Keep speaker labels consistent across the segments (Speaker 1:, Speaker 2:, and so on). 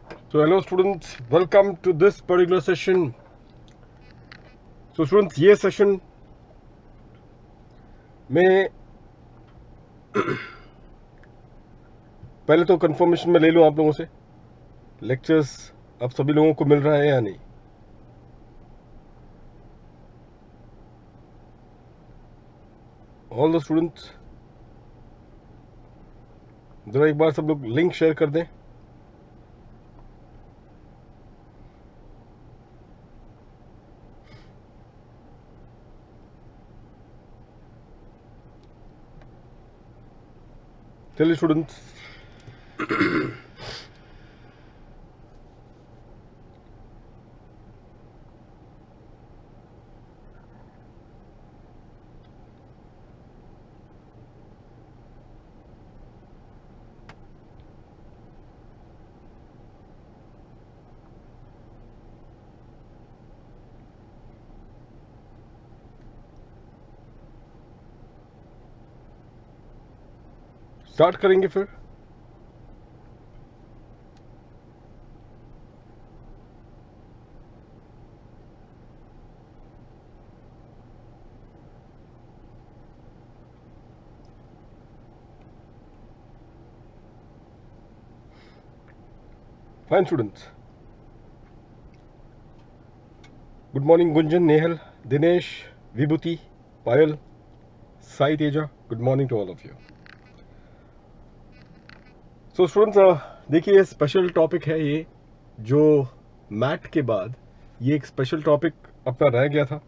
Speaker 1: So hello students, welcome to this particular session. So students, ये session में पहले तो कंफर्मेशन में ले लूँ आप लोगों से, लेक्चर्स अब सभी लोगों को मिल रहा है या नहीं। ऑल द स्टूडेंट्स, जरा एक बार सब लोग लिंक शेयर कर दें। चलिए स्टूडेंट्स, स्टार्ट करेंगे फिर। Fine students, good morning Gunjan, Nehal, Dinesh, Vibhuti, Payal, Sai Teja, good morning to all of you. So students, देखिए स्पेशल टॉपिक है ये, जो मैट के बाद ये एक स्पेशल टॉपिक अपना रह गया था।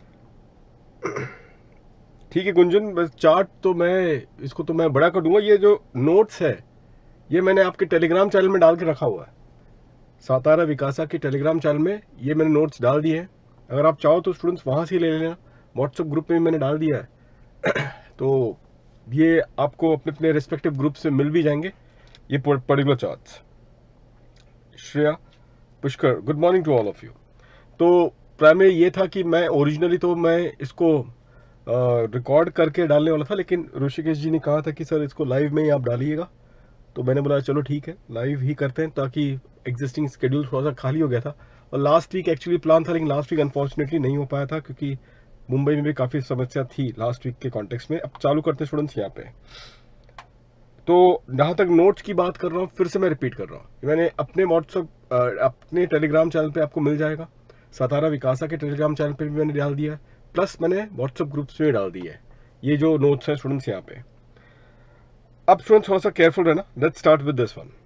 Speaker 1: ठीक है गुंजन, बस चार्ट तो मैं इसको तो मैं बड़ा कर दूंगा। ये जो नोट्स है ये मैंने आपके टेलीग्राम चैनल में डाल के रखा हुआ है। सातारा विकासा के टेलीग्राम चैनल में ये मैंने नोट्स डाल दिए हैं। अगर आप चाहो तो स्टूडेंट्स वहाँ से ले लेना, व्हाट्सएप ग्रुप में मैंने डाल दिया है। तो ये आपको अपने अपने रिस्पेक्टिव ग्रुप से मिल भी जाएंगे ये particular charts. Shreya, Pushkar, good morning to all of you. तो प्राइमरी ये था कि मैं ओरिजिनली तो मैं इसको रिकॉर्ड करके डालने वाला था, लेकिन ऋषिकेश जी ने कहा था कि सर इसको लाइव में ही आप डालिएगा। तो मैंने बोला चलो ठीक है, लाइव ही करते हैं, ताकि एग्जिस्टिंग शेड्यूल थोड़ा सा खाली हो गया था। और लास्ट वीक एक्चुअली प्लान था, लेकिन लास्ट वीक अनफॉर्चुनेटली नहीं हो पाया था, क्योंकि मुंबई में भी काफ़ी समस्या थी लास्ट वीक के कॉन्टेक्स्ट में। अब चालू करते हैं स्टूडेंट्स यहाँ पे। तो जहाँ तक नोट्स की बात कर रहा हूँ, फिर से मैं रिपीट कर रहा हूँ, मैंने अपने व्हाट्सएप अपने टेलीग्राम चैनल पे आपको मिल जाएगा। सातारा विकासा के टेलीग्राम चैनल पे भी मैंने डाल दिया है, प्लस मैंने व्हाट्सएप ग्रुप्स में डाल दिया है ये जो नोट्स हैं स्टूडेंट्स यहाँ पे। अब स्टूडेंट्स थोड़ा सा केयरफुल रहना। Let's start with this one.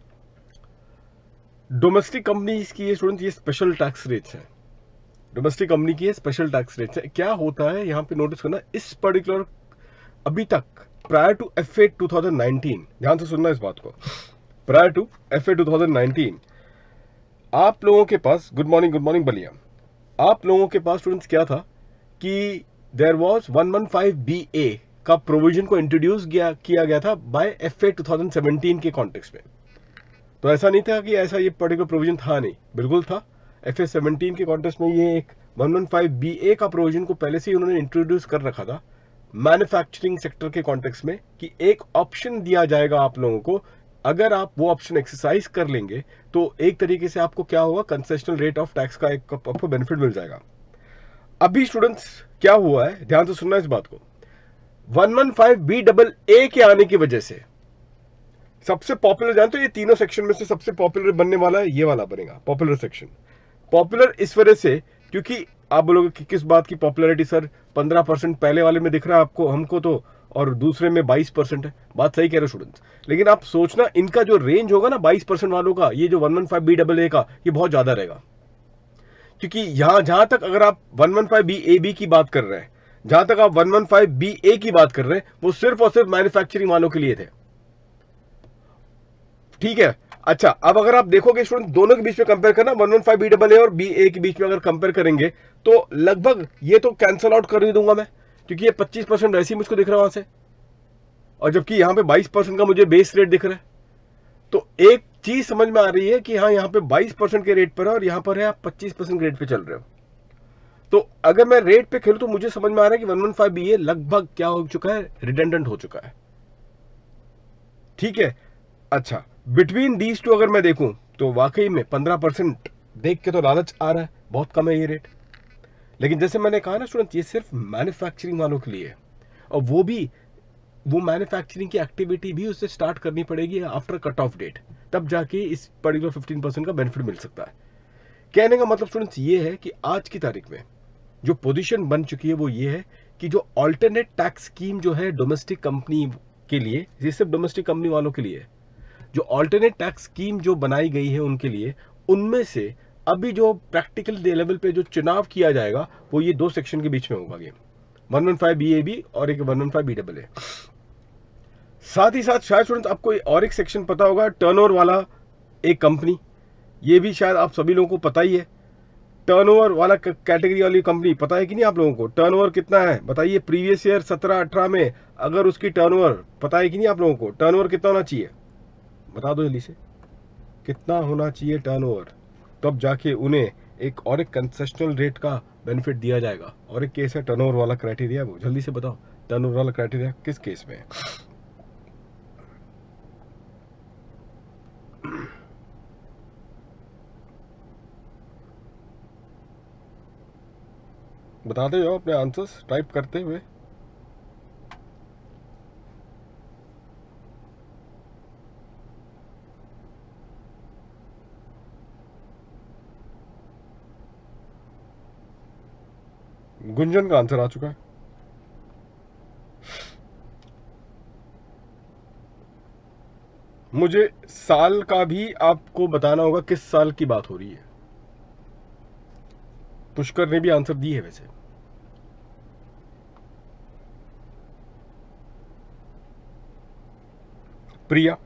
Speaker 1: Domestic companies की ये स्टूडेंट्स ये स्पेशल टैक्स रेट्स हैं। डोमेस्टिक कंपनी की ये स्पेशल टैक्स रेट्स है। क्या होता है यहाँ पे नोटिस करना, इस पर्टिकुलर अभी तक प्रायर टू FA 2019, ध्यान से सुनना इस बात को, प्रायर टू FA 2019 आप लोगों के पास, गुड मॉर्निंग बलिया, आप लोगों के पास स्टूडेंट्स क्या था कि देयर वाज 115BA का प्रोविजन को इंट्रोड्यूस किया गया था बाय FA 2017 के कॉन्टेक्स्ट में। तो ऐसा नहीं था कि ऐसा ये पर्टिकुलर प्रोविजन था, नहीं, बिल्कुल था। FA 17 के कॉन्टेक्स्ट में ये एक 115BA का प्रोविजन को पहले से ही उन्होंने इंट्रोड्यूस कर रखा था मैन्युफैक्चरिंग सेक्टर के कॉन्टेक्स्ट में, कि एक ऑप्शन दिया जाएगा आप लोगों को। अगर आप वो ऑप्शन एक्सरसाइज कर लेंगे तो एक तरीके से आपको क्या होगा, कंसेशनल रेट ऑफ टैक्स का एक आपको बेनिफिट मिल जाएगा। अभी स्टूडेंट्स क्या हुआ है, ध्यान से सुनना इस बात को, 115BAA के आने की वजह से सबसे पॉपुलर, जानते हो ये तीनों सेक्शन में से सबसे पॉपुलर बनने वाला है ये वाला बनेगा पॉपुलर सेक्शन। पॉपुलर इस वजह से क्योंकि आप बोलोगे कि किस बात की पॉपुलैरिटी सर, 15% पहले वाले में दिख रहा है आपको, हमको तो, और दूसरे में 22% है। बात सही कह रहे हो स्टूडेंट्स, लेकिन आप सोचना इनका जो रेंज होगा ना 22% वालों का, ये जो 115BAA का, ये बहुत ज्यादा रहेगा। क्योंकि यहां जहां तक अगर आप 115BAB की बात कर रहे हैं, जहां तक आप 115BA की बात कर रहे हैं, वो सिर्फ और सिर्फ मैन्युफैक्चरिंग वालों के लिए थे। ठीक है, अच्छा, अब अगर आप देखोगे स्टूडेंट, दोनों के बीच में कंपेयर करना, 115BAA और BA के बीच में अगर कंपेयर करेंगे तो लगभग ये तो कैंसल आउट कर ही दूंगा मैं, क्योंकि ये 25% वैसे ही मुझको दिख रहा है वहां से, और जबकि यहां पे 22% का मुझे बेस रेट दिख रहा है। तो एक चीज समझ में आ रही है कि हाँ, यहां पे 22% के रेट पर है और यहां पर है आप 25% के रेट पे चल रहे हो। तो अगर मैं रेट पे खेलूं तो मुझे समझ में आ रहा है कि 115BA लगभग क्या हो चुका है, रिडेंडेंट हो चुका है। ठीक है, अच्छा, बिटवीन दीज टू अगर मैं देखूं तो वाकई में 15% देख के तो लालच आ रहा है, बहुत कम है ये रेट। लेकिन जैसे मैंने कहा ना स्टूडेंट, ये सिर्फ मैन्युफैक्चरिंग वालों के लिए है, और वो मैन्युफैक्चरिंग की एक्टिविटी भी उससे स्टार्ट करनी पड़ेगी आफ्टर कट ऑफ डेट, तब जाके इस पर्टिकुलर 15% का बेनिफिट मिल सकता है। कहने का मतलब स्टूडेंट्स ये है कि आज की तारीख में जो पोजीशन बन चुकी है वो ये है कि जो अल्टरनेट टैक्स स्कीम जो है डोमेस्टिक कंपनी के लिए, ये सिर्फ डोमेस्टिक कंपनी वालों के लिए है, जो अल्टरनेट टैक्स स्कीम जो बनाई गई है उनके लिए, उनमें से अभी जो प्रैक्टिकल लेवल पे जो चुनाव किया जाएगा वो ये दो सेक्शन के बीच में होगा, ये 115 BAB और एक 115 BAA। साथ ही साथ शायद स्टूडेंट्स आपको और एक सेक्शन पता होगा, टर्नओवर वाला एक कंपनी, ये भी शायद आप सभी लोगों को पता ही है। टर्नओवर वाला कैटेगरी वाली कंपनी पता है कि नहीं आप लोगों को? टर्नओवर कितना है बताइए, प्रीवियस ईयर 17-18 में अगर उसकी टर्नओवर पता है कि नहीं आप लोगों को? टर्नओवर कितना होना चाहिए बता दो जल्दी से, कितना होना चाहिए टर्नओवर, तब जाके उन्हें एक और एक कंसेशनल रेट का बेनिफिट दिया जाएगा। और एक केस है टर्नओवर वाला क्राइटेरिया, वो जल्दी से बताओ, टर्नओवर वाला क्राइटेरिया किस केस में है? बताते जाओ अपने आंसर्स टाइप करते हुए। गुंजन का आंसर आ चुका है। मुझे साल का भी आपको बताना होगा किस साल की बात हो रही है। पुष्कर ने भी आंसर दी है वैसे। प्रिया,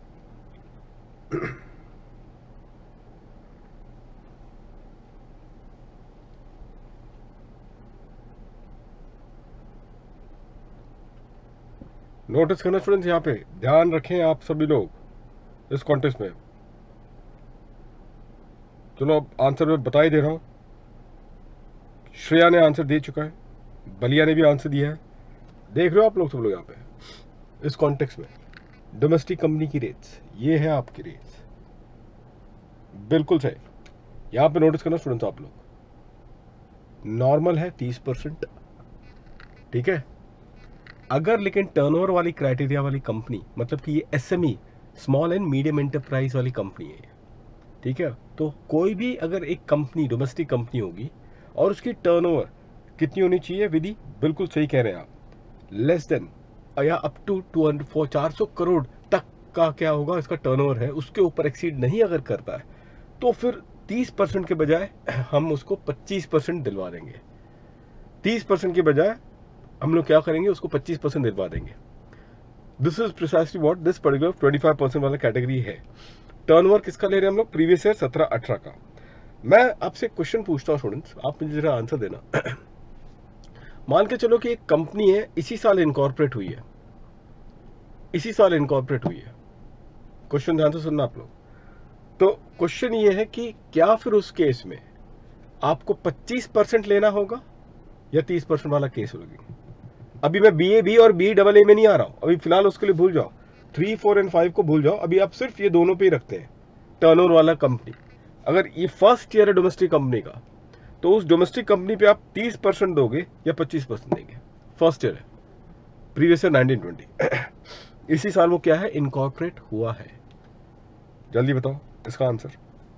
Speaker 1: नोटिस करना स्टूडेंट्स, यहाँ पे ध्यान रखें आप सभी लोग इस कॉन्टेस्ट में। चलो अब आंसर मैं बता ही दे रहा हूं। श्रेया ने आंसर दे चुका है, बलिया ने भी आंसर दिया है। देख रहे हो आप लोग सब लोग यहाँ पे इस कॉन्टेक्स्ट में डोमेस्टिक कंपनी की रेट्स, ये है आपकी रेट्स, बिल्कुल सही। यहाँ पे नोटिस करना स्टूडेंट्स आप लोग, नॉर्मल है 30%, ठीक है। अगर लेकिन टर्नओवर वाली क्राइटेरिया वाली कंपनी, मतलब कि ये SME small and medium enterprise वाली कंपनी है, ठीक है, तो कोई भी अगर एक कंपनी डोमेस्टिक कंपनी होगी और उसकी टर्नओवर कितनी होनी चाहिए विधि, बिल्कुल सही कह रहे हैं आप, लेस देन या अप टू 400 करोड़ तक का क्या होगा इसका टर्नओवर है, उसके ऊपर एक्सीड नहीं अगर करता है तो फिर 30% के बजाय हम उसको 25% दिलवा देंगे। 30% के बजाय हम लोग क्या करेंगे, उसको 25% दिलवा देंगे। This is precisely what this particular 25% वाला कैटेगरी है। टर्नओवर किसका ले रहे हैं हम लोग? प्रीवियस ईयर 17-18 का। मैं आपसे क्वेश्चन पूछता हूँ स्टूडेंट्स, आप मुझे जरा आंसर देना। मान के चलो कि एक कंपनी है, इसी साल इनकॉर्पोरेट हुई है, इसी साल इनकॉर्पोरेट हुई है। क्वेश्चन ध्यान से सुनना आप लोग। तो क्वेश्चन ये है कि क्या फिर उस केस में आपको 25% लेना होगा या 30% वाला केस होगी? अभी मैं BAB और BAA में नहीं आ रहा हूं, अभी फिलहाल उसके लिए भूल जाओ, 3, 4 एंड 5 को भूल जाओ, अभी आप सिर्फ ये दोनों पे ही रखते हैं। टर्नओवर वाला कंपनी, अगर ये फर्स्ट ईयर है डोमेस्टिक कंपनी का, तो उस डोमेस्टिक कंपनी पे आप 30% दोगे या 25% देंगे? फर्स्ट ईयर है, प्रीवियस ईयर 1920 इसी साल वो क्या है, इनकॉर्पोरेट हुआ है। जल्दी बताओ इसका आंसर।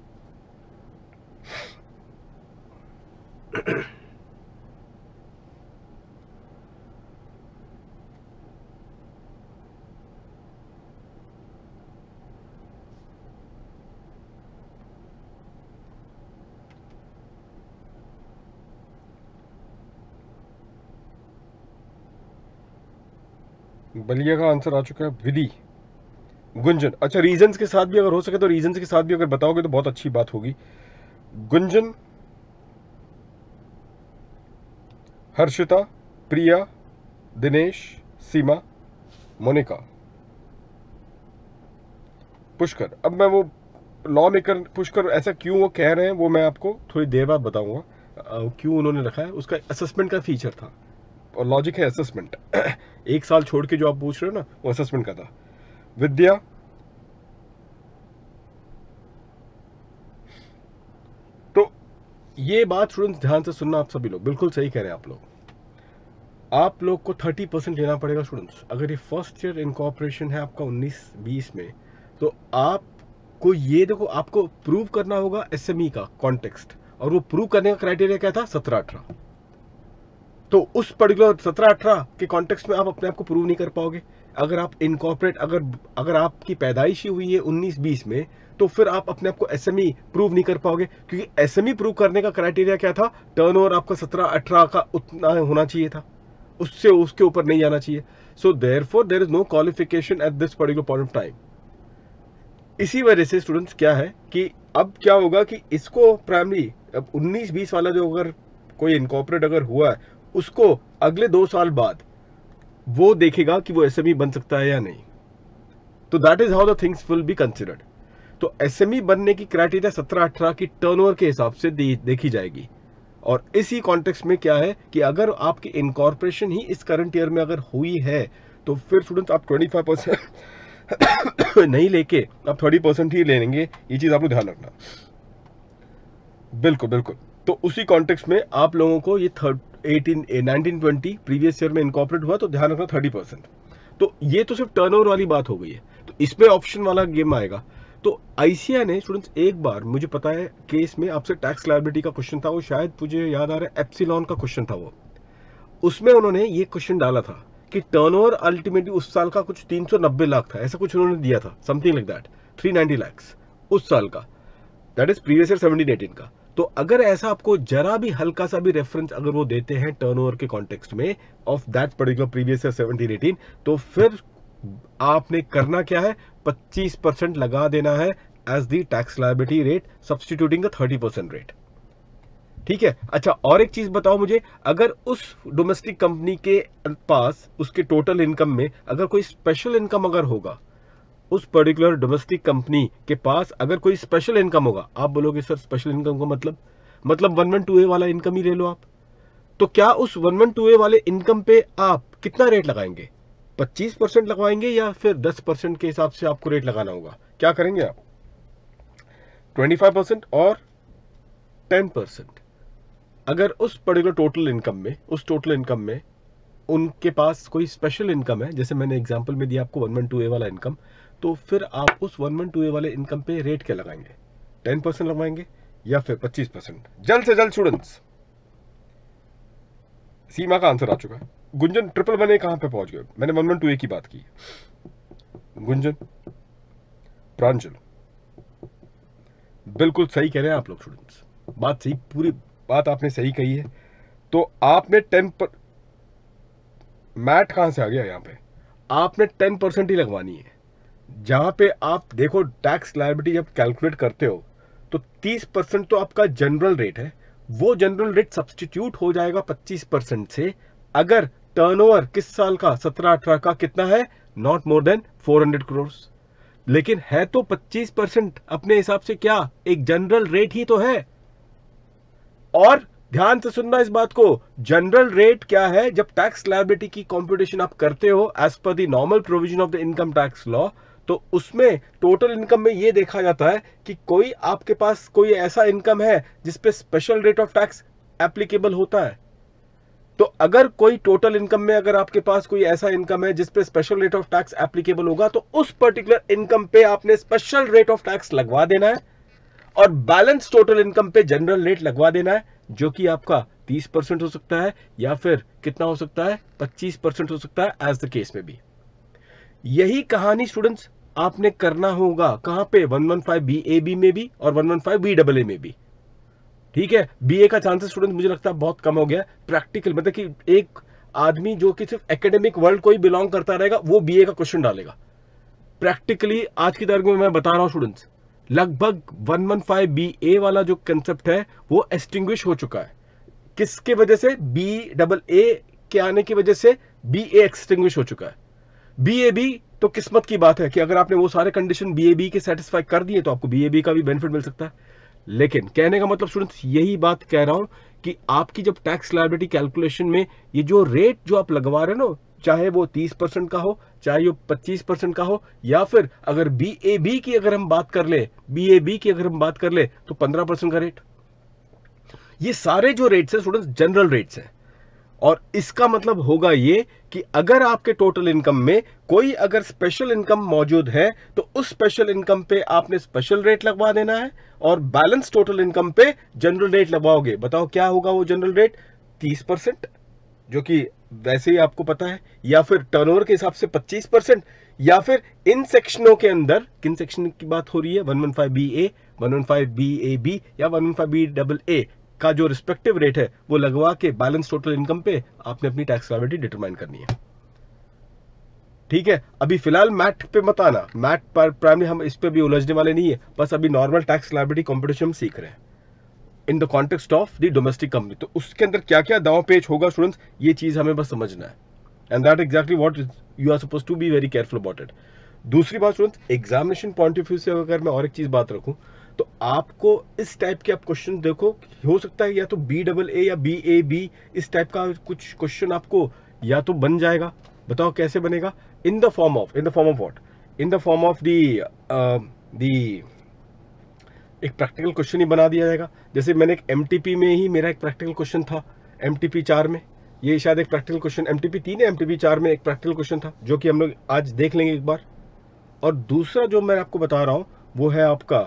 Speaker 1: बलिया का आंसर आ चुका है, विधि। गुंजन, अच्छा रीजंस के साथ भी अगर हो सके तो रीजंस के साथ भी अगर बताओगे तो बहुत अच्छी बात होगी। गुंजन, हर्षिता, प्रिया, दिनेश, सीमा, मोनिका, पुष्कर। अब मैं वो लॉ मेकर पुष्कर ऐसा क्यों वो कह रहे हैं वो मैं आपको थोड़ी देर बाद बताऊंगा, क्यों उन्होंने रखा है। उसका असेसमेंट का फीचर था और लॉजिक है असेसमेंट। एक साल छोड़ के जो आप पूछ रहे हो ना, वो असेसमेंट का था। विद्या, ये बात स्टूडेंट्स ध्यान से सुनना, आप सभी लोग बिल्कुल सही कह रहे हैं। आप लोग को 30% लेना पड़ेगा स्टूडेंट्स। अगर ये फर्स्ट ईयर इनकॉर्पोरेशन है आपका 19-20 में, तो आपको ये देखो, आपको प्रूव करना होगा एसएमई का कॉन्टेक्स्ट, और वो प्रूव करने का क्राइटेरिया क्या था? 17-18। तो उस पर्टिकुलर 17-18 के कॉन्टेक्स्ट में आप अपने आप को प्रूव नहीं कर पाओगे। अगर आप इनकॉर्पोरेट, अगर आपकी पैदाइश ही हुई है 19-20 में, तो फिर आप अपने आप को एसएमई प्रूव नहीं कर पाओगे, क्योंकि एसएमई प्रूव करने का क्राइटेरिया क्या था? टर्नओवर आपका 17-18 का उतना होना चाहिए था, उसके ऊपर नहीं जाना चाहिए। So therefore there is no qualification at this particular point of time. इसी वजह से स्टूडेंट्स क्या है कि अब क्या होगा कि इसको प्राइमरी, अब 19-20 वाला जो अगर कोई इनकॉर्पोरेट अगर हुआ है, उसको अगले 2 साल बाद वो देखेगा कि वो एसएमई बन सकता है या नहीं। तो that is how the things will be considered. तो एसएमई बनने की क्राइटेरिया 17-18 की टर्नओवर के हिसाब से देखी जाएगी। और इसी कॉन्टेक्स्ट में क्या है कि अगर आपकी इनकॉर्पोरेशन ही इस करंट ईयर में अगर हुई है, तो फिर स्टूडेंट्स आप 25% नहीं लेके आप 30% ही लेंगे। ये चीज आपको ध्यान रखना। बिल्कुल बिल्कुल। तो उसी कॉन्टेक्स्ट में आप लोगों को ये 19-20 प्रीवियस ईयर में इनकॉर्पोरेट हुआ, तो ध्यान रखना 30%। तो ये तो सिर्फ टर्नओवर वाली बात हो गई है। तो इसमें ऑप्शन वाला गेम आएगा। तो आईसीएआई ने स्टूडेंट्स एक बार, मुझे पता है केस में आपसे टैक्स लायबिलिटी का क्वेश्चन था, वो शायद मुझे याद आ रहा है एप्सिलॉन का क्वेश्चन था वो। उसमें उन्होंने ये क्वेश्चन डाला था कि टर्नओवर अल्टीमेटली उस साल का कुछ 390 लाख था, ऐसा कुछ उन्होंने दिया था, समथिंग लाइक दैट, 390 लाख उस साल का, दैट इज प्रीवियस ईयर 17-18 का। तो अगर ऐसा आपको जरा भी हल्का सा भी रेफरेंस अगर वो देते हैं टर्नओवर के कॉन्टेक्स्ट में of that particular previous year 17-18, तो फिर आपने करना क्या है? 25% लगा देना है as the tax liability rate, substituting the 30% rate. ठीक है। अच्छा, और एक चीज बताओ मुझे, अगर उस डोमेस्टिक कंपनी के पास उसके टोटल इनकम में अगर कोई स्पेशल इनकम अगर होगा, उस पर्टिकुलर डोमेस्टिक कंपनी के पास अगर कोई स्पेशल इनकम होगा, आप बोलोगे सर स्पेशल इनकम का मतलब 112A वाला इनकम ही ले लो आप। तो क्या उस 112A वाले इनकम पे आप कितना रेट लगाएंगे? 25% लगवाएंगे या फिर 10% के हिसाब से आपको रेट लगाना होगा? क्या करेंगे आप? 25% और 10%। अगर उस पर्टिकुलर टोटल इनकम में उनके पास कोई स्पेशल इनकम है, जैसे मैंने एग्जांपल में दिया आपको 112A वाला इनकम, तो फिर आप उस 112A वाले इनकम पे रेट क्या लगाएंगे? 10% लगवाएंगे या फिर 25%? जल्द से जल्द स्टूडेंट्स। सीमा का आंसर आ चुका है। गुंजन 111A कहां पे पहुंच गए? मैंने 112A की बात की। गुंजन, प्रांजल, बिल्कुल सही कह रहे हैं आप लोग स्टूडेंट्स, बात सही, पूरी बात आपने सही कही है। तो आपने 10 मैट कहां से आ गया? यहां पे आपने 10% ही लगवानी है। जहां पे आप देखो टैक्स लायबिलिटी जब कैलकुलेट करते हो, तो 30% तो आपका जनरल रेट है, वो जनरल रेट सब्सटीट्यूट हो जाएगा 25% से। अगर टर्नओवर किस साल का? 17-18 का। कितना है? Not more than 400 crore. लेकिन है तो 25% अपने हिसाब से क्या, एक जनरल रेट ही तो है। और ध्यान से सुनना इस बात को, जनरल रेट क्या है? जब टैक्स लायबिलिटी की कंप्यूटेशन आप करते हो as per the normal provision of the income tax law, तो उसमें टोटल इनकम में यह देखा जाता है कि कोई आपके पास कोई ऐसा इनकम है जिसपे special rate of tax applicable होता है। तो अगर कोई टोटल इनकम में अगर आपके पास कोई ऐसा इनकम है जिसपे special rate of tax applicable होगा, तो उस पर्टिकुलर इनकम पे आपने स्पेशल रेट ऑफ टैक्स लगवा देना है, और बैलेंस टोटल इनकम पे जनरल रेट लगवा देना है, जो कि आपका 30% हो सकता है या फिर कितना हो सकता है? 25% हो सकता है, एज द केस में भी। यही कहानी स्टूडेंट्स आपने करना होगा कहां पे? 115BAB में भी और 115BAA में भी। ठीक है। बीए का चांसेस स्टूडेंट मुझे लगता है बहुत कम हो गया। प्रैक्टिकल मतलब कि एक आदमी जो कि सिर्फ एकेडमिक वर्ल्ड को ही बिलोंग करता रहेगा, वो बीए का क्वेश्चन डालेगा। प्रैक्टिकली आज की तारीख में मैं बता रहा हूं स्टूडेंट्स, लगभग 115BA वाला जो कंसेप्ट है वो एक्सटिंग्विश हो चुका है। किसके वजह से? BAA के आने की वजह से BA एक्सटिंग्विश हो चुका है। BAB तो किस्मत की बात है कि अगर आपने वो सारे कंडीशन BAB के सेटिस्फाई कर दिए तो आपको BAB का भी बेनिफिट मिल सकता है। लेकिन कहने का मतलब स्टूडेंट्स यही बात कह रहा हूं कि आपकी जब टैक्स लायबिलिटी कैलकुलेशन में ये जो रेट जो आप लगवा रहे हो ना, चाहे वो 30% का हो, चाहे वो 25% का हो, या फिर अगर BAB की अगर हम बात कर ले, BAB की अगर हम बात कर ले तो 15% का रेट। ये सारे जो रेट्स हैं स्टूडेंट्स जनरल रेट्स हैं, और इसका मतलब होगा ये कि अगर आपके टोटल इनकम में कोई अगर स्पेशल इनकम मौजूद है तो उस स्पेशल इनकम पे आपने स्पेशल रेट लगवा देना है, और बैलेंस टोटल इनकम पे जनरल रेट लगवाओगे। बताओ क्या होगा वो जनरल रेट? 30%, जो कि वैसे ही आपको पता है, या फिर टर्नओवर के हिसाब से 25%, या फिर इन सेक्शनों के अंदर, किन सेक्शन की बात हो रही है, 115BA, 115BAB या 115BAA का जो रिस्पेक्टिव रेट है वो लगवा के बैलेंस टोटल इनकम पे आपने अपनी टैक्स लायबिलिटी डिटरमाइन करनी है। ठीक है, अभी फिलहाल मैट पे मत आना, मैट पर प्राइमरी हम इस पे भी उलझने वाले नहीं है, बस अभी नॉर्मल टैक्स लायबिलिटी कंपटीशन हम सीख रहे हैं in the context of the domestic company. तो उसके अंदर क्या क्या दांव पेच होगा स्टूडेंट्स, ये चीज हमें बस समझना है, and that exactly what you are suppose to be very careful about it. दूसरी बात students, examination point of view से अगर मैं और एक चीज बात रखूं, तो आपको इस टाइप के आप क्वेश्चन देखो, हो सकता है या तो BAA या BAB इस टाइप का कुछ क्वेश्चन आपको या तो बन जाएगा। बताओ कैसे बनेगा? In the form of what, in the form of the एक प्रैक्टिकल क्वेश्चन ही बना दिया जाएगा। जैसे मैंने एक MTP में ही मेरा एक प्रैक्टिकल क्वेश्चन था, MTP 4 में, ये शायद एक प्रैक्टिकल क्वेश्चन MTP 3 या MTP 4 में एक प्रैक्टिकल क्वेश्चन था, जो कि हम लोग आज देख लेंगे एक बार। और दूसरा जो मैं आपको बता रहा हूं वो है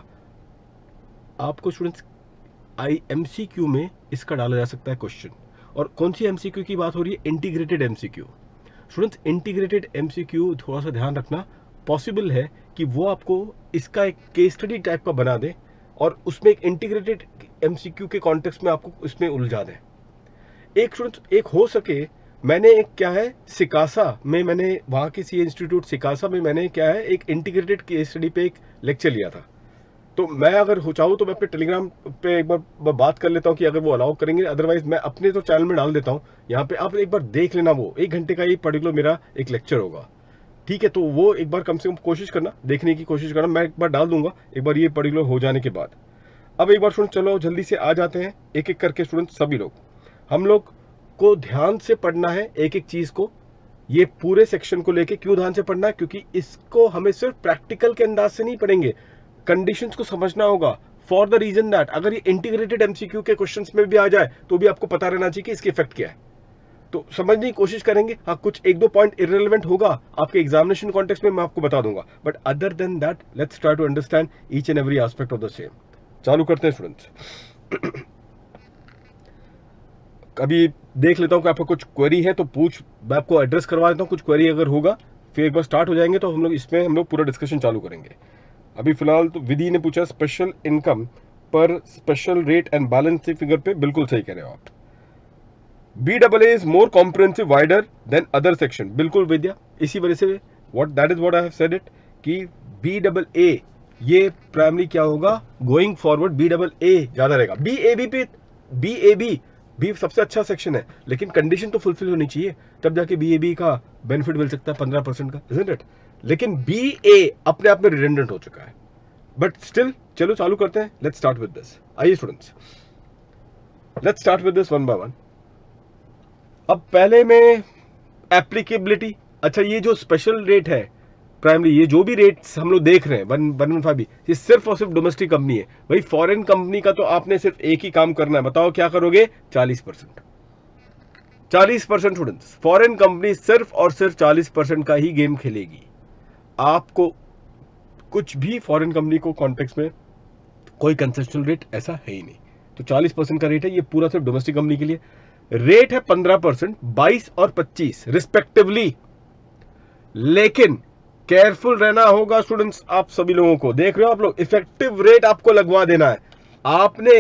Speaker 1: आपको स्टूडेंट्स MCQ में इसका डाला जा सकता है क्वेश्चन। और कौन सी MCQ की बात हो रही है? Integrated MCQ। Students integrated MCQ थोड़ा सा ध्यान रखना, पॉसिबल है कि वो आपको इसका एक केस स्टडी टाइप का बना दे और उसमें एक इंटीग्रेटेड MCQ के कॉन्टेक्स्ट में आपको इसमें उलझा दें। एक स्टूडेंट्स एक हो सके, मैंने एक क्या है सिकासा में, मैंने वहाँ के सी इंस्टीट्यूट सिकासा में मैंने क्या है एक इंटीग्रेटेड केस स्टडी पे एक लेक्चर लिया था। तो मैं अगर हो चाहूँ तो मैं अपने टेलीग्राम पे एक बार बात कर लेता हूँ कि अगर वो अलाउ करेंगे, अदरवाइज मैं अपने तो चैनल में डाल देता हूँ। यहाँ पे आप एक बार देख लेना, वो 1 घंटे का ही पर्टिकुलर मेरा एक लेक्चर होगा। ठीक है, तो वो एक बार कम से कम कोशिश करना, देखने की कोशिश करना, मैं एक बार डाल दूंगा एक बार ये पर्टिकुलर हो जाने के बाद। अब एक बार स्टूडेंट चलो जल्दी से आ जाते हैं एक एक करके स्टूडेंट, सभी लोग हम लोग को ध्यान से पढ़ना है एक एक चीज को, ये पूरे सेक्शन को लेके। क्यों ध्यान से पढ़ना है? क्योंकि इसको हमें सिर्फ प्रैक्टिकल के अंदाज से नहीं पढ़ेंगे, कंडीशंस को समझना होगा। फॉर द रीजन दैट अगर ये इंटीग्रेटेड MCQ के क्वेश्चंस में भी आ जाए तो भी आपको पता रहना चाहिए कि इसके इफेक्ट क्या है। तो समझने की कोशिश करेंगे। हाँ, कुछ 1-2 पॉइंट इररिलेवेंट होगा आपके एग्जामिनेशन कॉन्टेक्स्ट में, मैं आपको बता दूंगा, but other than that let's try to understand each and every aspect of the same. चालू करते हैं स्टूडेंट्स। अभी देख लेता हूं कि आपका कुछ क्वेरी है तो पूछ, मैं आपको एड्रेस करवा देता हूं। कुछ क्वेरी अगर होगा फिर एक बार स्टार्ट हो जाएंगे तो हम लोग इसमें हम लोग पूरा डिस्कशन चालू करेंगे। अभी फिलहाल तो विधि ने पूछा स्पेशल इनकम पर special rate and balance figure पे, बिल्कुल सही कह रहे हो आप। BAA is more comprehensive wider than other section, बिल्कुल विद्या, इसी वजह से that is what I have said it कि BAA ये प्राइमरी क्या होगा गोइंग फॉरवर्ड, BAA ज्यादा रहेगा। BAB पे BAB भी सबसे अच्छा सेक्शन है, लेकिन कंडीशन तो फुलफिल होनी चाहिए, तब जाके BAB का बेनिफिट मिल सकता है 15% का, इजंट इट? लेकिन BA अपने आप में रिडंडेंट हो चुका है, बट स्टिल चलो चालू करते हैं। Let's start with this. आइए students, let's start with this one by one. अब पहले में एप्लीकेबिलिटी। अच्छा, ये जो स्पेशल रेट है प्राइमरी, ये जो भी रेट्स हम लोग देख रहे हैं 115B, ये सिर्फ और सिर्फ डोमेस्टिक कंपनी है। भाई फॉरेन कंपनी का तो आपने सिर्फ एक ही काम करना है, बताओ क्या करोगे? 40%। 40% स्टूडेंट्स, फॉरेन कंपनी सिर्फ और सिर्फ 40% का ही गेम खेलेगी। आपको कुछ भी फॉरेन कंपनी को कॉन्टेक्स्ट में कोई कंसेशनल रेट ऐसा है ही नहीं, तो 40% का रेट है, ये पूरा सिर्फ डोमेस्टिक कंपनी के लिए। रेट है 15%, 22 और 25 रिस्पेक्टिवली। लेकिन केयरफुल रहना होगा स्टूडेंट्स, आप सभी लोगों को, देख रहे हो आप लोग, इफेक्टिव रेट आपको लगवा देना है। आपने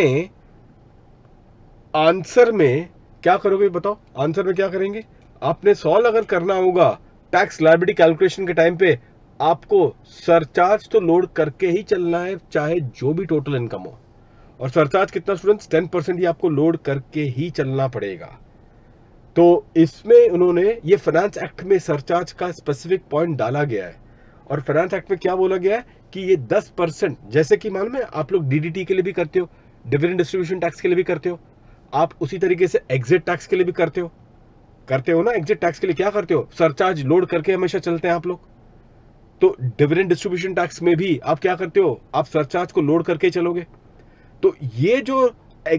Speaker 1: आंसर में क्या करोगे बताओ? आंसर में क्या करेंगे? आपने सॉल्व अगर करना होगा टैक्स लायबिलिटी कैलकुलेशन के टाइम पे, आपको सरचार्ज तो लोड करके ही चलना है, चाहे जो भी टोटल इनकम हो। और सरचार्ज कितना स्टूडेंट्स? 10% ही आपको लोड करके ही चलना पड़ेगा। तो इसमें उन्होंने ये फाइनेंस एक्ट में सरचार्ज का स्पेसिफिक पॉइंट डाला गया है। और फाइनेंस एक्ट में क्या बोला गया है कि ये 10%, जैसे कि मालूम है आप लोग DDT के लिए भी करते हो, डिविडेंड डिस्ट्रीब्यूशन टैक्स के लिए भी करते हो, आप उसी तरीके से एग्जिट टैक्स के लिए भी करते हो ना। एग्जिट टैक्स के लिए क्या करते हो? सरचार्ज लोड करके हमेशा चलते हैं आप लोग। तो डिविडेंड डिस्ट्रीब्यूशन टैक्स में भी आप क्या करते हो? आप सरचार्ज को लोड करके चलोगे। तो ये जो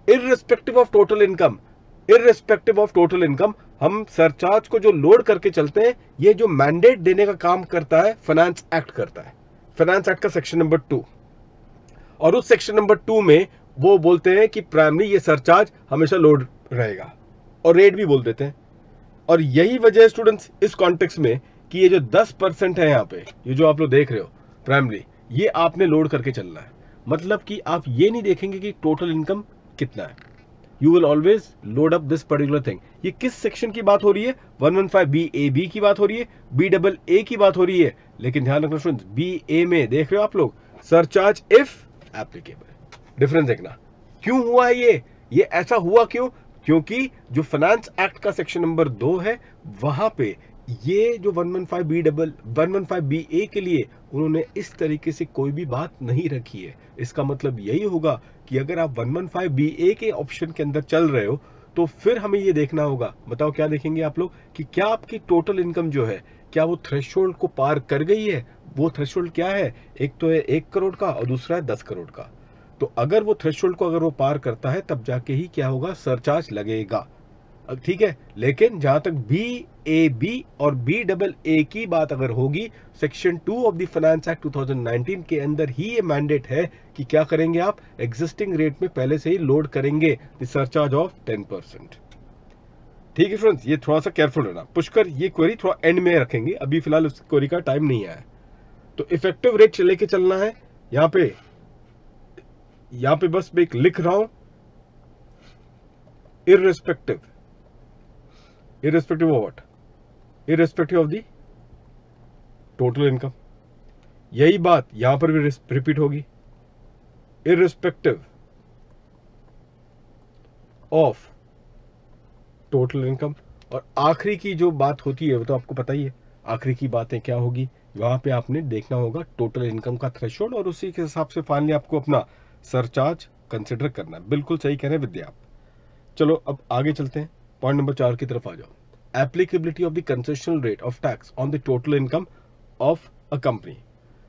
Speaker 1: irrespective of total income, irrespective of total income, हम सरचार्ज को जो लोड करके चलते हैं, ये जो मैंडेट देने का काम करता है फाइनेंस एक्ट करता है, फाइनेंस एक्ट का सेक्शन नंबर 2। और उस सेक्शन नंबर 2 में वो बोलते हैं कि प्राइमरी ये सरचार्ज हमेशा लोड रहेगा, और रेट भी बोल देते हैं। और यही वजह है स्टूडेंट्स इस कॉन्टेक्स्ट में कि ये जो 10% है यहाँ पे, ये जो आप लोग देख रहे हो प्राइमरी, ये आपने लोड करके चलना है। मतलब कि आप ये नहीं देखेंगे कि टोटल इनकम कितना है, you will always load up this particular thing. ये किस सेक्शन की बात हो रही है? 115BAB की बात हो रही है, BAA की बात हो रही है। लेकिन ध्यान रखना स्टूडेंट्स, BA में देख रहे हो आप लोग, सरचार्ज इफ एप्लीकेबल। डिफरेंस देखना क्यों हुआ है ये ऐसा हुआ क्यों? क्योंकि जो फाइनेंस एक्ट का सेक्शन नंबर 2 है, वहां पे ये जो 115BA के लिए उन्होंने इस तरीके से कोई भी बात नहीं रखी है। इसका मतलब यही होगा कि अगर आप 115BA के ऑप्शन के अंदर चल रहे हो, तो फिर हमें ये देखना होगा, बताओ क्या देखेंगे आप लोग, कि क्या आपकी टोटल इनकम जो है, क्या वो थ्रेशोल्ड को पार कर गई है? वो थ्रेशोल्ड क्या है? एक तो है 1 करोड़ का और दूसरा है 10 करोड़ का। तो अगर वो थ्रेशोल्ड को अगर वो पार करता है, तब जाके ही क्या होगा, सरचार्ज लगेगा। ठीक है। लेकिन जहां तक BAB और BAA की बात अगर होगी, section 2 of the finance act 2019 के अंदर ही ये मैंडेट है कि क्या करेंगे आप, एग्जिस्टिंग रेट में पहले से ही लोड करेंगे द सरचार्ज ऑफ 10%। ठीक है फ्रेंड्स, ये थोड़ा सा केयरफुल रहना। पुष्कर ये क्वेरी थोड़ा एंड में रखेंगे, अभी फिलहाल उस क्वेरी का टाइम नहीं आया। तो इफेक्टिव रेट लेके चलना है। यहाँ पे बस मैं एक लिख रहा हूं, irrespective of what? Irrespective of the total income। यही बात यहां पर भी रिपीट होगी, irrespective of total income। और आखिरी की जो बात होती है वो तो आपको पता ही है, आखिरी की बातें क्या होगी, वहां पे आपने देखना होगा टोटल इनकम का थ्रेशोल्ड, और उसी के हिसाब से फाइनली आपको अपना सरचार्ज कंसिडर करना है। बिल्कुल सही कह रहे हैं विद्या आप। चलो अब आगे चलते हैं, पॉइंट नंबर 4 की तरफ आ जाओ। Applicability of the concessional rate of tax on the total income of a company.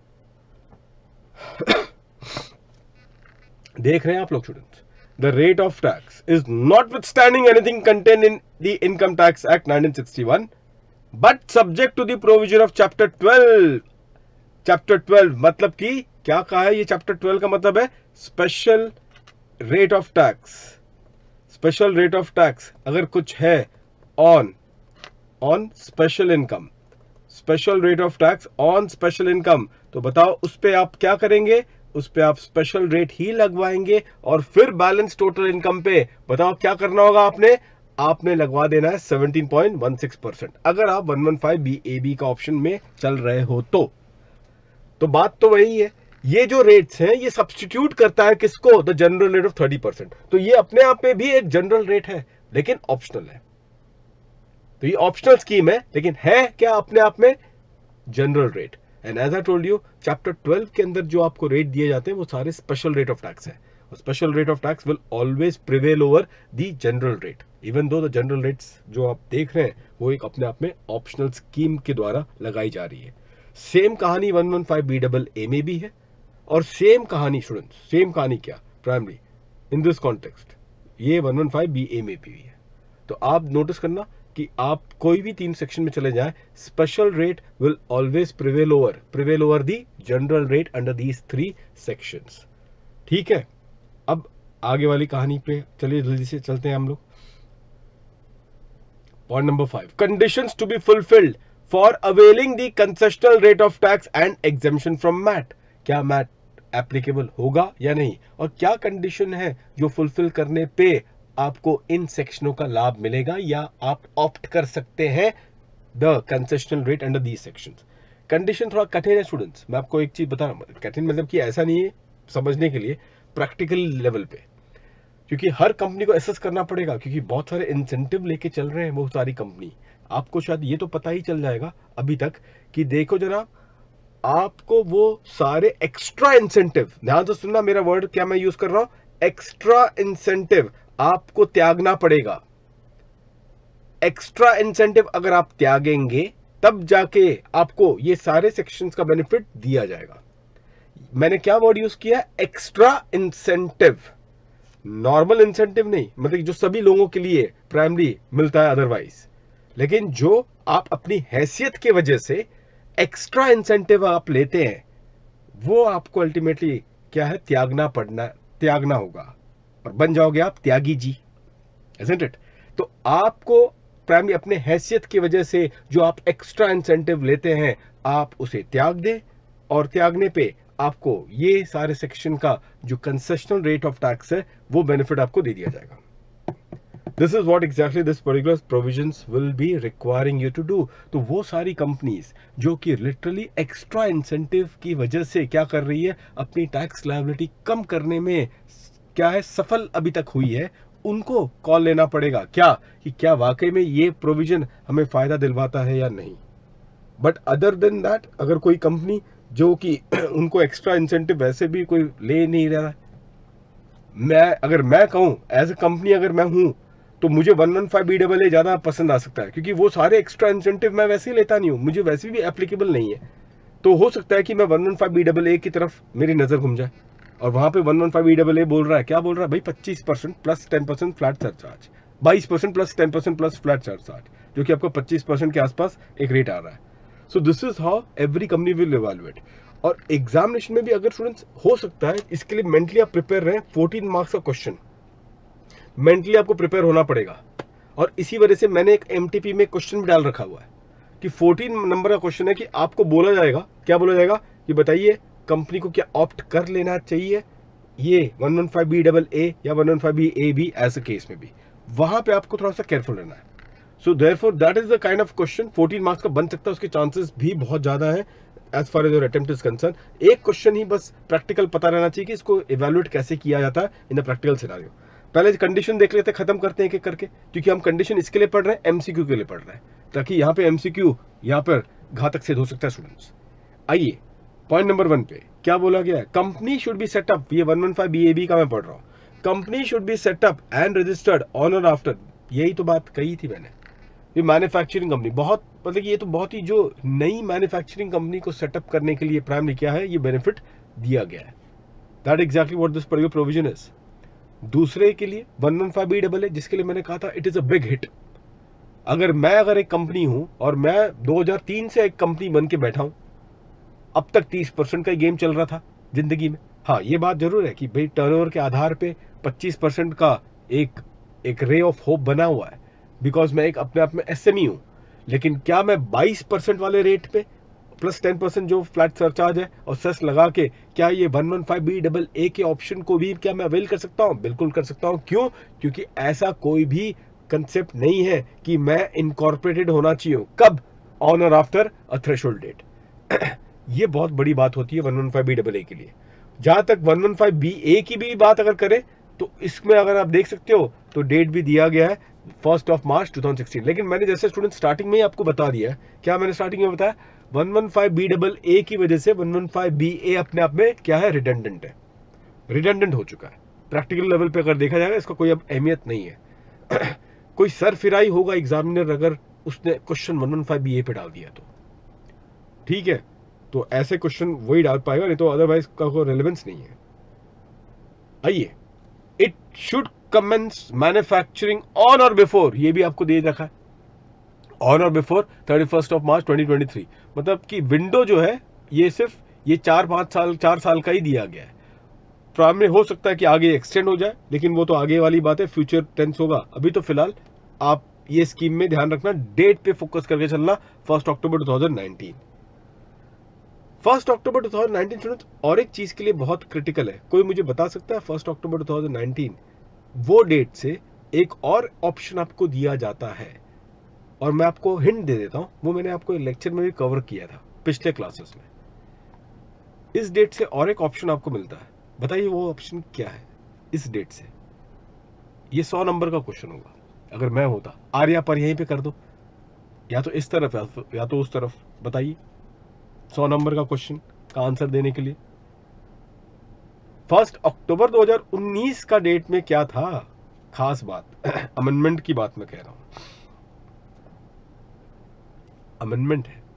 Speaker 1: देख रहे हैं आप लोग students, the rate of tax is notwithstanding anything contain in the income tax act 1961 but subject to the provision of chapter 12। Chapter 12 मतलब कि क्या कहा है ये? चैप्टर 12 का मतलब है special rate of tax. Special rate of tax अगर कुछ है on special income, special rate of tax on special income, तो बताओ उस पे आप क्या करेंगे? उस पे आप स्पेशल रेट ही लगवाएंगे, और फिर बैलेंस टोटल इनकम पे बताओ क्या करना होगा आपने लगवा देना है 17.16%, अगर आप 115BAB का ऑप्शन में चल रहे हो तो बात तो वही है। ये जो रेट्स हैं ये सब्स्टिट्यूट करता है किसको? The general rate of 30%। तो ये अपने आप में भी एक जनरल रेट है, लेकिन ऑप्शनल है। तो ये ऑप्शनल स्कीम है, लेकिन है क्या अपने आप में? General rate. And as I told you, chapter 12 के अंदर जो आपको रेट दिए जाते हैं वो सारे स्पेशल रेट ऑफ टैक्स है। Special rate of tax will always prevail over the general rate, even though the general rates जो आप देख रहे हैं वो एक अपने आप में ऑप्शनल स्कीम के द्वारा लगाई जा रही है। सेम कहानी 115BAA में भी है, और सेम कहानी स्टूडेंट्स, सेम कहानी क्या प्राइमरी इन दिस कॉन्टेक्स्ट, ये 115BA में भी है। तो आप नोटिस करना कि आप कोई भी 3 सेक्शन में चले जाएं, special rate will always prevail over the general rate under these 3 sections. ठीक है, अब आगे वाली कहानी पे चलिए जल्दी से चलते हैं हम लोग। Point number 5, conditions to be fulfilled for availing the concessional rate of tax and exemption from MAT. क्या मैट एप्लीकेबल होगा या नहीं, और क्या कंडीशन है जो फुलफिल करने पे आपको इन सेक्शनों का लाभ मिलेगा, या आप ऑप्ट कर सकते हैं the concessional rate under these sections. Condition थोड़ा कठिन है स्टूडेंट्स, मैं आपको एक चीज बता रहा हूं, कठिन मतलब कि ऐसा नहीं है, समझने के लिए प्रैक्टिकल लेवल पे, क्योंकि हर कंपनी को एसेस करना पड़ेगा, क्योंकि बहुत सारे इंसेंटिव लेके चल रहे हैं वो सारी कंपनी। आपको शायद ये तो पता ही चल जाएगा अभी तक कि देखो जरा, आपको वो सारे एक्स्ट्रा इंसेंटिव, ध्यान से सुनना मेरा वर्ड क्या मैं यूज कर रहा हूं, एक्स्ट्रा इंसेंटिव आपको त्यागना पड़ेगा। एक्स्ट्रा इंसेंटिव अगर आप त्यागेंगे तब जाके आपको ये सारे सेक्शंस का बेनिफिट दिया जाएगा। मैंने क्या वर्ड यूज किया? Extra incentive. नॉर्मल इंसेंटिव नहीं, मतलब जो सभी लोगों के लिए प्राइमरी मिलता है अदरवाइज, लेकिन जो आप अपनी हैसियत की वजह से एक्स्ट्रा इंसेंटिव आप लेते हैं, वो आपको अल्टीमेटली क्या है, त्यागना होगा, और बन जाओगे आप त्यागी जी, isn't it? तो आपको प्राइमरी अपने हैसियत की वजह से जो आप एक्स्ट्रा इंसेंटिव लेते हैं, आप उसे त्याग दें, और त्यागने पे आपको ये सारे सेक्शन का जो कंसेशनल रेट ऑफ टैक्स है वो बेनिफिट आपको दे दिया जाएगा. This is what exactly this particular provisions will be requiring you to do. तो वो सारी कंपनीज जो कि लिटरली एक्स्ट्रा इंसेंटिव की वजह से क्या कर रही है, अपनी टैक्स लायबिलिटी कम करने में क्या है, सफल अभी तक हुई है, उनको कॉल लेना पड़ेगा क्या, कि क्या वाकई में ये प्रोविजन हमें फायदा दिलवाता है या नहीं. बट अदर देन दैट, अगर कोई कंपनी जो कि उनको एक्स्ट्रा इंसेंटिव वैसे भी कोई ले नहीं रहा है, अगर मैं कहूं एज ए कंपनी, अगर मैं हूं, तो मुझे 115BAA ज्यादा पसंद आ सकता है, क्योंकि वो सारे एक्स्ट्रा इंसेंटिव मैं वैसे ही लेता नहीं हूं, मुझे वैसे भी एप्लीकेबल नहीं है. तो हो सकता है कि मैं 115BAA की तरफ मेरी नजर घूम जाए, और वहां पे 115BAA बोल रहा है, क्या बोल रहा है भाई, 25% plus 10% flat surcharge, 22% plus 10% plus flat surcharge, जो कि आपको 25% के आसपास एक रेट आ रहा है. So this is how every company will evaluate. और एग्जामिनेशन में भी अगर स्टूडेंट्स, हो सकता है इसके लिए मेंटली आप प्रिपेयर रहें, 14 मार्क्स का क्वेश्चन मेंटली आपको प्रिपेयर होना पड़ेगा. और इसी वजह से मैंने एक एमटीपी में क्वेश्चन भी डाल रखा हुआ है कि 14 नंबर का क्वेश्चन है, कि आपको बोला जाएगा, क्या बोला जाएगा, कि बताइए कंपनी को क्या ऑप्ट कर लेना चाहिए, ये 115BAA या 115BAB ऐसे केस में भी, वहां पे आपको थोड़ा सा केयरफुल रहना है. So therefore that is the kind of question 14 marks का बन सकता है, उसके चांसेस भी बहुत ज्यादा है as far as your attempt is concerned. एक क्वेश्चन ही बस प्रैक्टिकल पता रहना चाहिए कि इसको इवैल्यूएट कैसे किया जाता है इन द प्रैक्टिकल सिनेरियो. पहले कंडीशन देख लेते हैं, खत्म करते हैं एक एक करके, क्योंकि हम कंडीशन इसके लिए पढ़ रहे हैं, एमसीक्यू के लिए पढ़ रहे हैं, ताकि यहाँ पे एमसीक्यू यहाँ पर घातक सिद्ध हो सकता है स्टूडेंट्स. आइए पॉइंट नंबर 1 पे क्या बोला गया है, कंपनी शुड बी सेटअप, ये 115BAB का मैं पढ़ रहा हूँ, company should be set up and registered on or after, यही तो बात कही थी मैंने. ये मैन्युफैक्चरिंग कंपनी, बहुत मतलब ये तो बहुत ही जो नई मैन्युफैक्चरिंग कंपनी को सेटअप करने के लिए प्राइमरी क्या है, ये बेनिफिट दिया गया है. That exactly what this particular provision is. दूसरे के लिए 115BAA, जिसके लिए मैंने कहा था it is a big hit. अगर एक कंपनी हूं और मैं 2003 से एक कंपनी बन के बैठा हूं, अब तक 30% का गेम चल रहा था जिंदगी में. हाँ, ये बात जरूर है कि भाई टर्नओवर के आधार पे 25% का एक रे ऑफ होप बना हुआ है, बिकॉज मैं एक अपने आप में एसएमई हूं. लेकिन क्या मैं 22% वाले रेट पे प्लस 10% जो फ्लैट सरचार्ज है और सेस लगा के, क्या ये 115BAA के ऑप्शन को भी क्या मैं अवेल कर सकता हूं? बिल्कुल कर सकता हूं. क्यों? क्योंकि ऐसा कोई भी कंसेप्ट नहीं है कि मैं इनकॉर्पोरेटेड होना चाहिए. कब? On or after a threshold date. ये बहुत बड़ी बात होती है 115BAA के लिए. जहां तक 115BA की भी बात अगर करें, तो इसमें अगर आप देख सकते हो तो डेट भी दिया गया है 1 मार्च 2016. लेकिन मैंने जैसे स्टूडेंट स्टार्टिंग में ही आपको बता दिया है, क्या मैंने स्टार्टिंग में बताया, 115BAA की वजह से 115BA अपने आप में क्या है, रिडंडेंट है, रिडंडेंट हो चुका है. प्रैक्टिकल लेवल पे अगर देखा जाएगा, इसका कोई अब अहमियत नहीं है. कोई सरफिराई होगा एग्जामिनर अगर उसने क्वेश्चन 115BA पे डाल दिया तो ठीक है, तो ऐसे क्वेश्चन वही डाल पाएगा, नहीं तो अदरवाइज का कोई रेलेवेंस नहीं है. आइए, it should commence manufacturing on or before, ये भी आपको दे रखा है, ऑन और बिफोर 31 मार्च 2023. मतलब कि विंडो जो है ये सिर्फ ये 4 साल का ही दिया गया है. प्राइमरी हो सकता है कि आगे एक्सटेंड हो जाए, लेकिन वो तो आगे वाली बात है, फ्यूचर टेंस होगा. अभी तो फिलहाल आप ये स्कीम में ध्यान रखना, डेट पे फोकस करके चलना, 1 अक्टूबर 2019. 1 अक्टूबर 2019 स्टूडेंट्स और एक चीज के लिए बहुत क्रिटिकल है. कोई मुझे बता सकता है 1 अक्टूबर 2019 वो डेट से एक और ऑप्शन आपको दिया जाता है, और मैं आपको हिंट दे देता हूं, वो मैंने आपको लेक्चर में भी कवर किया था पिछले क्लासेस में. इस डेट से और एक ऑप्शन आपको मिलता है, बताइए वो ऑप्शन क्या है. इस डेट से ये 100 नंबर का क्वेश्चन होगा. अगर मैं होता, आर्या पर यहीं पे कर दो, या तो इस तरफ या तो उस तरफ. बताइए 100 नंबर का क्वेश्चन का आंसर देने के लिए 1 अक्टूबर 2019 का डेट में क्या था खास बात. अमेंडमेंट की बात मैं कह रहा हूं, अमेंडमेंट है.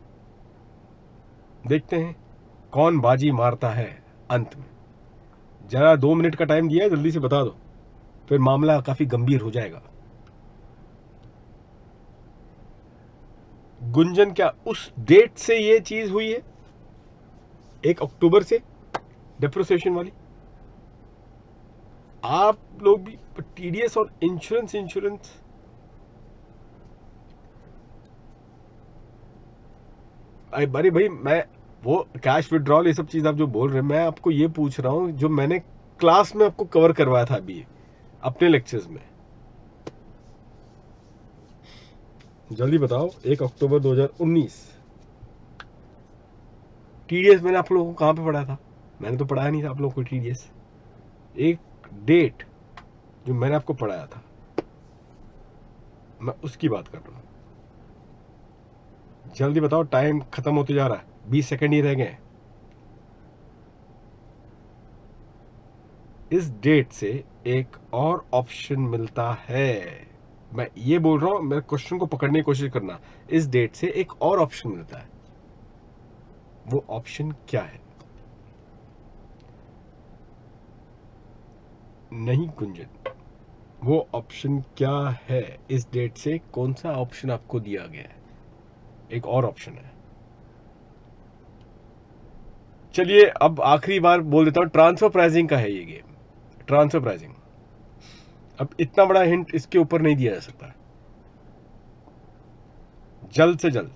Speaker 1: देखते हैं कौन बाजी मारता है अंत में. जरा 2 मिनट का टाइम दिया है, जल्दी से बता दो, फिर मामला काफी गंभीर हो जाएगा। गुंजन, क्या उस डेट से ये चीज हुई है, 1 अक्टूबर से डेप्रिसिएशन वाली? आप लोग भी टीडीएस और इंश्योरेंस अरे भाई, मैं वो कैश विड्रॉल ये सब चीज आप जो बोल रहे हैं, मैं आपको ये पूछ रहा हूं जो मैंने क्लास में आपको कवर करवाया था अभी अपने लेक्चर्स में। जल्दी बताओ, 1 अक्टूबर 2019 टीडीएस मैंने आप लोगों को कहां पे पढ़ाया था? मैंने तो पढ़ाया नहीं था आप लोगों को टीडीएस। एक डेट जो मैंने आपको पढ़ाया था, मैं उसकी बात कर रहा हूं। जल्दी बताओ, टाइम खत्म होते जा रहा है, 20 सेकंड ही रह गए। इस डेट से एक और ऑप्शन मिलता है, मैं ये बोल रहा हूं, मेरे क्वेश्चन को पकड़ने की कोशिश करना। इस डेट से एक और ऑप्शन मिलता है, वो ऑप्शन क्या है? नहीं गुंजन, वो ऑप्शन क्या है? इस डेट से कौन सा ऑप्शन आपको दिया गया है? एक और ऑप्शन है। चलिए अब आखिरी बार बोल देता हूं, ट्रांसफर प्राइसिंग का है ये गेम, ट्रांसफर प्राइसिंग। अब इतना बड़ा हिंट इसके ऊपर नहीं दिया जा सकता, जल्द से जल्द।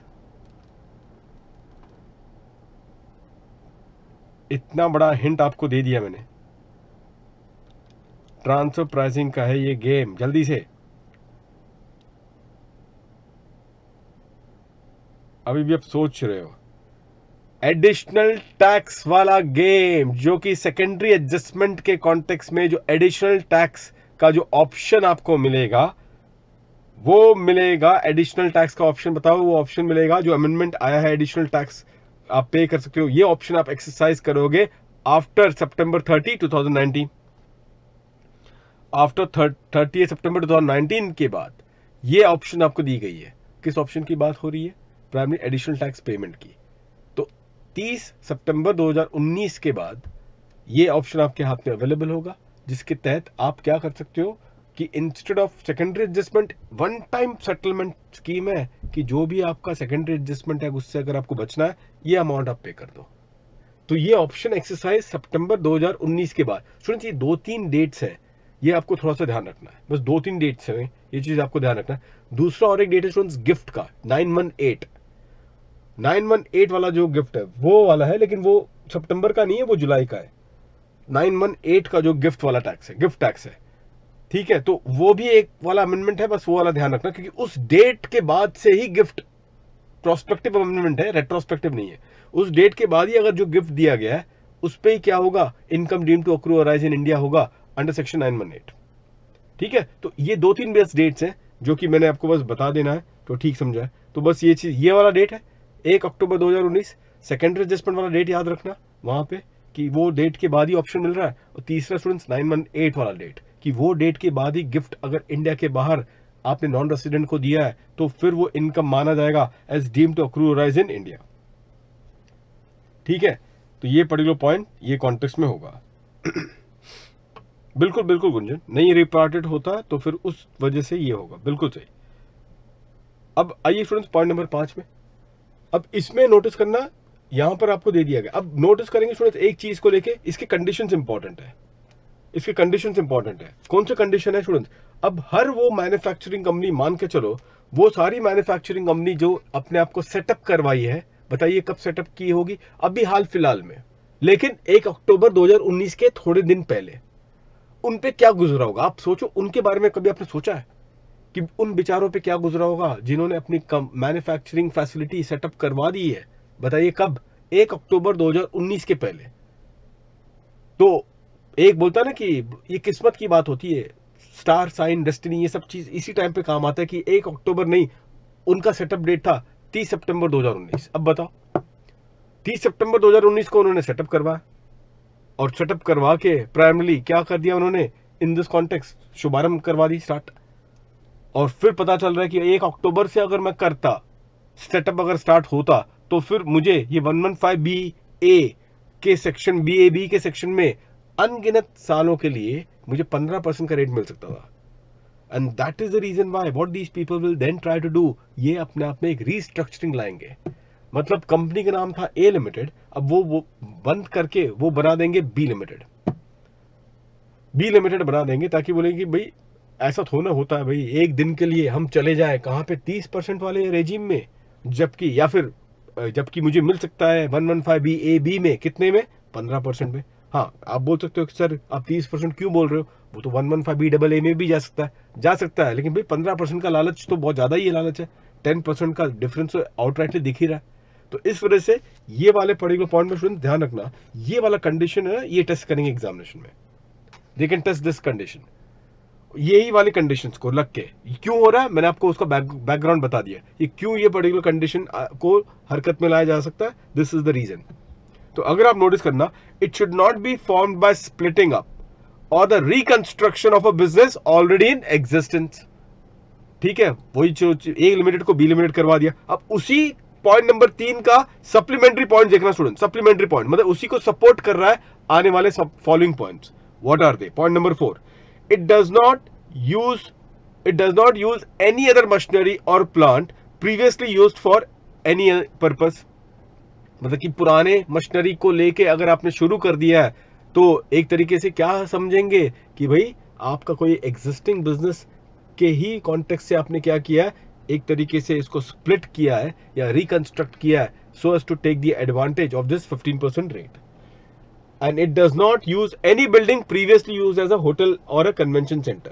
Speaker 1: इतना बड़ा हिंट आपको दे दिया मैंने, ट्रांसफर प्राइसिंग का है ये गेम, जल्दी से। अभी भी आप सोच रहे हो, एडिशनल टैक्स वाला गेम, जो कि सेकेंडरी एडजस्टमेंट के कॉन्टेक्स्ट में जो एडिशनल टैक्स का जो ऑप्शन आपको मिलेगा, वो मिलेगा एडिशनल टैक्स का ऑप्शन। बताओ वो ऑप्शन मिलेगा जो अमेंडमेंट आया है, एडिशनल टैक्स आप पे कर सकते हो, ये ऑप्शन आप एक्सरसाइज करोगे आफ्टर सितंबर 30, 2019। आफ्टर 30 सितंबर 2019 के बाद ये ऑप्शन आपको दी गई है। किस ऑप्शन की बात हो रही है? प्राइमरी एडिशनल टैक्स पेमेंट की। तो 30 सितंबर 2019 के बाद ये ऑप्शन आपके हाथ में अवेलेबल होगा, जिसके तहत आप क्या कर सकते हो कि instead of secondary adjustment, one time settlement scheme है कि जो भी आपका सेकेंडरी एडजस्टमेंट है उससे अगर आपको बचना है, ये अमाउंट आप पे कर दो। तो ये ऑप्शन एक्सरसाइज सितंबर 2019 के बाद। सुनिए, 2-3 डेट्स हैं, ये आपको थोड़ा सा ध्यान रखना है, बस 2-3 डेट्स हैं, ये चीज आपको ध्यान रखना है। दूसरा और एक डेट है स्टूडेंट्स, गिफ्ट का 918 वाला जो गिफ्ट है वो वाला है, लेकिन वो सितंबर का नहीं है, वो जुलाई का है। 918 का जो गिफ्ट वाला टैक्स है, गिफ्ट टैक्स है, ठीक है? तो वो भी एक वाला अमेंडमेंट है, बस वो वाला ध्यान रखना, क्योंकि उस डेट के बाद से ही गिफ्ट प्रोस्पेक्टिव अमेंडमेंट है, रेट्रोस्पेक्टिव नहीं है। उस डेट के बाद ही अगर जो गिफ्ट दिया गया है उस पे ही क्या होगा, income deem to accrue arise in India होगा अंडर सेक्शन 918। ठीक है? तो ये 2-3 बेस्ट डेट्स हैं जो कि मैंने आपको बस बता देना है, तो ठीक समझा है। तो बस ये चीज, ये वाला डेट है 1 अक्टूबर 2019, सेकेंडरी एडजस्टमेंट वाला डेट याद रखना वहां पे कि वो डेट के बाद ही ऑप्शन मिल रहा है। और तीसरा स्टूडेंट्स 918 वाला डेट, कि वो डेट के बाद ही गिफ्ट अगर इंडिया के बाहर आपने नॉन रेसिडेंट को दिया है तो फिर वो इनकम माना जाएगा as deem to accrue arise in India. ठीक है? तो ये पर्टिकुलर पॉइंट ये कॉन्टेक्स्ट में होगा। बिल्कुल बिल्कुल गुंजन, नहीं रिपार्टेड होता तो फिर उस वजह से ये होगा, बिल्कुल सही। अब आइए स्टूडेंट्स पॉइंट नंबर 5 में। अब इसमें नोटिस करना, यहां पर आपको दे दिया गया। अब नोटिस करेंगे स्टूडेंट्स एक चीज को लेके, इसके कंडीशंस इंपॉर्टेंट है, इसके कंडीशंस इंपॉर्टेंट है। कौन से कंडीशन है स्टूडेंट्स? अब हर वो मैन्युफैक्चरिंग कंपनी, मान के चलो वो सारी मैन्युफैक्चरिंग कंपनी जो अपने आप को सेटअप करवाई है, बताइए कब सेटअप की होगी? अभी हाल फिलहाल में, लेकिन 1 अक्टूबर 2019 के थोड़े दिन पहले। उन पे क्या गुजरा होगा? आप सोचो, उनके बारे में कभी आपने सोचा है कि उन बेचारों पे क्या गुजरा होगा जिन्होंने अपनी मैन्युफैक्चरिंग फैसिलिटी सेटअप करवा दी है? बताइए कब? 1 अक्टूबर 2019 के पहले। तो एक बोलता है ना कि ये किस्मत की बात होती है, स्टार साइन डेस्टिनी, ये सब चीज इसी टाइम पे काम आता है कि 1 अक्टूबर नहीं, उनका सेटअप डेट था 30 सितंबर 2019। अब बताओ, 30 सितंबर 2019 को उन्होंने सेटअप करवाया, और सेटअप करवा के प्राइमरली क्या कर दिया उन्होंने, इन दिस कॉन्टेक्स्ट शुभारंभ करवा दी, स्टार्ट। और फिर पता चल रहा है कि 1 अक्टूबर से अगर मैं करता, सेटअप अगर स्टार्ट होता, तो फिर मुझे ये 115 BA के सेक्शन, BAB के सेक्शन में अनगिनत सालों के लिए मुझे 15% का रेट मिल सकता था। And that is the reason why what these people will then try to do, ये अपने आप में एक रीस्ट्रक्चरिंग लाएंगे। मतलब कंपनी का नाम था ए लिमिटेड, अब वो बंद करके वो बना देंगे बी लिमिटेड। बी लिमिटेड बना देंगे ताकि बोलेंगे कि भाई ऐसा थोड़ा होता है भाई, एक दिन के लिए हम चले जाएं कहां पे 30% वाले रेजिम में, जबकि या फिर जबकि मुझे मिल सकता है 115 बी ए बी में कितने में, 15% में। हाँ, आप बोल सकते हो कि सर आप 30% क्यों बोल रहे हो, वो तो 115 बी डबल ए में भी जा सकता है, लेकिन भाई 15% का लालच तो बहुत ज्यादा ही लालच है। 10% का डिफरेंस तो आउटराइटली दिख ही रहा है। तो इस वजह से ये वाले पर्टिकुलर पॉइंट में स्टूडेंट ध्यान रखना, ये वाला कंडीशन है, ये टेस्ट करेंगे एग्जामिनेशन में। They can test this condition, यही वाली कंडीशंस को लग के क्यों हो रहा है, मैंने आपको उसका बैकग्राउंड बता दिया, ये क्यों ये पर्टिकुलर कंडीशन को हरकत में लाया जा सकता है, दिस इज द रीजन। तो अगर आप नोटिस करना, it should not be formed by splitting up or the reconstruction of a business already in existence. ठीक है, वही जो ए लिमिटेड को बी लिमिटेड करवा दिया, अब उसी पॉइंट नंबर 3 का सप्लीमेंट्री पॉइंट देखना स्टूडेंट। सप्लीमेंट्री पॉइंट मतलब उसी को सपोर्ट कर रहा है आने वाले following points. What are they? Point number 4, it does not use any other machinery or plant previously used for any purpose। मतलब कि पुराने मशीनरी को लेके अगर आपने शुरू कर दिया है तो एक तरीके से क्या समझेंगे कि भाई आपका कोई एग्जिस्टिंग बिजनेस के ही कॉन्टेक्स्ट से आपने क्या किया है, एक तरीके से इसको स्प्लिट किया है या रिकंस्ट्रक्ट किया है so as to take the advantage of this 15% rate. And it does not use any building previously used as a hotel or a convention center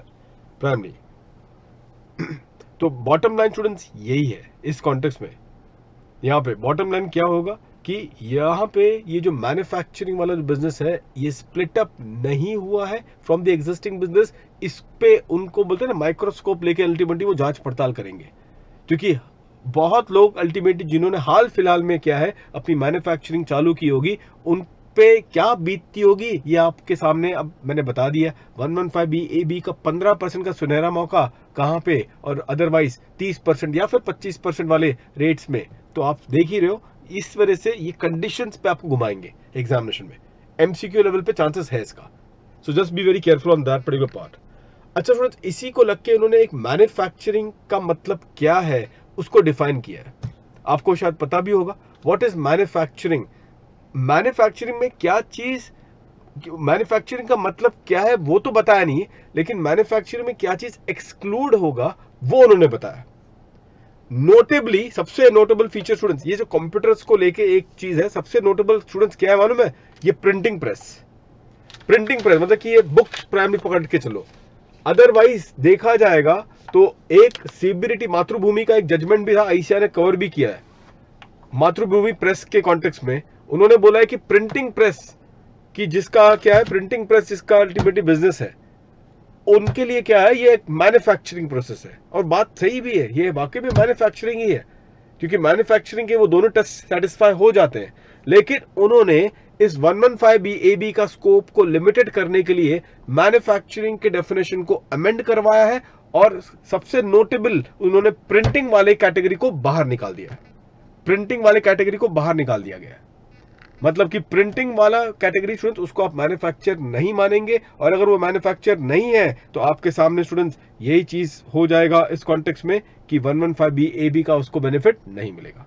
Speaker 1: primarily। तो बॉटम लाइन स्टूडेंट्स यही है इस context में। यहाँ पे bottom line क्या होगा कि यहाँ पे ये जो मैन्युफैक्चरिंग वाला जो बिजनेस है ये स्प्लिट अप नहीं हुआ है फ्रॉम द एग्जिस्टिंग बिजनेस। इस पे उनको बोलते हैं ना माइक्रोस्कोप लेके अल्टीमेटली वो जांच पड़ताल करेंगे, क्योंकि बहुत लोग अल्टीमेटली जिन्होंने हाल फिलहाल में क्या है अपनी मैन्युफैक्चरिंग चालू की होगी, उन पे क्या बीतती होगी ये आपके सामने अब मैंने बता दिया। 115 बी ए बी का 15% का सुनहरा मौका कहां पे, और अदरवाइज 30% या फिर 25% वाले रेट्स में। तो आप देख ही रहे हो, इस वजह से ये कंडीशंस पे आपको घुमाएंगे एग्जामिनेशन में, एमसीक्यू लेवल पे चांसेस है इसका। So just be very careful on that particular part. अच्छा फ्रेंड्स, इसी को लग के उन्होंने एक मैन्युफैक्चरिंग का मतलब क्या है उसको डिफाइन किया है। आपको शायद पता भी होगा व्हाट इज मैन्युफैक्चरिंग। मैन्युफैक्चरिंग में क्या चीज, मैन्युफैक्चरिंग का मतलब क्या है वो तो बताया नहीं, लेकिन मैन्युफैक्चरिंग में क्या चीज एक्सक्लूड होगा वो उन्होंने बताया। नोटेबली सबसे नोटेबल फीचर स्टूडेंट्स, ये जो कंप्यूटर्स को लेके एक चीज है सबसे नोटेबल स्टूडेंट्स क्या है मालूम है, ये प्रिंटिंग प्रेस। प्रिंटिंग प्रेस मतलब कि ये बुक्स प्राइमरी पकड़ के चलो। अदरवाइज देखा जाएगा तो एक सीबीडीटी मातृभूमि का एक जजमेंट भी था, आईसीआई ने कवर भी किया है मातृभूमि प्रेस के कॉन्टेक्स्ट में। उन्होंने बोला है कि प्रिंटिंग प्रेस की जिसका क्या है, प्रिंटिंग प्रेस जिसका अल्टीमेटली बिजनेस है, उनके लिए क्या है, ये एक मैन्युफैक्चरिंग प्रोसेस है। और बात सही भी है, ये वाकई में मैन्युफैक्चरिंग ही है, क्योंकि मैन्युफैक्चरिंग के वो दोनों टेस्ट सेटिस्फाई हो जाते हैं। लेकिन उन्होंने इस 115 बी ए बी का स्कोप को लिमिटेड करने के लिए मैन्युफैक्चरिंग के डेफिनेशन को अमेंड करवाया है, और सबसे नोटेबल उन्होंने प्रिंटिंग वाले कैटेगरी को बाहर निकाल दिया। प्रिंटिंग वाले कैटेगरी को बाहर निकाल दिया गया, मतलब कि प्रिंटिंग वाला कैटेगरी स्टूडेंट्स उसको आप मैन्युफैक्चर नहीं मानेंगे, और अगर वो मैन्युफैक्चर नहीं है तो आपके सामने स्टूडेंट्स यही चीज हो जाएगा इस कॉन्टेक्स्ट में कि 115 बी ए बी का उसको बेनिफिट नहीं मिलेगा।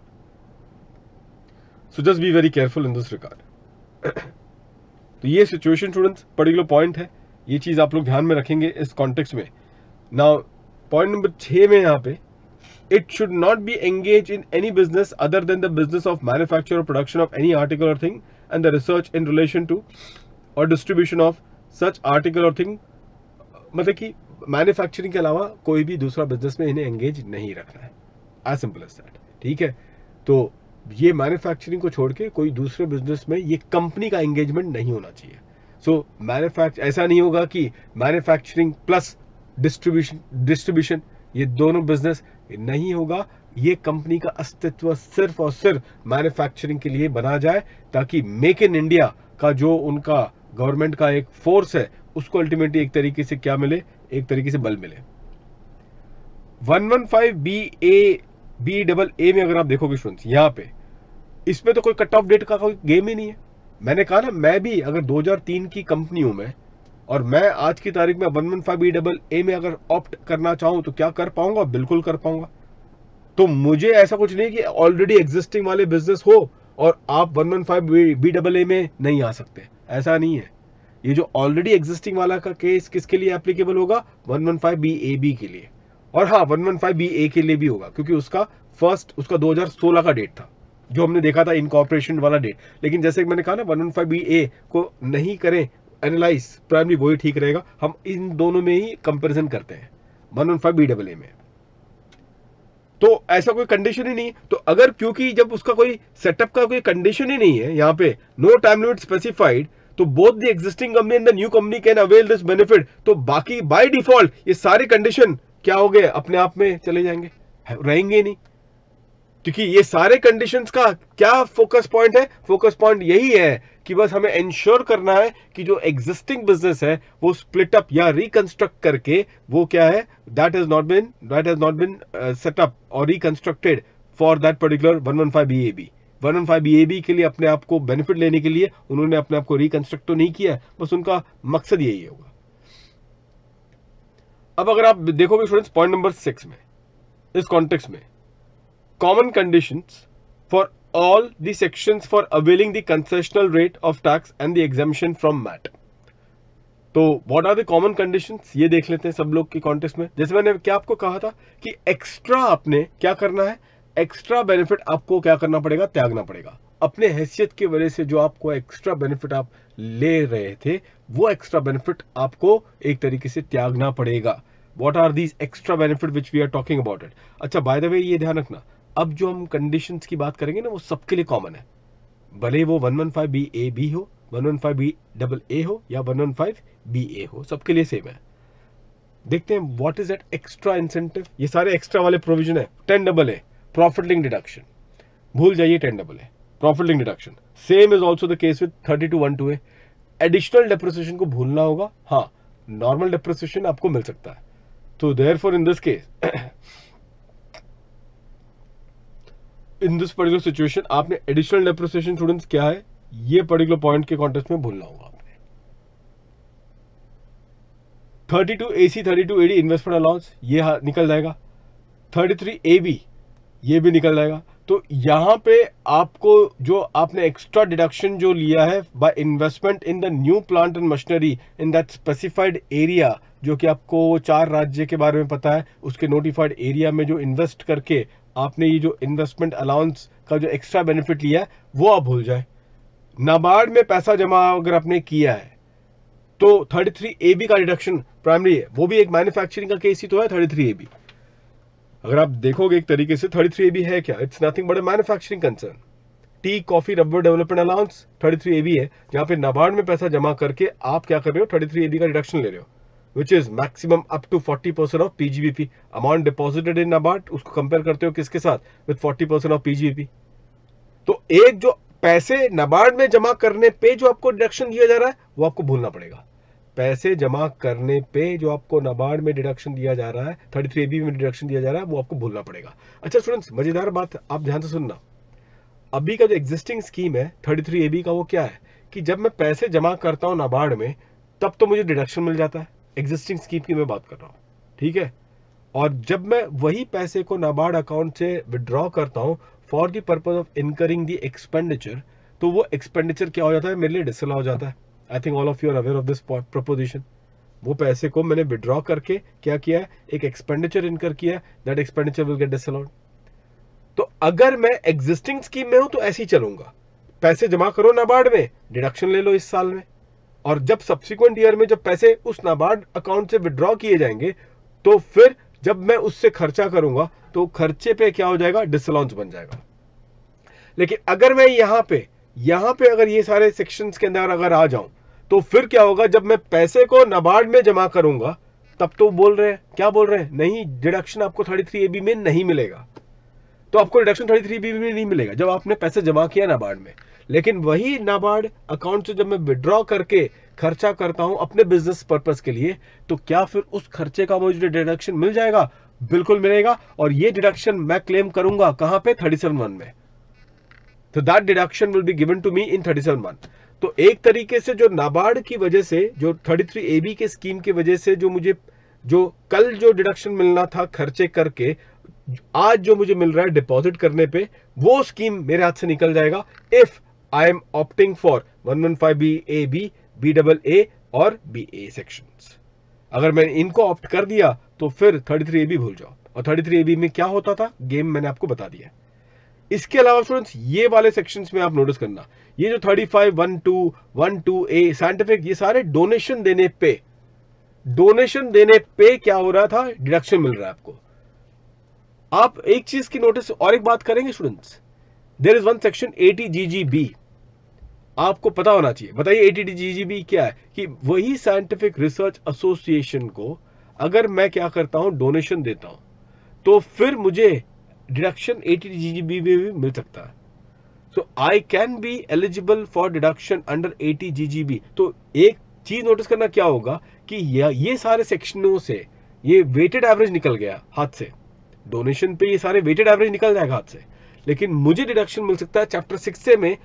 Speaker 1: So just be very careful in this regard. तो ये सिचुएशन स्टूडेंट्स पर्टिकुलर पॉइंट है, ये चीज आप लोग ध्यान में रखेंगे इस कॉन्टेक्स्ट में। नाउ पॉइंट नंबर 6 में यहाँ पे, it should not be engaged in any business other than the business of manufacture or production of any article or thing and the research in relation to or distribution of such article or thing। मतलब कि manufacturing के अलावा कोई भी दूसरा business में इन्हें engage नहीं रखना है, एज सिंपल एज दैट। ठीक है, तो ये मैन्युफैक्चरिंग को छोड़ के कोई दूसरे बिजनेस में ये कंपनी का एंगेजमेंट नहीं होना चाहिए। सो ऐसा नहीं होगा कि मैन्युफैक्चरिंग प्लस डिस्ट्रीब्यूशन ये दोनों बिजनेस नहीं होगा। ये कंपनी का अस्तित्व सिर्फ और सिर्फ मैन्युफैक्चरिंग के लिए बना जाए, ताकि मेक इन इंडिया का जो उनका गवर्नमेंट का एक फोर्स है उसको अल्टीमेटली एक तरीके से क्या मिले, एक तरीके से बल मिले। 115 B A B double A में अगर आप देखोगे स्टूडेंट्स, यहाँ पे इसमें तो कोई कट ऑफ डेट का कोई गेम ही नहीं है। मैंने कहा ना, मैं भी अगर 2003 की कंपनी हूं मैं, और मैं आज की तारीख में 115BAA में अगर ऑप्ट करना चाहूं तो क्या कर पाऊंगा? बिल्कुल कर पाऊंगा। तो मुझे ऐसा कुछ नहीं कि ऑलरेडी एग्जिस्टिंग वाले बिजनेस हो और आप 115BAA में नहीं आ सकते, ऐसा नहीं है। ये जो ऑलरेडी एग्जिस्टिंग वाला का केस किसके लिए एप्लीकेबल होगा? 115BAB के लिए, और हाँ 115BA के लिए भी होगा, क्योंकि उसका 2016 का डेट था जो हमने देखा था इनकॉर्पोरेशन वाला डेट। लेकिन जैसे मैंने कहा ना, 115BA को नहीं करें एनालाइज, प्राइमरी वही ठीक रहेगा। हम इन दोनों में ही कंपैरिजन करते हैं 115BAA में। तो ऐसा कोई कंडीशन ही नहीं। तो अगर, क्योंकि जब उसका कोई सेटअप का कोई कंडीशन ही नहीं है यहाँ पे, नो टाइम लिमिट स्पेसिफाइड, तो both the existing company and the new company can avail this benefit. तो बाकी बाय डिफॉल्ट ये सारे कंडीशन क्या हो गए? अपने आप में चले जाएंगे, रहेंगे नहीं। क्योंकि ये सारे कंडीशंस का क्या फोकस पॉइंट है? फोकस पॉइंट यही है कि बस हमें इंश्योर करना है कि जो एग्जिस्टिंग बिजनेस है वो स्प्लिट अप या रिकंस्ट्रक्ट करके, वो क्या है, that has not been set up or reconstructed for that particular 115BAB। 115BAB के लिए अपने आप को बेनिफिट लेने के लिए उन्होंने अपने आप को रिकंस्ट्रक्ट तो नहीं किया, बस उनका मकसद यही होगा। अब अगर आप देखोगे स्टूडेंट्स पॉइंट नंबर 6 में, इस कॉन्टेक्स्ट में, common conditions for all the sections for availing the concessional rate of tax and the exemption from MAT। तो what are the common conditions, ये देख लेते हैं सब लोग की कॉन्टेक्स्ट में। जैसे मैंने क्या आपको कहा था कि एक्स्ट्रा आपने क्या करना है, एक्स्ट्रा बेनिफिट आपको क्या करना पड़ेगा? त्यागना पड़ेगा। अपने हैसियत की वजह से जो आपको एक्स्ट्रा बेनिफिट आप ले रहे थे, वो एक्स्ट्रा बेनिफिट आपको एक तरीके से त्यागना पड़ेगा। What are these extra benefit which we are talking about it? अच्छा, बाय द वे ये ध्यान रखना, अब जो हम कंडीशंस की बात करेंगे ना, वो सबके लिए कॉमन है, भले वो 115BAB हो, 115BAA हो या 115BA हो, सबके लिए सेम है। देखते हैं what is that extra incentive. ये सारे एक्स्ट्रा वाले प्रोविजन है। 10AA प्रॉफिट लिंक डिडक्शन, भूल जाइए 10AA profit link deduction. Same is also the case with 32(1)(2)A। Additional depreciation को भूलना होगा, हाँ नॉर्मल डेप्रिसिएशन आपको मिल सकता है। तो therefore in this case, in this particular situation, आपने एडिशनल डेप्रिसिएशन स्टूडेंट्स क्या है, ये पर्टिकुलर पॉइंट के कॉन्टेक्स्ट में भूलना होगा आपने। 32AC 32AD इन्वेस्टमेंट अलाउंस ये निकल जाएगा, 33AB ये भी निकल जाएगा। तो यहां पे आपको जो आपने एक्स्ट्रा डिडक्शन जो लिया है by investment in the new plant and machinery in that specified area, जो कि आपको 4 राज्य के बारे में पता है, उसके नोटिफाइड एरिया में जो इन्वेस्ट करके आपने ये जो इन्वेस्टमेंट अलाउंस का जो एक्स्ट्रा बेनिफिट लिया है, वो आप भूल जाए। नाबार्ड में पैसा जमा अगर आपने किया है तो 33AB का डिडक्शन प्राइमरी है, वो भी एक मैन्युफैक्चरिंग का केस ही तो है 33AB। अगर आप देखोगे एक तरीके से 33AB है क्या, it's nothing but a manufacturing concern. Tea coffee rubber development allowance 33AB है, जहां पे नाबार्ड में पैसा जमा करके आप क्या कर रहे हो, 33AB का डिडक्शन ले रहे हो, which is maximum up to 40% of PGBP amount deposited in NABARD। उसको कंपेयर करते हो किसके साथ, with 40% of PGBP। तो एक जो पैसे नाबार्ड में जमा करने पे जो आपको डिडक्शन दिया जा रहा है, वो आपको भूलना पड़ेगा। पैसे जमा करने पे जो आपको नाबार्ड में डिडक्शन दिया जा रहा है, 33AB में डिडक्शन दिया जा रहा है, वो आपको भूलना पड़ेगा। अच्छा स्टूडेंट्स, मजेदार बात आप ध्यान से सुनना, अभी का जो एग्जिस्टिंग स्कीम है 33AB का, वो क्या है कि जब मैं पैसे जमा करता हूं नाबार्ड में, तब तो मुझे डिडक्शन मिल जाता है। एग्जिस्टिंग स्कीम की मैं बात कर रहा हूं, ठीक है। और जब मैं वही पैसे को नाबार्ड अकाउंट से विड्रॉ करता हूं for the purpose of incurring the expenditure, तो वो एक्सपेंडिचर क्या हो जाता है, मेरे लिए डिसअलाउ हो जाता है। I think all of you are aware of this proposition. वो पैसे को मैंने विड्रॉ करके क्या किया है, एक एक्सपेंडिचर इनकर किया, that expenditure will get disallowed. तो अगर मैं एग्जिस्टिंग स्कीम में हूं तो ऐसे ही चलूंगा, पैसे जमा करो नाबार्ड में, डिडक्शन ले लो इस साल में, और जब सब्सिक्वेंट ईयर में जब पैसे उस नाबार्ड अकाउंट से विड्रॉ किए जाएंगे, तो फिर जब मैं उससे खर्चा करूंगा तो खर्चे पे क्या हो जाएगा, डिसअलाउंस बन जाएगा। लेकिन अगर मैं यहां पे अगर ये सारे सेक्शंस के अंदर अगर आ जाऊं, तो फिर क्या होगा, जब मैं पैसे को नाबार्ड में जमा करूंगा, तब तो बोल रहे हैं, क्या बोल रहे हैं, नहीं डिडक्शन आपको 33AB में नहीं मिलेगा। तो आपको डिडक्शन 33AB में नहीं मिलेगा जब आपने पैसे जमा किया नाबार्ड में। लेकिन वही नाबार्ड अकाउंट से जब मैं विड्रॉ करके खर्चा करता हूं अपने बिजनेस पर्पस के लिए, तो क्या फिर उस खर्चे का मुझे डिडक्शन मिल जाएगा? बिल्कुल मिलेगा। और ये डिडक्शन मैं क्लेम करूंगा कहां पे, 37(1) में। तो that deduction will be given to me in 37(1). तो एक तरीके से जो नाबार्ड की वजह से, जो 33AB के स्कीम की वजह से जो मुझे जो कल जो डिडक्शन मिलना था खर्चे करके, आज जो मुझे मिल रहा है डिपॉजिट करने पे, वो स्कीम मेरे हाथ से निकल जाएगा if I am opting for 115BAB, BAA और BA सेक्शंस। अगर मैंने इनको ऑप्ट कर दिया तो फिर 33AB भूल जाओ। और 33AB में क्या होता था, गेम मैंने आपको बता दिया। इसके अलावा स्टूडेंट्स ये वाले सेक्शंस में आप नोटिस करना, ये जो 35, 12, 12A साइंटिफिक, ये सारे डोनेशन देने पे क्या हो रहा था, डिडक्शन मिल रहा है आपको। आप एक चीज की नोटिस और एक बात करेंगे students, there is one section 80GGB, आपको पता होना चाहिए। बताइए 80GGB क्या है? कि वही साइंटिफिक रिसर्च एसोसिएशन को अगर मैं क्या करता हूं, डोनेशन देता हूं, तो फिर मुझे डिडक्शन 80GGB में भी मिल सकता है। So I can be eligible for deduction under 80GGB। तो एक चीज नोटिस करना क्या होगा कि ये सारे सेक्शनों से ये वेटेड एवरेज निकल गया हाथ से, डोनेशन पे ये सारे वेटेड एवरेज निकल जाएगा हाथ से, लेकिन मुझे डिडक्शन मिल सकता है चैप्टर 6 से में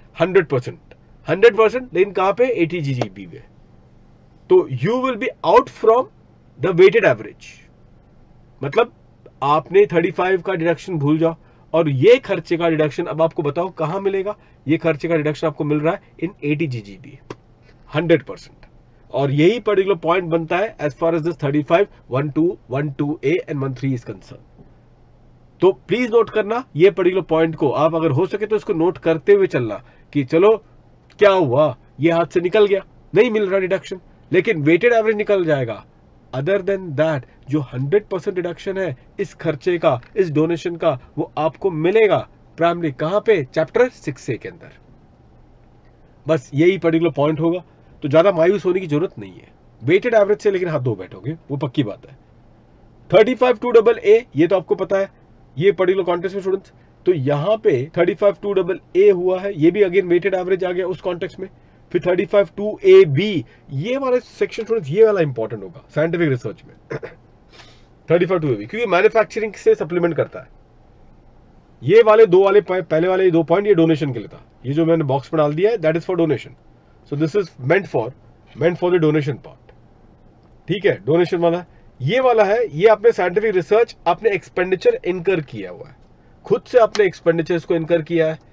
Speaker 1: 100%, लेकिन कहां पे, 80GGB में। तो you will be out from the weighted average. मतलब आपने 35 का डिडक्शन भूल जाओ, और ये खर्चे का डिडक्शन अब आपको बताओ कहां मिलेगा। ये खर्चे का डिडक्शन आपको मिल रहा है इन 80GGB 100%। और यही पर्टिकुलर पॉइंट बनता है as far as this 35, 12, 12A and 13 is concern. तो प्लीज नोट करना ये पर्टिकुलर पॉइंट को, आप अगर हो सके तो इसको नोट करते हुए चलना कि चलो क्या हुआ, ये हाथ से निकल गया, नहीं मिल रहा डिडक्शन, लेकिन वेटेड एवरेज निकल जाएगा। अदर देन दैट जो 100% डिडक्शन है इस खर्चे का, इस डोनेशन का, वो आपको मिलेगा प्राइमरी कहां पे, चैप्टर 6A के अंदर। बस यही पर्टिकुलर पॉइंट होगा। तो ज्यादा मायूस होने की जरूरत नहीं है, वेटेड एवरेज से लेकिन हाथ धो बैठोगे वो पक्की बात है। 35 2AA ये तो आपको पता है, ये पर्टिकुलर कॉन्टेक्स्ट में स्टूडेंट्स। तो यहां पे 35 2AA हुआ है, ये भी अगेन वेटेड एवरेज आ गया उस कॉन्टेक्स्ट में। फिर 35 2AB, ये वाला सेक्शन स्टूडेंट्स, ये वाला इंपॉर्टेंट होगा साइंटिफिक रिसर्च में 35 2AB, क्योंकि मैन्युफैक्चरिंग से सप्लीमेंट करता है। ये वाले पहले वाले 2 पॉइंट ये डोनेशन के लिए था, ये जो मैंने बॉक्स में डाल दिया है that is for donation. So this is meant for the donation part. ठीक है, डोनेशन वाला ये वाला है, ये आपने साइंटिफिक रिसर्च, आपने एक्सपेंडिचर इनकर किया हुआ है, खुद से आपने एक्सपेंडिचर इसको इनकर किया है।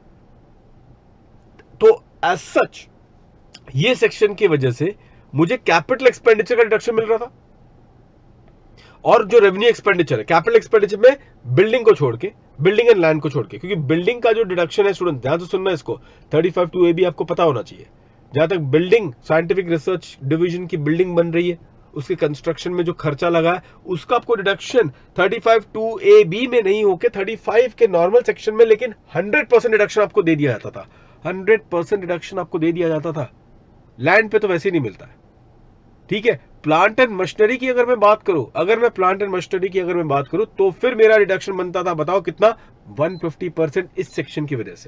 Speaker 1: तो एज सच ये सेक्शन की वजह से मुझे कैपिटल एक्सपेंडिचर का डिडक्शन मिल रहा था, और जो रेवेन्यू एक्सपेंडिचर है, कैपिटल एक्सपेंडिचर में बिल्डिंग को छोड़ के, बिल्डिंग एंड लैंड को छोड़ के, क्योंकि बिल्डिंग का जो डिडक्शन है स्टूडेंट ध्यान से सुनना इसको, 35 2AB आपको पता होना चाहिए। जहां तक बिल्डिंग, साइंटिफिक रिसर्च डिवीजन की बिल्डिंग बन रही है, उसके कंस्ट्रक्शन में जो खर्चा लगा है उसका आपको डिडक्शन 35 2AB में नहीं होके 35 के नॉर्मल सेक्शन में, लेकिन 100% डिडक्शन आपको दे दिया जाता था। 100% डिडक्शन आपको दे दिया जाता था। लैंड पे तो वैसे ही नहीं मिलता है। ठीक है, प्लांट एंड मशीनरी की अगर मैं बात करूं, तो फिर मेरा डिडक्शन बनता था, बताओ कितना, 150% इस सेक्शन की वजह से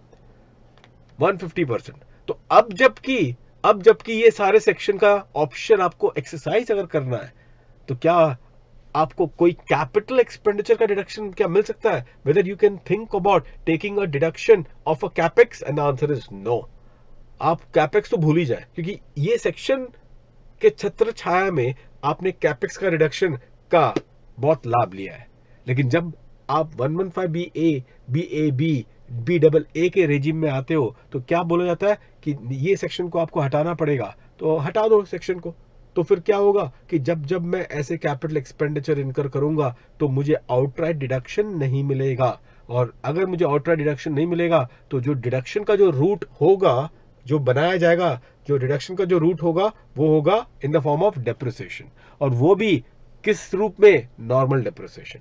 Speaker 1: 150%। तो अब जबकि ये सारे सेक्शन का ऑप्शन आपको एक्सरसाइज अगर करना है, तो क्या आपको कोई कैपिटल एक्सपेंडिचर का डिडक्शन क्या मिल सकता है? Whether you can think about taking a deduction of a capex, and answer is no. आप कैपेक्स तो भूल ही जाए, क्योंकि ये सेक्शन के छत्र छाया में आपने कैपेक्स का रिडक्शन का बहुत लाभ लिया है। लेकिन जब आप 115BA, BAB, BAA के रेजिम में आते हो, तो क्या बोला जाता है कि ये सेक्शन को आपको हटाना पड़ेगा, तो हटा दो सेक्शन को। तो फिर क्या होगा कि जब मैं ऐसे कैपिटल एक्सपेंडिचर इनकर करूंगा तो मुझे आउटराइट डिडक्शन नहीं मिलेगा, और अगर मुझे आउटराइट डिडक्शन नहीं मिलेगा तो जो डिडक्शन का जो रूट होगा, जो बनाया जाएगा, जो डिडक्शन का जो रूट होगा, वो होगा in the form of depreciation. और वो भी किस रूप में? Normal depreciation.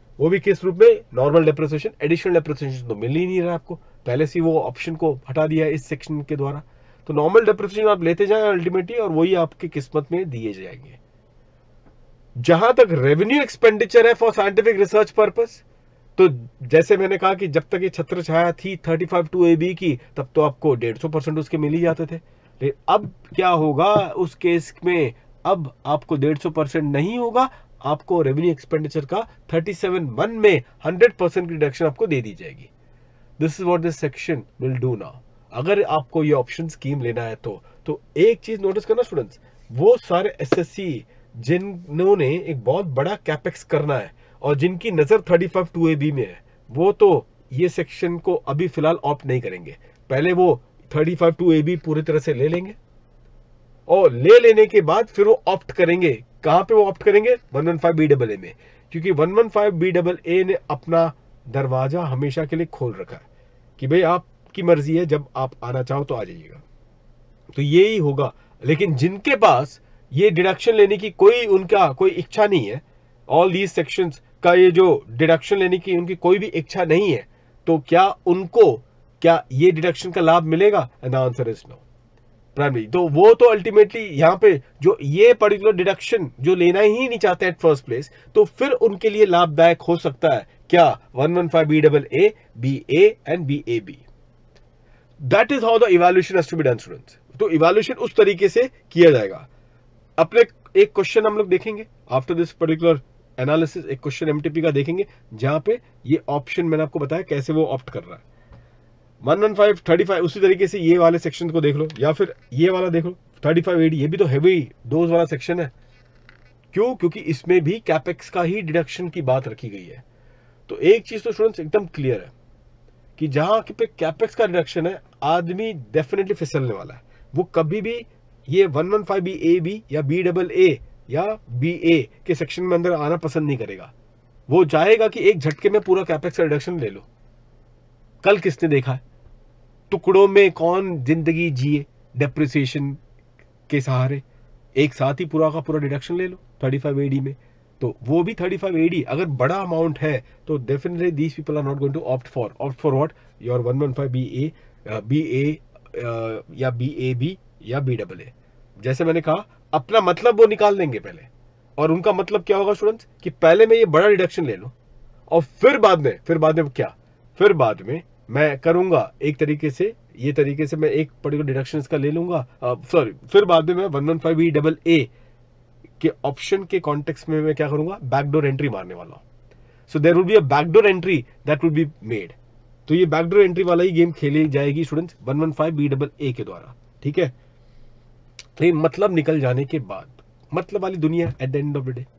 Speaker 1: एडिशनल डेप्रिसिएशन तो मिल ही नहीं रहा आपको, पहले से वो ऑप्शन को हटा दिया है इस सेक्शन के द्वारा। तो नॉर्मल डेप्रिसिएशन आप लेते जाएं अल्टीमेटली, और वही आपकी किस्मत में दिए जाएंगे। जहां तक रेवेन्यू एक्सपेंडिचर है फॉर साइंटिफिक रिसर्च पर्पस, तो जैसे मैंने कहा कि जब तक ये छत्र छाया थी 35 2AB की, तब तो आपको 150% उसके मिल ही जाते थे। लेकिन अब क्या होगा उस केस में? अब आपको 150% नहीं होगा, आपको रेवेन्यू एक्सपेंडिचर का 37(1) में 100% की डिडक्शन आपको दे दी जाएगी। This is what this section will do now. अगर आपको ये ऑप्शन स्कीम लेना है तो एक चीज नोटिस करना स्टूडेंट्स, वो सारे एसएससी जिन्होंने एक बहुत बड़ा कैपेक्स करना है और जिनकी नजर 35 2AB में है, वो तो ये सेक्शन को अभी फिलहाल ऑप्ट नहीं करेंगे। पहले वो 35 2AB पूरी तरह से ले लेंगे और ले लेने के बाद फिर वो ऑप्ट करेंगे। कहां पे वो ऑप्ट करेंगे? 115BAA में, क्योंकि 115BAA ने अपना दरवाजा हमेशा के लिए खोल रखा है कि भाई आपकी मर्जी है, जब आप आना चाहो तो आ जाइएगा। तो यही होगा। लेकिन जिनके पास ये डिडक्शन लेने की उनका कोई इच्छा नहीं है, ऑल दीज सेक्शंस का ये जो डिडक्शन लेने की उनकी कोई भी इच्छा नहीं है, तो क्या ये डिडक्शन का लाभ मिलेगा? And the answer is no. Primary तो वो तो अल्टीमेटली यहाँ पे जो ये पर्टिकुलर डिडक्शन जो लेना ही नहीं चाहते एट फर्स्ट प्लेस, तो फिर उनके लिए लाभदायक हो सकता है क्या? 115BAA, BA and BAB। That is how the evaluation has to be done students. तो इवैल्यूएशन उस तरीके से किया जाएगा। अपने एक क्वेश्चन हम लोग देखेंगे आफ्टर दिस पर्टिकुलर एनालिसिस, एक क्वेश्चन एमटीपी का देखेंगे जहां पे ये ऑप्शन मैंने आपको बताया कैसे वो ऑप्ट कर रहा है। 115 35 उसी तरीके से ये वाले सेक्शन को देख लो, या फिर ये वाला देख लो 35 AD, ये भी तो हैवी डोज वाला सेक्शन है। क्यों? क्योंकि इसमें भी कैपेक्स का ही डिडक्शन की बात रखी गई है। तो एक चीज तो स्टूडेंट्स एकदम क्लियर है कि जहां पे कैपेक्स का डिडक्शन है, आदमी डेफिनेटली फिसलने वाला है। वो कभी भी ये 115BAB या BAA या BA के सेक्शन में अंदर आना पसंद नहीं करेगा। वो चाहेगा कि एक झटके में पूरा कैपेक्स का डिडक्शन ले लो। कल किसने देखा है टुकड़ों में कौन जिंदगी जिए डेप्रिसिएशन के सहारे? एक साथ ही पूरा का पूरा डिडक्शन ले लो 35 AD में। तो वो भी 35 AD अगर बड़ा अमाउंट है तो definitely these people are not going to opt for what? Your 115BA, BA या BAB या BAA। जैसे मैंने कहा, अपना मतलब वो निकाल देंगे पहले। और उनका मतलब क्या होगा स्टूडेंट्स? कि पहले मैं ये बड़ा डिडक्शन ले लूं और फिर बाद में क्या? फिर बाद में मैं करूंगा एक तरीके से, ये तरीके से मैं एक पर्टिकुलर डिडक्शन इसका ले लूंगा, फिर बाद में मैं 115BAA के ऑप्शन के कॉन्टेक्स्ट में मैं क्या करूंगा? बैकडोर एंट्री मारने वाला हूं। So there will be a backdoor entry that will be made. तो ये बैकडोर एंट्री वाला ही गेम खेली जाएगी स्टूडेंट्स 115BAA के द्वारा, ठीक है? लेकिन मतलब निकल जाने के बाद, मतलब वाली दुनिया at the end of the day.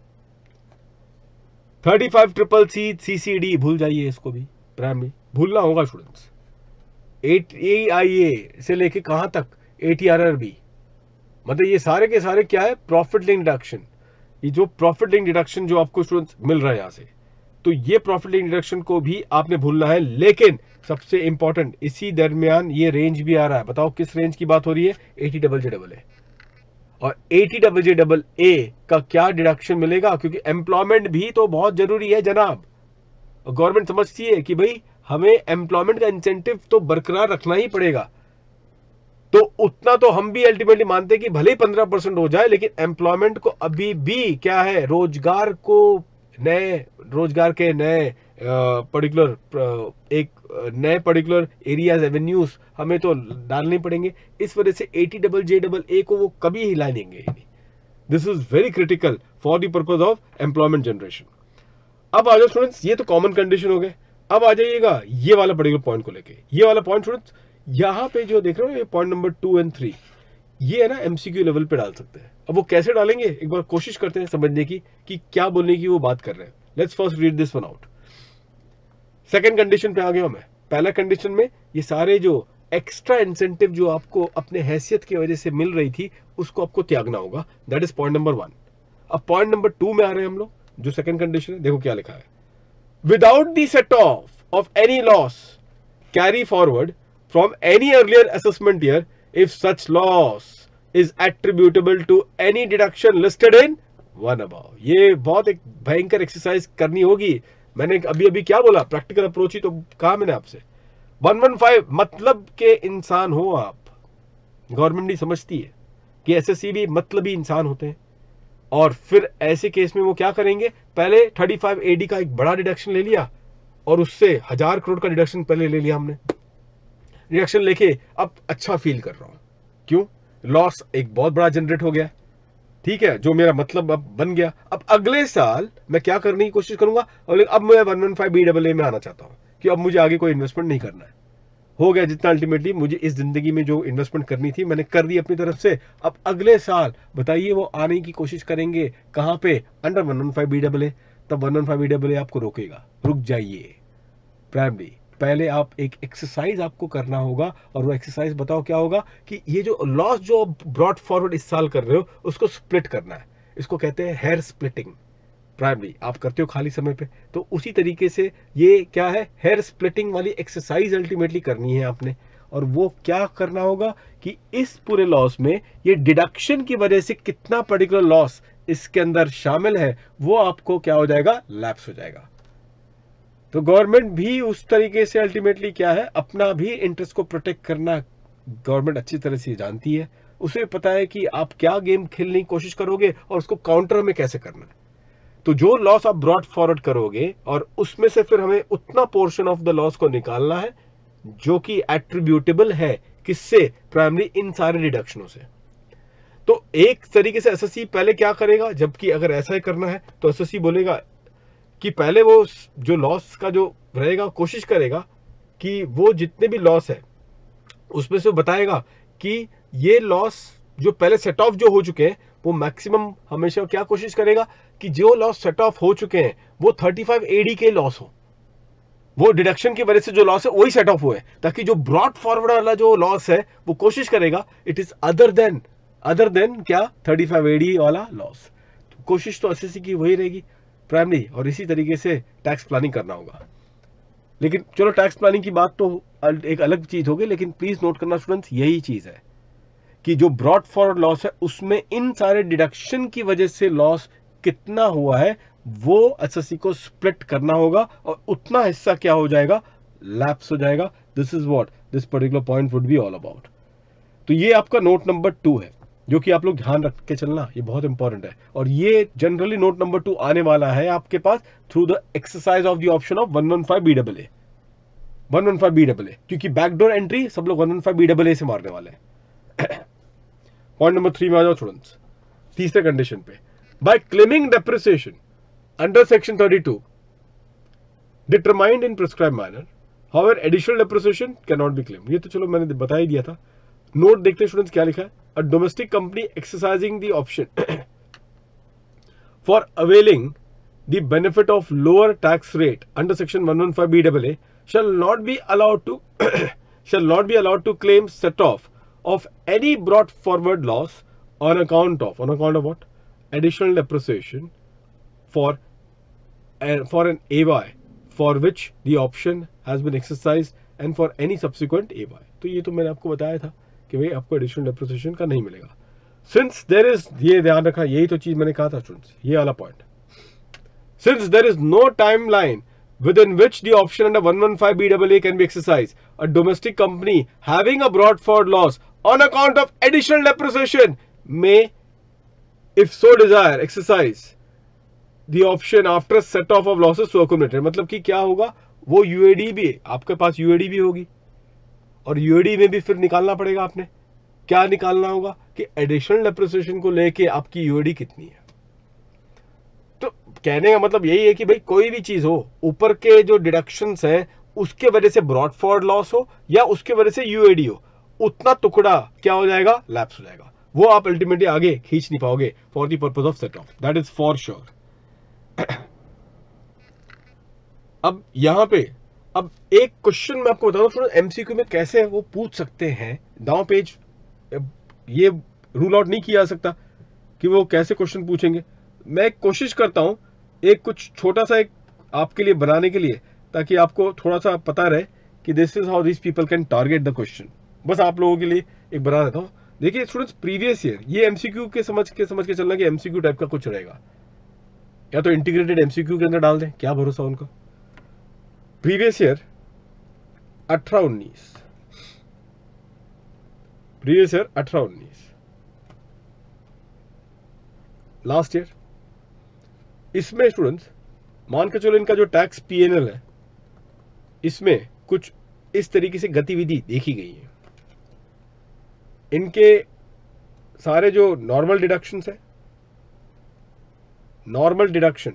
Speaker 1: 35 CCD भूल जाइए, इसको भी प्राइमरी भूलना होगा स्टूडेंट्स। AIA से लेके कहां तक ATRRB, मतलब ये सारे के सारे क्या है? Profit link deduction. ये जो प्रॉफिट लिंक डिडक्शन जो आपको स्टूडेंट्स मिल रहा है यहां से, तो ये प्रॉफिट लिंक डिडक्शन को भी आपने भूलना है। लेकिन सबसे इंपॉर्टेंट, इसी दरमियान ये रेंज भी आ रहा है। बताओ किस रेंज की बात हो रही है? 80JJAA। और 80JJAA का क्या डिडक्शन मिलेगा? क्योंकि एम्प्लॉयमेंट भी तो बहुत जरूरी है जनाब। गवर्नमेंट समझती है कि भाई हमें एम्प्लॉयमेंट का इंसेंटिव तो बरकरार रखना ही पड़ेगा। तो उतना तो हम भी अल्टीमेटली मानते हैं कि भले ही 15% हो जाए, लेकिन एम्प्लॉयमेंट को अभी भी क्या है? रोजगार के नए पर्टिकुलर एरियाज, एवेन्यूज हमें तो डालने पड़ेंगे। इस वजह से 80JJAA को वो कभी हिला देंगे नहीं। This is very critical for the purpose of employment generation. अब आ जाओ स्टूडेंट्स, ये तो कॉमन कंडीशन हो गए। अब आ जाइएगा ये वाला पर्टिकुलर पॉइंट को लेके। ये वाला पॉइंट स्टूडेंट्स यहां पे जो देख रहे हो, ये पॉइंट नंबर 2 और 3, ये है ना MCQ लेवल पे डाल सकते हैं। अब वो कैसे डालेंगे, एक बार कोशिश करते हैं समझने की कि क्या बोलने की वो बात कर रहे हैं। Let's first read this one out. Second condition पे आ गया मैं। पहला कंडीशन में ये सारे जो एक्स्ट्रा इंसेंटिव जो आपको अपने हैसियत की वजह से मिल रही थी, उसको आपको त्यागना होगा। That is point number 1। अब पॉइंट नंबर 2 में आ रहे हैं हम लोग, जो सेकंड कंडीशन है। देखो क्या लिखा है, without the set off any loss carry forward from any earlier assessment year if such loss is attributable to any deduction listed in one above। ये बहुत एक भयंकर एक्सरसाइज करनी होगी। मैंने अभी क्या बोला? प्रैक्टिकल अप्रोच ही तो कहा मैंने आपसे। 115 मतलब के इंसान हो आप। गवर्नमेंट नहीं समझती है कि एसएससी भी मतलबी इंसान होते हैं। और फिर ऐसे केस में वो क्या करेंगे? पहले 35 AD का एक बड़ा डिडक्शन ले लिया और उससे 1000 करोड़ का डिडक्शन पहले ले लिया हमने। रिएक्शन लेके अब अच्छा फील कर रहा हूं। क्यों? लॉस एक बहुत बड़ा जनरेट हो गया, ठीक है, जो मेरा मतलब अब बन गया। अब अगले साल मैं क्या करने की कोशिश करूंगा? अब मैं 115BAA में आना चाहता हूं कि अब मुझे आगे कोई इन्वेस्टमेंट नहीं करना है। हो गया जितना अल्टीमेटली मुझे इस जिंदगी में जो इन्वेस्टमेंट करनी थी मैंने कर दी अपनी तरफ से। अब अगले साल बताइए वो आने की कोशिश करेंगे कहाँ पे, अंडर 115BAA। तब 115BAA आपको रोकेगा, रुक जाइए प्राइमरी। पहले आप एक एक्सरसाइज आपको करना होगा, और वो एक्सरसाइज बताओ क्या होगा कि ये जो लॉस जो ब्रॉट फॉरवर्ड इस साल कर रहे हो उसको स्प्लिट करना है। इसको कहते हैं हेयर स्प्लिटिंग। प्राइमरी आप करते हो खाली समय पे, तो उसी तरीके से ये क्या है, हेयर स्प्लिटिंग वाली एक्सरसाइज अल्टीमेटली करनी है आपने। और वो क्या करना होगा कि इस पूरे लॉस में ये डिडक्शन की वजह से कितना पर्टिकुलर लॉस इसके अंदर शामिल है वो आपको क्या हो जाएगा, लैप्स हो जाएगा। तो गवर्नमेंट भी उस तरीके से अल्टीमेटली क्या है, अपना भी इंटरेस्ट को प्रोटेक्ट करना गवर्नमेंट अच्छी तरह से जानती है। उसे पता है कि आप क्या गेम खेलने की कोशिश करोगे और उसको काउंटर में कैसे करना है। तो जो लॉस आप ब्रॉट फॉरवर्ड करोगे और उसमें से फिर हमें उतना पोर्शन ऑफ द लॉस को निकालना है जो कि एट्रीब्यूटेबल है किससे, प्राइमरी इन सारे डिडक्शनों से। तो एक तरीके से एसएससी पहले क्या करेगा, जबकि अगर ऐसा ही करना है तो एसएससी बोलेगा कि पहले वो जो लॉस का जो रहेगा कोशिश करेगा कि वो जितने भी लॉस है उसमें से बताएगा कि ये लॉस जो पहले सेट ऑफ जो हो चुके हैं वो मैक्सिमम हमेशा क्या कोशिश करेगा कि जो लॉस सेट ऑफ हो चुके हैं वो 35 AD के लॉस हो, वो डिडक्शन की वजह से जो लॉस है वही सेट ऑफ हुए, ताकि जो ब्रॉड फॉरवर्ड वाला जो लॉस है वो कोशिश करेगा इट इज अदर देन क्या 35 AD वाला लॉस। तो कोशिश तो एसएससी की वही रहेगी प्राइमरी, और इसी तरीके से टैक्स प्लानिंग करना होगा। लेकिन चलो टैक्स प्लानिंग की बात तो एक अलग चीज होगी, लेकिन प्लीज नोट करना स्टूडेंट्स यही चीज है कि जो ब्रॉड फॉरवर्ड लॉस है उसमें इन सारे डिडक्शन की वजह से लॉस कितना हुआ है वो एसएससी को स्प्लिट करना होगा, और उतना हिस्सा क्या हो जाएगा, लैप्स हो जाएगा। This is what this particular point would be all about. तो ये आपका नोट नंबर 2 है जो कि आप लोग ध्यान रख के चलना, ये बहुत इंपॉर्टेंट है। और ये जनरली नोट नंबर 2 आने वाला है आपके पास through the exercise of the option of 115BAA। 115BAA क्योंकि बैकडोर एंट्री सब लोग 115BAA से मारने वाले हैं। पॉइंट नंबर 3 में आ जाओ स्टूडेंट्स, तीसरे कंडीशन पे। By claiming depreciation under section 32 determined in prescribe manner, however additional depreciation can not be claim. ये तो चलो मैंने बता ही दिया था। नोट देखते स्टूडेंट्स क्या लिखा है, a domestic company exercising the option for availing the benefit of lower tax rate under section 115BAA shall not be allowed to claim set off of any brought forward loss on account of what, additional depreciation for an AY for which the option has been exercised and for any subsequent AY। तो ये तो मैंने आपको बताया था कि भाई आपको एडिशनल डेप्रिसिएशन का नहीं मिलेगा। सिंस देयर इज, ये ध्यान रखा, यही तो चीज मैंने कहा था स्टूडेंट्स, ये वाला point. Since there is no timeline within which the option under 115BAA can be exercised, a domestic company having a brought forward loss on account of additional depreciation may, if so desire, exercise the option after set off of losses to accumulated। मतलब कि क्या होगा, वो यूएडी भी, आपके पास यूएडी भी होगी और यूएडी में भी फिर निकालना पड़ेगा। आपने क्या निकालना होगा कि एडिशनल डेप्रिसिएशन को लेके आपकी यूएडी कितनी है। कहने का मतलब यही है कि भाई कोई भी चीज हो, ऊपर के जो डिडक्शंस हैं उसके वजह से ब्रॉड फॉरवर्ड लॉस हो या उसके वजह से यूएडी हो, उतना टुकड़ा क्या हो जाएगा, लैप्स हो जाएगा। वो आप अल्टीमेटली आगे खींच नहीं पाओगे for the purpose of set off, that is for sure. अब यहां पे अब एक क्वेश्चन मैं आपको बता दूं एमसीक्यू में कैसे वो पूछ सकते हैं। दांव पेज ये रूल आउट नहीं किया जा सकता कि वो कैसे क्वेश्चन पूछेंगे। मैं कोशिश करता हूं एक कुछ छोटा सा एक आपके लिए बनाने के लिए, ताकि आपको थोड़ा सा पता रहे कि this is how this people can target the question. बस आप लोगों के लिए एक बना देता हूं। देखिए स्टूडेंट्स, प्रीवियस ईयर ये एमसीक्यू के समझ के चलना कि एमसीक्यू टाइप का कुछ रहेगा, या तो इंटीग्रेटेड एमसीक्यू के अंदर डाल दें, क्या भरोसा उनका। Previous year 18-19, previous year 18-19, last year, इसमें स्टूडेंट्स मान के चलो इनका जो टैक्स पीएनएल है इसमें कुछ इस तरीके से गतिविधि देखी गई है। इनके सारे जो नॉर्मल डिडक्शंस है, नॉर्मल डिडक्शन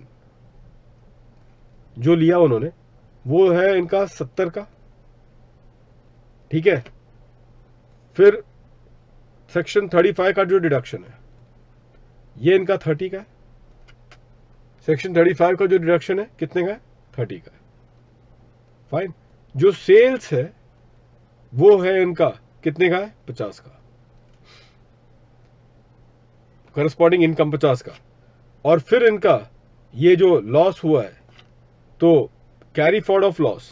Speaker 1: जो लिया उन्होंने वो है इनका 70 का, ठीक है। फिर सेक्शन 35 का जो डिडक्शन है ये इनका 30 का है। सेक्शन 35 का जो डिडक्शन है कितने का है? 30 का है। फाइन। जो सेल्स है वो है इनका कितने का है? 50 का। करस्पॉन्डिंग इनकम 50 का। और फिर इनका ये जो लॉस हुआ है तो carry forward of loss,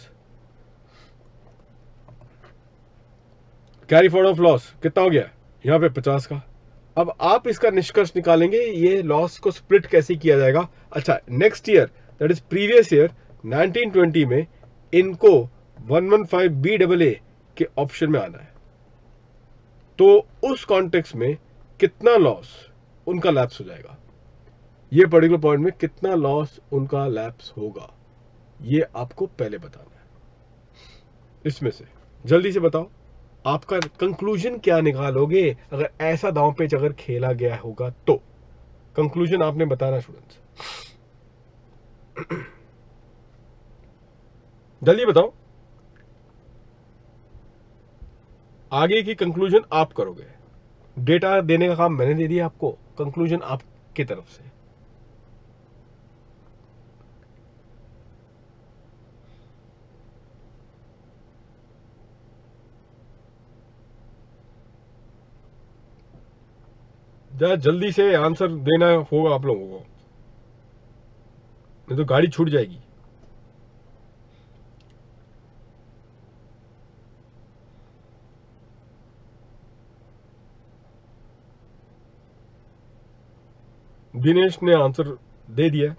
Speaker 1: carry forward of loss कितना हो गया यहां पे? 50 का। अब आप इसका निष्कर्ष निकालेंगे ये लॉस को स्प्लिट कैसे किया जाएगा। अच्छा, next year that is previous year 1920 में इनको 115BAA के ऑप्शन में आना है, तो उस कॉन्टेक्स्ट में कितना लॉस उनका लैप्स हो जाएगा, ये पर्टिकुलर पॉइंट में कितना लॉस उनका लैप्स होगा, ये आपको पहले बताना है। इसमें से जल्दी से बताओ आपका कंक्लूजन क्या निकालोगे अगर ऐसा दांव पेच अगर खेला गया होगा तो। कंक्लूजन आपने बताना स्टूडेंट्स, जल्दी बताओ। आगे की कंक्लूजन आप करोगे, डेटा देने का काम मैंने दे दिया आपको, कंक्लूजन आपकी तरफ से। जरा जल्दी से आंसर देना होगा आप लोगों को, नहीं तो गाड़ी छूट जाएगी। दिनेश ने आंसर दे दिया।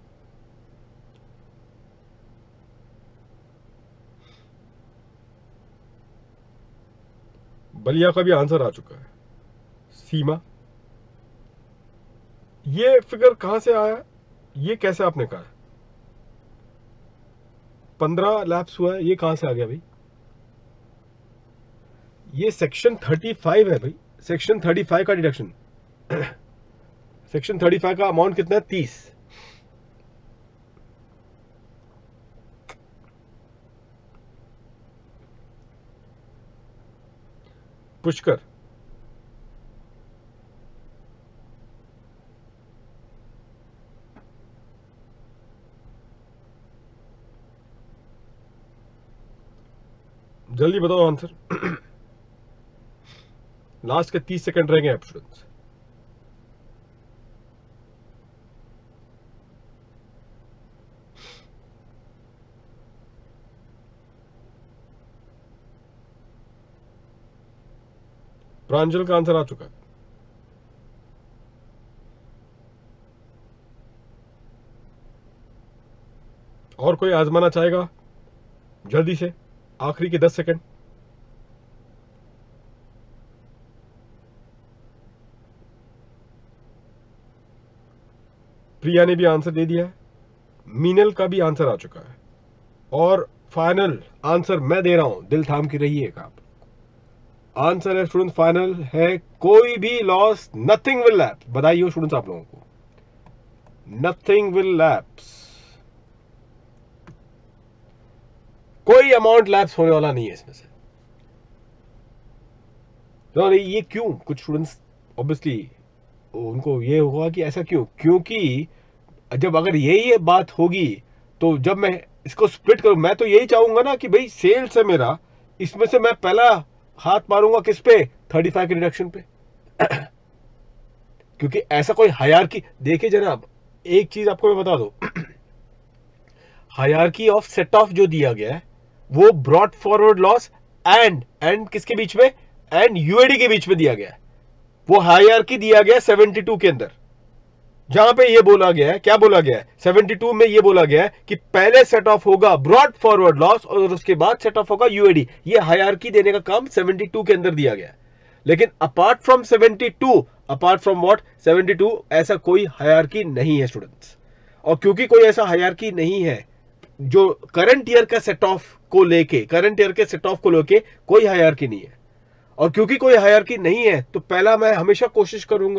Speaker 1: बलिया का भी आंसर आ चुका है। सीमा, ये फिगर कहां से आया, ये कैसे आपने कहा 15 लैप्स हुआ है, ये कहां से आ गया भाई? ये सेक्शन 35 है भाई, सेक्शन 35 का डिडक्शन। सेक्शन 35 का अमाउंट कितना है? 30। पुष्कर, जल्दी बताओ आंसर। लास्ट के 30 सेकंड रहेंगे आप स्टूडेंट्स। प्रांजल का आंसर आ चुका है। और कोई आजमाना चाहेगा? जल्दी से, आखिरी के 10 सेकंड। प्रिया ने भी आंसर दे दिया है, मीनल का भी आंसर आ चुका है, और फाइनल आंसर मैं दे रहा हूं, दिल थाम के रहिएगा आप। आंसर है स्टूडेंट, फाइनल है, कोई भी लॉस, नथिंग विल लैप्स। बधाई हो स्टूडेंट्स आप लोगों को, नथिंग विल लैप्स। कोई अमाउंट लैप्स होने वाला नहीं है इसमें से। तो ये क्यों, कुछ स्टूडेंट्स ऑब्वियसली उनको ये होगा कि ऐसा क्यों, क्योंकि जब अगर ये बात होगी तो जब मैं इसको स्प्लिट करूं, मैं तो यही चाहूंगा ना कि भाई सेल्स है मेरा, इसमें से मैं पहला हाथ मारूंगा किस पे? 35 के रिडक्शन पे। क्योंकि ऐसा कोई हायरार्की, देखिए जनाब एक चीज आपको मैं बता दूं, हायरार्की ऑफ सेट ऑफ जो दिया गया है वो ब्रॉड फॉरवर्ड लॉस एंड किसके बीच में? एंड यूएडी के बीच में दिया गया है। वो हायरार्की दिया गया 72 के अंदर, जहां पे ये बोला गया है, क्या बोला गया है 72 में? ये बोला गया है कि पहले सेट ऑफ होगा ब्रॉड फॉरवर्ड लॉस और उसके बाद सेट ऑफ होगा यूएडी। ये हायरार्की देने का काम 72 के अंदर दिया गया है। लेकिन apart from 72, apart from what 72, ऐसा कोई हायरार्की नहीं है स्टूडेंट्स। और क्योंकि कोई ऐसा हायरार्की नहीं है, जो करंट ईयर का सेट ऑफ को लेके, करंट ईयर के सेट ऑफ को लेके कोई हायरार्की नहीं है, और क्योंकि कोई हायरार्की नहीं है तो पहला मैं हमेशा कोशिश करूंगा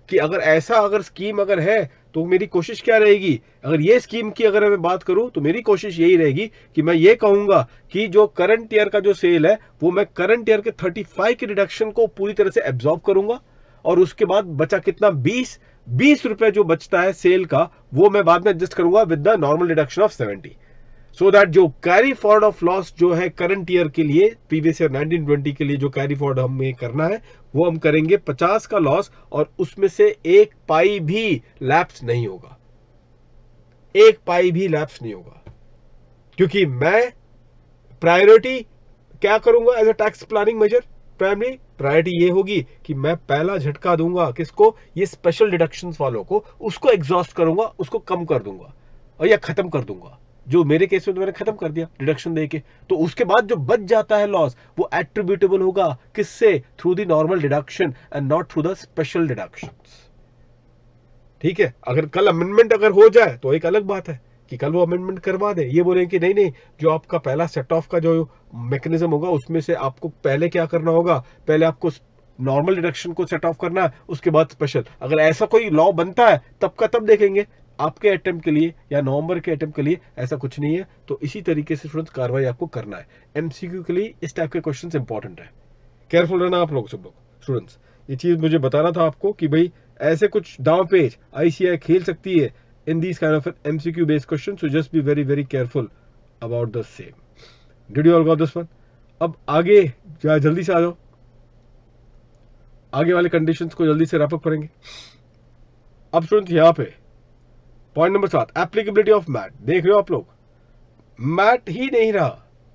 Speaker 1: कि अगर स्कीम अगर है तो मेरी कोशिश क्या रहेगी, अगर ये स्कीम की अगर मैं बात करूं तो मेरी कोशिश यही रहेगी कि मैं ये कहूंगा कि जो करंट ईयर का जो सेल है वो मैं करंट ईयर के 35 के रिडक्शन को पूरी तरह से एब्जॉर्ब करूंगा, और उसके बाद बचा कितना 20 रुपए जो बचता है सेल का, वो मैं बाद में एडजस्ट करूंगा with the normal reduction of 70, so that जो कैरी फॉरवर्ड ऑफ लॉस जो है करंट ईयर के लिए, प्रीवियस ईयर 1920 के लिए जो कैरी फॉरवर्ड हमें करना है वो हम करेंगे 50 का लॉस, और उसमें से एक पाई भी लैप्स नहीं होगा, एक पाई भी लैप्स नहीं होगा, क्योंकि मैं प्रायोरिटी क्या करूंगा as a tax planning measure, primary priority ये होगी कि मैं पहला झटका दूंगा किसको, ये स्पेशल डिडक्शंस वालों को, उसको एग्जॉस्ट करूंगा, उसको कम कर दूंगा और या खत्म कर दूंगा, जो मेरे केस में तो मैंने खत्म कर दिया डिडक्शन देके। तो उसके बाद जो बच जाता है लॉस वो एट्रीब्यूटेबल होगा किससे, through the normal deduction and not through the special deductions. ठीक है, अगर कल अमेंडमेंट अगर हो जाए तो एक अलग बात है कि कल वो अमेंडमेंट करवा दे, ये बोलें कि नहीं नहीं जो आपका पहला सेट ऑफ का जो मैकेनिज्म होगा उसमें से आपको पहले क्या करना होगा, पहले आपको नॉर्मल डिडक्शन को सेट ऑफ करना है, उसके बाद स्पेशल। अगर ऐसा कोई लॉ बनता है तब का तब देखेंगे, आपके अटेम्प्ट के लिए या नवंबर के अटेम्प्ट के लिए ऐसा कुछ नहीं है। तो इसी तरीके से स्टूडेंट्स कार्रवाई आपको करना है। एमसीक्यू के लिए इस टाइप के क्वेश्चंस इंपॉर्टेंट है, केयरफुल रहना आप लोग सब लोग स्टूडेंट्स। ये चीज मुझे बताना था आपको कि भाई ऐसे कुछ दांव पेच आईसीआई खेल सकती है in these kind of MCQ based questions, so just be very very careful about the same. Did you all got this one? अब आगे जल्दी से आ जाओ, आगे वाले कंडीशंस को जल्दी से रैप अप करेंगे। अब स्टूडेंट्स यहाँ पे point number 7, applicability of MAT. देख रहे हो आप लोग, मैट ही नहीं रहा,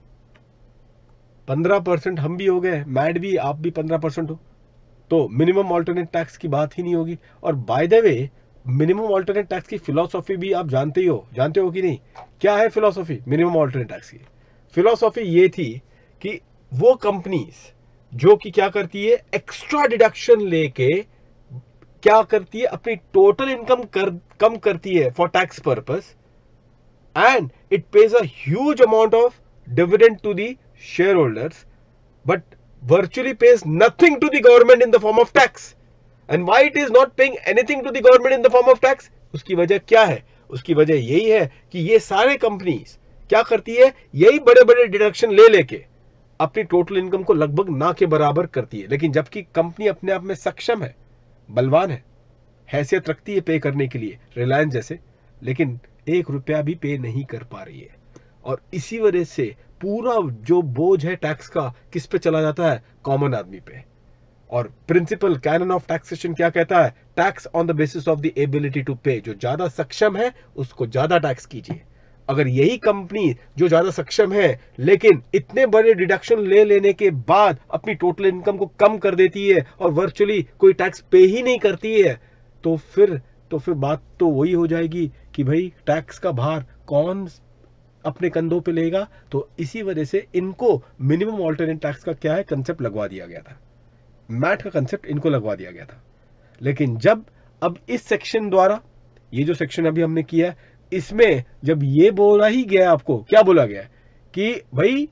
Speaker 1: 15% हम भी हो गए, मैट भी, आप भी 15% हो, तो मिनिमम ऑल्टरनेट टैक्स की बात ही नहीं होगी। और by the way minimum alternate tax की फिलॉसफी भी आप जानते हो कि नहीं? क्या है फिलॉसफी मिनिमम ऑल्टरनेट टैक्स की? फिलॉसफी ये थी कि वो कंपनीज जो कि क्या करती है, एक्स्ट्रा डिडक्शन लेके क्या करती है, अपनी टोटल इनकम कम करती है for tax purpose, and it pays a huge amount of dividend to the share holders, but virtually pays nothing to the government in the form of tax. And why it is not paying anything to the government in the form of tax? उसकी वजह क्या है? उसकी वजह यही है कि ये सारे कंपनीज क्या करती है, यही बड़े बड़े डिडक्शन ले लेके अपनी टोटल इनकम को लगभग ना के बराबर करती है। लेकिन जबकि कंपनी अपने आप में सक्षम है, बलवान है, हैसियत रखती है पे करने के लिए, रिलायंस जैसे, लेकिन 1 रुपया भी पे नहीं कर पा रही है। और इसी वजह से पूरा जो बोझ है टैक्स का किस पे चला जाता है, कॉमन आदमी पे। और प्रिंसिपल कैनन ऑफ टैक्सेशन क्या कहता है, tax on the basis of the ability to pay, जो ज्यादा सक्षम है उसको ज्यादा टैक्स कीजिए। अगर यही कंपनी जो ज्यादा सक्षम है लेकिन इतने बड़े डिडक्शन ले लेने के बाद अपनी टोटल इनकम को कम कर देती है और वर्चुअली कोई टैक्स पे ही नहीं करती है, तो फिर बात तो वही हो जाएगी कि भाई टैक्स का भार कौन अपने कंधों पे लेगा। तो इसी वजह से इनको मिनिमम ऑल्टरनेट टैक्स का क्या है, कंसेप्ट लगवा दिया गया था, मैट का कंसेप्ट इनको लगवा दिया गया था। लेकिन जब अब इस सेक्शन द्वारा, ये जो सेक्शन अभी हमने किया है, इसमें जब ये बोला ही गया, आपको क्या बोला गया कि भाई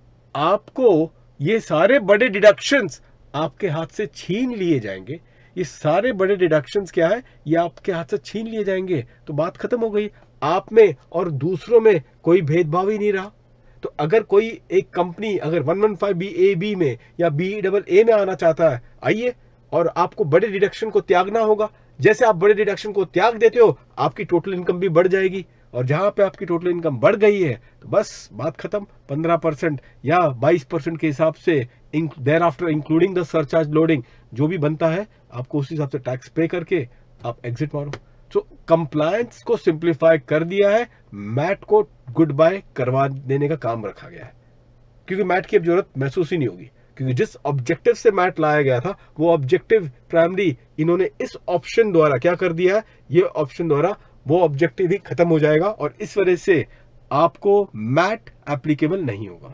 Speaker 1: आपको ये सारे बड़े डिडक्शंस आपके हाथ से छीन लिए जाएंगे, ये सारे बड़े डिडक्शंस क्या है, ये आपके हाथ से छीन लिए जाएंगे, तो बात खत्म हो गई। आप में और दूसरों में कोई भेदभाव ही नहीं रहा। तो अगर कोई एक कंपनी अगर 115 BAB में या BEAA में आना चाहता है, आइए, और आपको बड़े डिडक्शन को त्यागना होगा। जैसे आप बड़े डिडक्शन को त्याग देते हो, आपकी टोटल इनकम भी बढ़ जाएगी, और जहां पे आपकी टोटल इनकम बढ़ गई है तो बस बात खत्म। 15% या 22% के हिसाब से thereafter including the surcharge loading जो भी बनता है, आपको उस हिसाब से टैक्स पे करके आप एग्जिट मारो। तो कंप्लायंस को सिंप्लीफाई कर दिया है, मैट को गुड बाय करवा देने का काम रखा गया है, क्योंकि मैट की अब जरूरत महसूस ही नहीं होगी, क्योंकि जिस ऑब्जेक्टिव से मैट लाया गया था वो ऑब्जेक्टिव प्राइमरी इन्होंने इस ऑप्शन द्वारा क्या कर दिया है, ये ऑप्शन द्वारा वो ऑब्जेक्टिव ही खत्म हो जाएगा, और इस वजह से आपको मैट एप्लीकेबल नहीं होगा।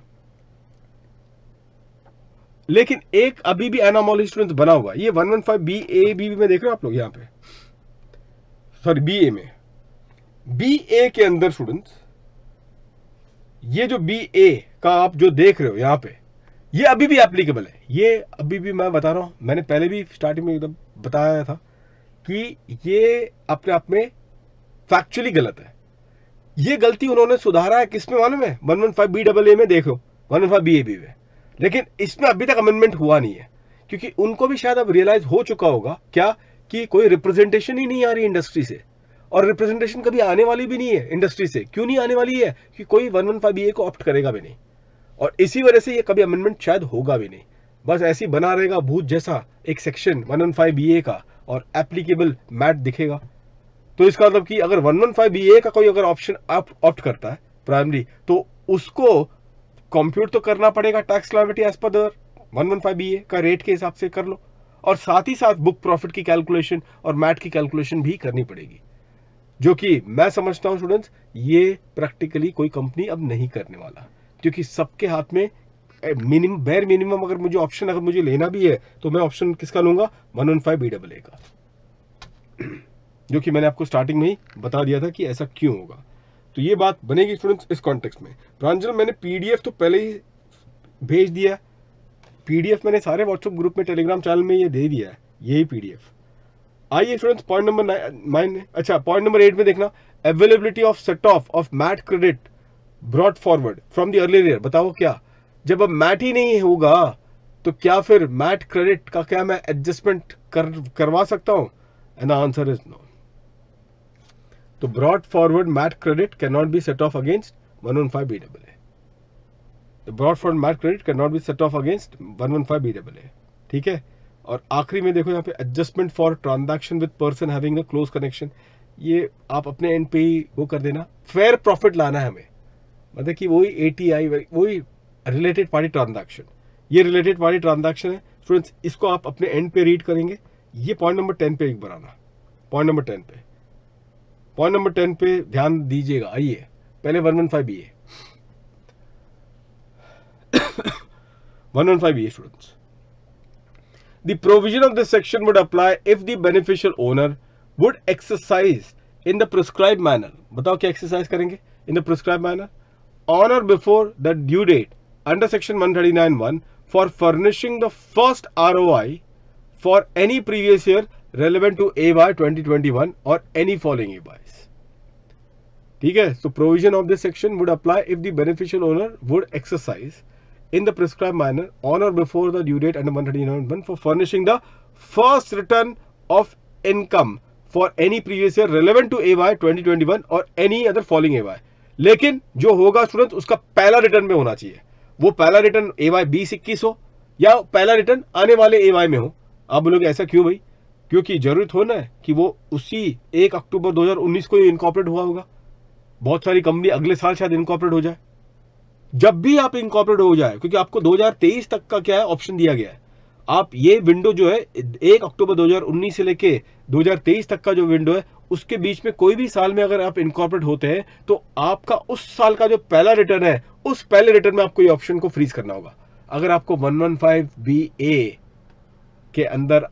Speaker 1: लेकिन एक अभी भी एनामोली स्टूडेंट्स बना हुआ, ये 115 BAB में देख रहे हो आप लोग, यहाँ पे सॉरी BA में, BA के अंदर स्टूडेंट्स, ये जो BA का आप जो देख रहे हो यहाँ पे, ये अभी भी एप्लीकेबल है। ये अभी भी मैं बता रहा हूं, मैंने पहले भी स्टार्टिंग में एकदम बताया था कि ये अपने आप में फैक्चुअली गलत है। ये गलती उन्होंने सुधारा है किसमें मालूम है? 115BAA में देखो, 115BAB में। लेकिन इसमें अभी तक अमेंडमेंट हुआ नहीं है, क्योंकि उनको भी शायद अब रियलाइज हो चुका होगा क्या कि कोई रिप्रेजेंटेशन ही नहीं आ रही इंडस्ट्री से, और रिप्रेजेंटेशन कभी आने वाली भी नहीं है इंडस्ट्री से। क्यों नहीं आने वाली है? कि कोई 115BA को ऑप्ट करेगा भी नहीं, और इसी वजह से ये कभी अमेंडमेंट शायद होगा भी नहीं। बस ऐसी बना रहेगा भूत जैसा एक सेक्शन 115BA का, और एप्लीकेबल मैट दिखेगा। तो इसका मतलब कि अगर 115BA का कोई अगर ऑप्शन ऑप्ट करता है प्राइमरी, तो उसको कंप्यूट तो करना पड़ेगा tax liability as per the 115BA का रेट के हिसाब से कर लो, और साथ ही साथ बुक प्रॉफिट की कैलकुलेशन और मैट की कैलकुलेशन भी करनी पड़ेगी, जो कि मैं समझता हूं स्टूडेंट्स ये प्रैक्टिकली कोई कंपनी अब नहीं करने वाला, क्योंकि सबके हाथ में बेयर मिनिमम अगर मुझे ऑप्शन अगर मुझे लेना भी है तो मैं ऑप्शन किसका लूंगा? 115BAA का, जो कि मैंने आपको स्टार्टिंग में ही बता दिया था कि ऐसा क्यों होगा। तो ये बात बनेगी स्टूडेंट्स इस कॉन्टेक्स्ट में। प्रांजल मैंने पीडीएफ तो पहले ही भेज दिया, पीडीएफ मैंने सारे व्हाट्सएप ग्रुप में टेलीग्राम चैनल में ये दे दिया है, यही पीडीएफ। आइए स्टूडेंट्स पॉइंट नंबर 9, अच्छा पॉइंट नंबर 8 में देखना, availability of set off MAT credit brought forward from the earlier year. बताओ क्या, जब अब मैट ही नहीं होगा तो क्या फिर मैट क्रेडिट का क्या मैं एडजस्टमेंट करवा सकता हूं? And the answer is no. तो brought forward MAT credit can not be set off against 115BAA। The brought forward MAT credit cannot be set off against 115BAA, ठीक है। और आखिरी में देखो यहाँ पे adjustment for transaction with person having the close connection, ये आप अपने एंड पे ही वो कर देना। फेयर प्रॉफिट लाना है हमें, मतलब कि वही ATI वही रिलेटेड पार्टी ट्रांजैक्शन, ये रिलेटेड पार्टी ट्रांजैक्शन है स्टूडेंट्स। इसको आप अपने एंड पे रीड करेंगे। ये पॉइंट नंबर 10 पे एक बनाना, पॉइंट नंबर 10 पे ध्यान दीजिएगा। आइए पहले 115BA 115BA students. The provision of this section would apply if the beneficial owner would exercise in the prescribed manner. बताओ क्या exercise करेंगे? In the prescribed manner on or before the due date under section 139(1) for furnishing the first ROI for any previous year relevant to AY 2021 or any following AYs. ठीक है, so provision of this section would apply if the beneficial owner would exercise in the prescribed manner on or before the due date under 139(1) for furnishing the first return of income for any previous year relevant to AY 2021 or any other following AY। लेकिन जो होगा student उसका पहला return में होना चाहिए। वो पहला रिटर्न AY 2021 हो या पहला रिटर्न आने वाले AY में हो। आप बोलोगे ऐसा क्यों भाई? क्योंकि जरूरत हो ना कि वो उसी 1 अक्टूबर 2019 को इनकॉर्पोरेट हुआ होगा। बहुत सारी कंपनी अगले साल शायद इनकॉर्पोरेट हो जाए। जब भी आप इनकॉर्पोरेट हो जाए, क्योंकि आपको 2023 तक का क्या है ऑप्शन दिया गया है, आप ये विंडो जो है 1 अक्टूबर 2019 से लेके 2023 तक का जो विंडो है उसके बीच में कोई भी साल में अगर आप इनकॉर्पोरेट होते हैं तो आपका उस साल का जो पहला रिटर्न है उस पहले रिटर्न में आपको ये ऑप्शन को फ्रीज करना होगा। अगर आपको 115BA के अंदर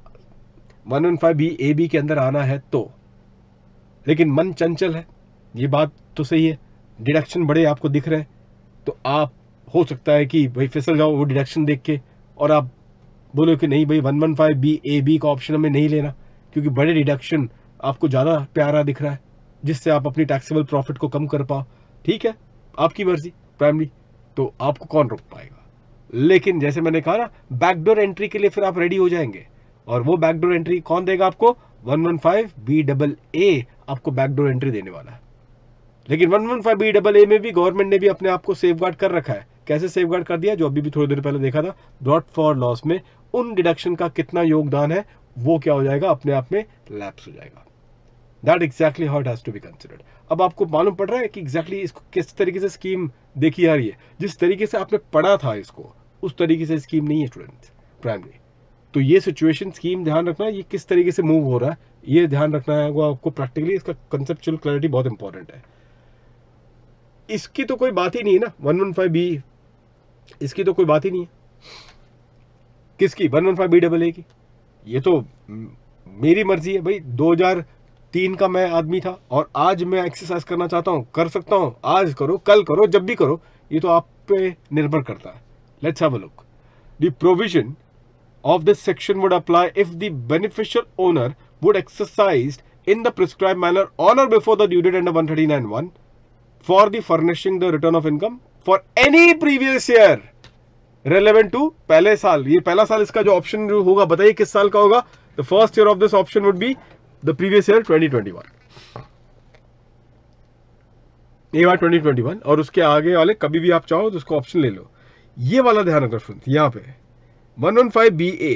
Speaker 1: 115BAB के अंदर आना है तो, लेकिन मन चंचल है, ये बात तो सही है, डिडक्शन बड़े आपको दिख रहे हैं, तो आप हो सकता है कि भाई फिसल जाओ वो डिडक्शन देख के और आप बोलो कि नहीं भाई 115BAB का ऑप्शन हमें नहीं लेना, क्योंकि बड़े डिडक्शन आपको ज़्यादा प्यारा दिख रहा है जिससे आप अपनी टैक्सेबल प्रॉफिट को कम कर पाओ। ठीक है, आपकी मर्जी प्राइमरी, तो आपको कौन रोक पाएगा। लेकिन जैसे मैंने कहा ना, बैकडोर एंट्री के लिए फिर आप रेडी हो जाएंगे, और वो बैकडोर एंट्री कौन देगा आपको? 115BAA आपको बैकडोर एंट्री देने वाला है। लेकिन 115BAA में भी गवर्नमेंट ने भी अपने आप को सेफगार्ड कर रखा है। कैसे सेफगार्ड कर दिया? जो अभी भी थोड़ी देर पहले देखा था, ब्रॉट फॉर लॉस में उन डिडक्शन का कितना योगदान है वो क्या हो जाएगा, अपने आप में लैप्स हो जाएगा। That exactly how it has to be considered. अब आपको मालूम पड़ रहा है कि एग्जैक्टली इसको किस तरीके से स्कीम देखी जा रही है। जिस तरीके से आपने पढ़ा था इसको उस तरीके से स्कीम नहीं है स्टूडेंट्स प्राइमरी। तो ये सिचुएशन स्कीम ध्यान रखना है, ये किस तरीके से मूव हो रहा है ये ध्यान रखना है वो आपको प्रैक्टिकली। इसका कंसेप्चुअल क्लैरिटी बहुत इंपॉर्टेंट है। इसकी तो कोई बात ही नहीं है ना 115B, इसकी तो कोई बात ही नहीं है। किसकी? 115BAA की। ये तो मेरी मर्जी है भाई। 2003 का मैं आदमी था और आज मैं एक्सरसाइज करना चाहता हूं, कर सकता हूं। आज करो, कल करो, जब भी करो, ये तो आप पे निर्भर करता है। Let's have a look. The provision of this section would apply if the beneficial owner would exercised in the prescribed manner on or before the due date under 139(1) for the furnishing the return of income for any previous year relevant to पहले साल. ये पहला साल इसका जो option जो होगा बताइए किस साल का होगा. The first year of this option would be the previous year 2021. ये बार 2021 और उसके आगे वाले कभी भी आप चाहो तो उसको ऑप्शन ले लो. ये वाला ध्यान रखो फ्रेंड्स. यहाँ पे 115 BA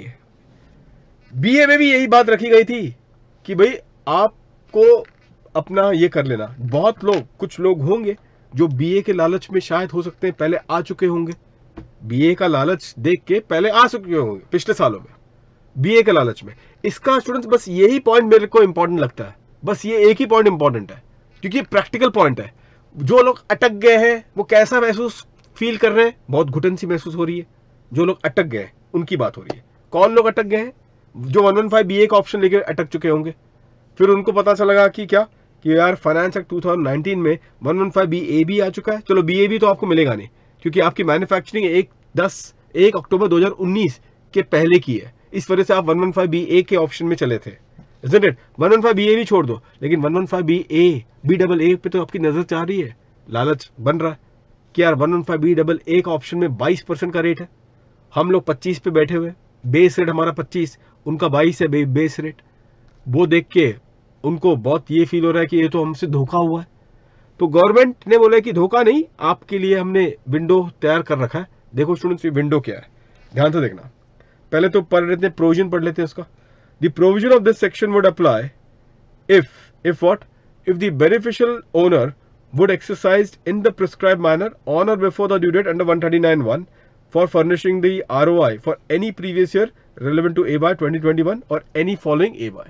Speaker 1: में भी यही बात रखी गई थी कि भाई आपको अपना ये कर लेना. बहुत लोग, कुछ लोग होंगे जो BA के लालच में शायद हो सकते हैं पहले आ चुके होंगे. BA का लालच देख के पहले आ चुके होंगे पिछले सालों में BA के लालच में. इसका स्टूडेंट्स बस यही पॉइंट मेरे को इंपॉर्टेंट लगता है. बस ये एक ही पॉइंट इंपॉर्टेंट है क्योंकि प्रैक्टिकल पॉइंट है. जो लोग अटक गए हैं वो कैसा महसूस फील कर रहे हैं? बहुत घुटन सी महसूस हो रही है. जो लोग अटक गए उनकी बात हो रही है. कौन लोग अटक गए हैं? जो 115 BA का ऑप्शन लेके अटक चुके होंगे. फिर उनको पता चलेगा कि क्या कि यार फाइनेंस एक्ट 2019 में 115 BA भी आ चुका है. चलो BA भी तो आपको मिलेगा नहीं क्योंकि आपकी मैन्युफैक्चरिंग 1 अक्टूबर 2019 के पहले की है. इस वजह से आप 115 BA के ऑप्शन में चले थे. Isn't it? 115 BA भी छोड़ दो लेकिन 115 BA पे तो आपकी नजर चाह रही है. लालच बन रहा है कि यार 115 BA का ऑप्शन में 22% का रेट है. हम लोग 25 पे बैठे हुए. बेस रेट हमारा 25, उनका 22 है बेस रेट. वो देख के उनको बहुत ये फील हो रहा है कि ये तो हमसे धोखा हुआ है. तो गवर्नमेंट ने बोला कि धोखा नहीं, आपके लिए हमने विंडो तैयार कर रखा है. देखो स्टूडेंट्स, ये विंडो क्या है ध्यान से देखना. पहले तो पढ़ लेते हैं, प्रोविजन पढ़ लेते हैं उसका. The provision of this section would apply if what? If the beneficial owner would exercise in the prescribed manner on or before the due date under 139(1) for furnishing the ROI for any previous year relevant to AY 2021 or any following AY.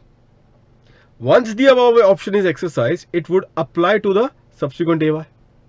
Speaker 1: Once the above option is exercised, it would apply to the subsequent AY.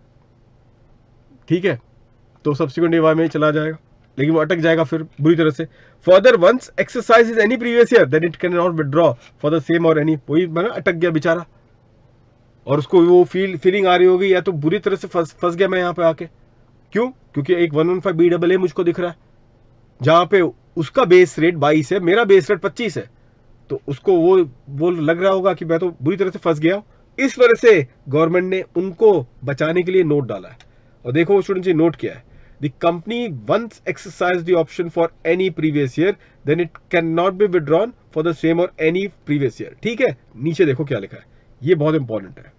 Speaker 1: ठीक है, तो subsequent AY में चला जाएगा लेकिन वो अटक जाएगा फिर बुरी तरह से. Further once exercise is any previous year then it can not withdraw for the same और एनी. वही बना अटक गया बेचारा और उसको वो फीलिंग आ रही होगी या तो बुरी तरह से फंस गया मैं यहाँ पे आके. क्यों? क्योंकि एक 115 BAA मुझको दिख रहा है जहां पे उसका बेस रेट 22 है, मेरा बेस रेट 25 है. तो उसको वो लग रहा होगा कि मैं तो बुरी तरह से फंस गया. इस वजह से गवर्नमेंट ने उनको बचाने के लिए नोट डाला है. और देखो स्टूडेंट्स, ये नोट क्या है. The company once exercised the option for any previous year, then it cannot be withdrawn for the same or any previous year. ठीक है, नीचे देखो क्या लिखा है. ये बहुत इंपॉर्टेंट है,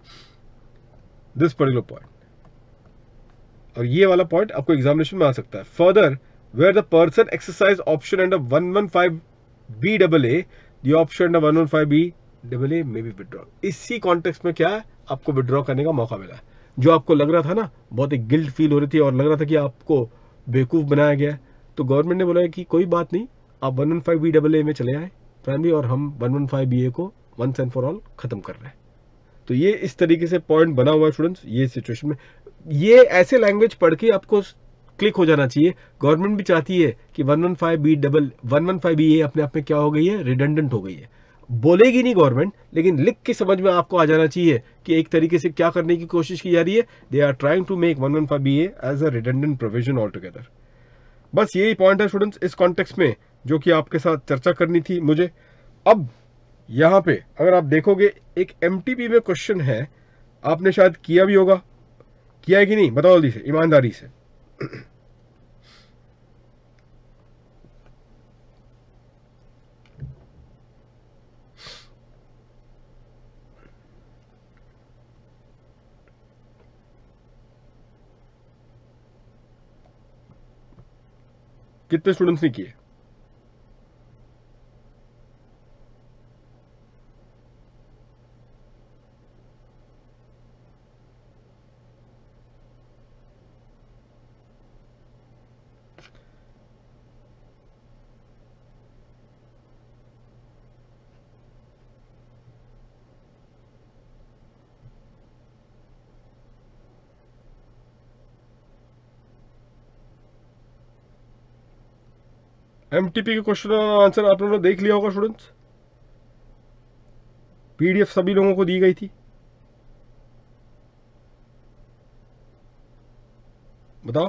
Speaker 1: दिस पर्टिकुलर पॉइंट. और ये वाला पॉइंट आपको एग्जामिनेशन में आ सकता है. Further, where the person exercise option under 115 BAA, the option under 115 BAA may be withdraw. इसी कॉन्टेक्स्ट में क्या है, आपको विड्रॉ करने का मौका मिला है. जो आपको लग रहा था ना, बहुत एक गिल्ट फील हो रही थी और लग रहा था कि आपको बेवकूफ़ बनाया गया है, तो गवर्नमेंट ने बोला है कि कोई बात नहीं, आप 115 BAA में चले आए प्राइमरी और हम 115 BA को वंस एंड फॉर ऑल खत्म कर रहे हैं. तो ये इस तरीके से पॉइंट बना हुआ है स्टूडेंट्स. ये सिचुएशन में ये ऐसे लैंग्वेज पढ़ के आपको क्लिक हो जाना चाहिए. गवर्नमेंट भी चाहती है कि 115 BA अपने आप में क्या हो गई है, रिडंडेंट हो गई है. बोलेगी नहीं गवर्नमेंट, लेकिन लिख के समझ में आपको आ जाना चाहिए कि एक तरीके से क्या करने की कोशिश की जा रही है. They are trying to make 115 BA as a redundant provision all together. बस यही पॉइंट है स्टूडेंट्स इस कॉन्टेक्स्ट में जो कि आपके साथ चर्चा करनी थी मुझे. अब यहाँ पे अगर आप देखोगे एक MTP में क्वेश्चन है, आपने शायद किया भी होगा. किया है कि नहीं बताओ जल्दी से, ईमानदारी से. कितने स्टूडेंट्स ने किए? MTP के क्वेश्चन का आंसर आप लोगों ने देख लिया होगा स्टूडेंट्स. PDF सभी लोगों को दी गई थी. बताओ.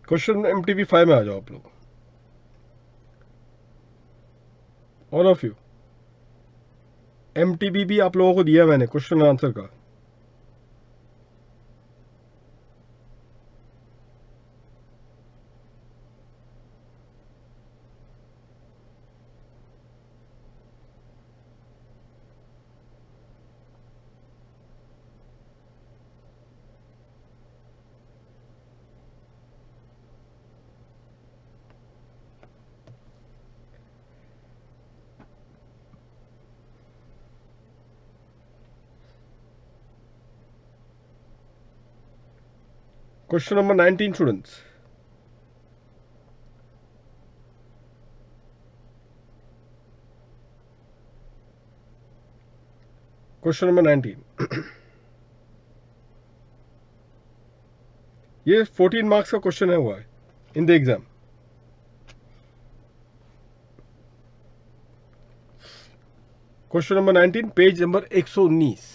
Speaker 1: क्वेश्चन MTP 5 में आ जाओ आप लोग, ऑल ऑफ यू। MTP भी आप लोगों को दिया मैंने क्वेश्चन आंसर का। Question number 19, students. Question number 19. ये 14 मार्क्स का क्वेश्चन है हुआ है in the exam. Question number 19, page number 119।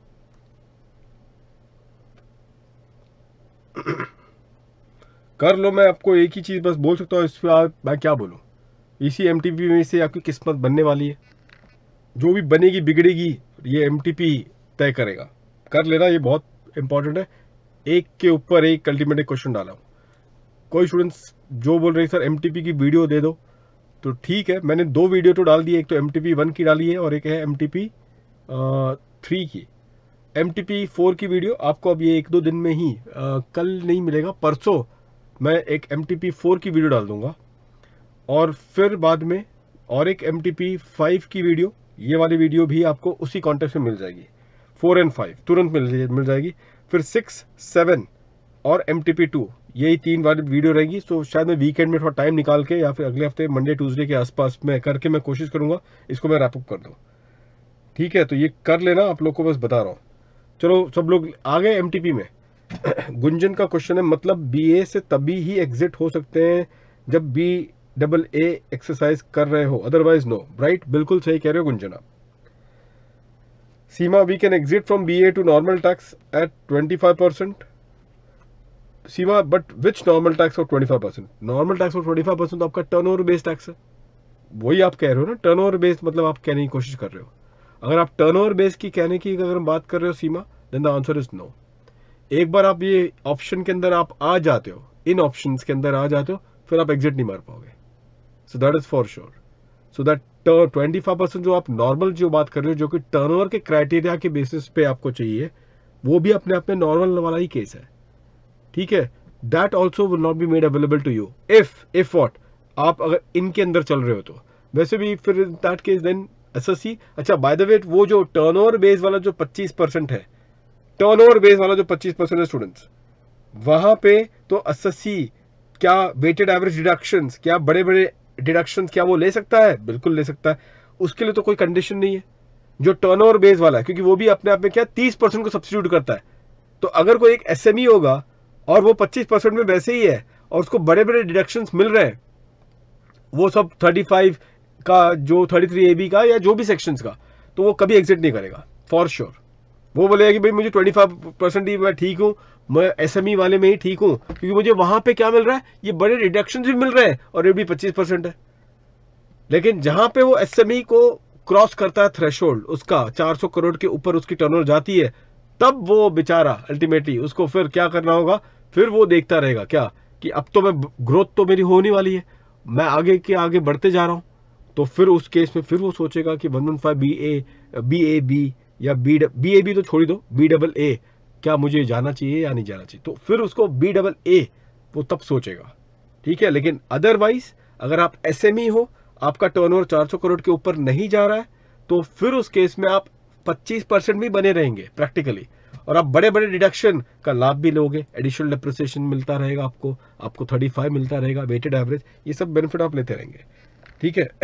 Speaker 1: कर लो। मैं आपको एक ही चीज बस बोल सकता हूँ, इस पर मैं क्या बोलूँ। इसी MTP में से आपकी किस्मत बनने वाली है। जो भी बनेगी बिगड़ेगी ये MTP तय करेगा। कर लेना, ये बहुत इंपॉर्टेंट है। एक के ऊपर एक अल्टीमेटली क्वेश्चन डाला हूँ। कोई स्टूडेंट्स जो बोल रहे हैं सर MTP की वीडियो दे दो, तो ठीक है, मैंने 2 वीडियो तो डाल दी है। एक तो MTP 1 की डाली है और एक है MTP 3 की। MTP 4 की वीडियो आपको अब ये 1-2 दिन में ही, कल नहीं मिलेगा, परसों मैं एक MTP 4 की वीडियो डाल दूंगा। और फिर बाद में और एक MTP 5 की वीडियो, ये वाली वीडियो भी आपको उसी कॉन्टेक्स्ट में मिल जाएगी। 4 और 5 तुरंत मिल जाएगी। फिर 6, 7 और MTP 2, यही 3 वाली वीडियो रहेगी। तो शायद मैं वीकेंड में थोड़ा टाइम निकाल के या फिर अगले हफ्ते मंडे ट्यूसडे के आसपास में करके मैं कोशिश करूंगा इसको मैं रैप अप कर दूं। ठीक है, तो ये कर लेना, आप लोग को बस बता रहा हूँ। चलो सब लोग आ गए MTP में। गुंजन का क्वेश्चन है, मतलब BA से तभी ही एग्जिट हो सकते हैं जब BAA एक्सरसाइज कर रहे हो, अदरवाइज नो। राइट, बिल्कुल सही कह रहे हो गुंजन आप। Seema, we can exit from BA to normal tax at 25%। Seema, but which normal tax of 25%? Normal tax of 25% तो आपका टर्नओवर बेस्ड टैक्स है। वही आप कह रहे हो ना, टर्नओवर बेस्ड, मतलब आप कहने की कोशिश कर रहे हो। अगर आप टर्नओवर बेस्ड की कहने की अगर हम बात कर रहे हो Seema, then the answer is no. एक बार आप ये ऑप्शन के अंदर आप आ जाते हो, इन ऑप्शंस के अंदर आ जाते हो, फिर आप एग्जिट नहीं मार पाओगे। So that is for sure. So that 25% जो आप नॉर्मल जो बात कर रहे हो, जो कि टर्नओवर के क्राइटेरिया के बेसिस पे आपको चाहिए, वो भी अपने आप में नॉर्मल वाला ही केस है। ठीक है, that also will not be made available to you if what, आप अगर इनके अंदर चल रहे हो तो। वैसे भी फिर दैट केस देन SSC। अच्छा, बाय द वे, वो जो टर्नओवर बेस वाला जो 25% है, टर्नओवर बेस वाला जो 25% है स्टूडेंट्स, वहां पे तो SSC क्या वेटेड एवरेज डिडक्शंस, क्या बड़े बड़े डिडक्शंस क्या वो ले सकता है? बिल्कुल ले सकता है। उसके लिए तो कोई कंडीशन नहीं है जो टर्नओवर बेस वाला है, क्योंकि वो भी अपने आप में क्या 30% को सब्स्टिट्यूट करता है। तो अगर कोई एक SME होगा और वो 25% में वैसे ही है और उसको बड़े बड़े डिडक्शंस मिल रहे हैं, वो सब 35 का, जो 33AB का या जो भी सेक्शंस का, तो वो कभी एग्जिट नहीं करेगा फॉर श्योर। वो बोलेगा कि भाई मुझे 25% ही मैं ठीक हूं, मैं SME वाले में ही ठीक हूं, क्योंकि मुझे वहां पे क्या मिल रहा है, ये बड़े डिडक्शन भी मिल रहे हैं और ये भी 25% है। लेकिन जहां पे वो SME को क्रॉस करता है थ्रेशोल्ड, उसका 400 करोड़ के ऊपर उसकी टर्नओवर जाती है, तब वो बेचारा अल्टीमेटली उसको फिर क्या करना होगा, फिर वो देखता रहेगा क्या कि अब तो मैं ग्रोथ तो मेरी होने वाली है, मैं आगे के आगे बढ़ते जा रहा हूं। तो फिर उस केस में फिर वो सोचेगा कि 115 BAB या BAB तो छोड़ दो, BAA क्या मुझे जाना चाहिए या नहीं जाना चाहिए, तो फिर उसको BAA वो तब सोचेगा। ठीक है, लेकिन अदरवाइज अगर आप SME हो, आपका टर्नओवर 400 करोड़ के ऊपर नहीं जा रहा है, तो फिर उस केस में आप 25% भी बने रहेंगे प्रैक्टिकली, और आप बड़े बड़े डिडक्शन का लाभ भी लोगे, एडिशनल डिप्रिसिएशन मिलता रहेगा आपको 35 मिलता रहेगा वेटेड एवरेज, ये सब बेनिफिट आप लेते रहेंगे। ठीक है।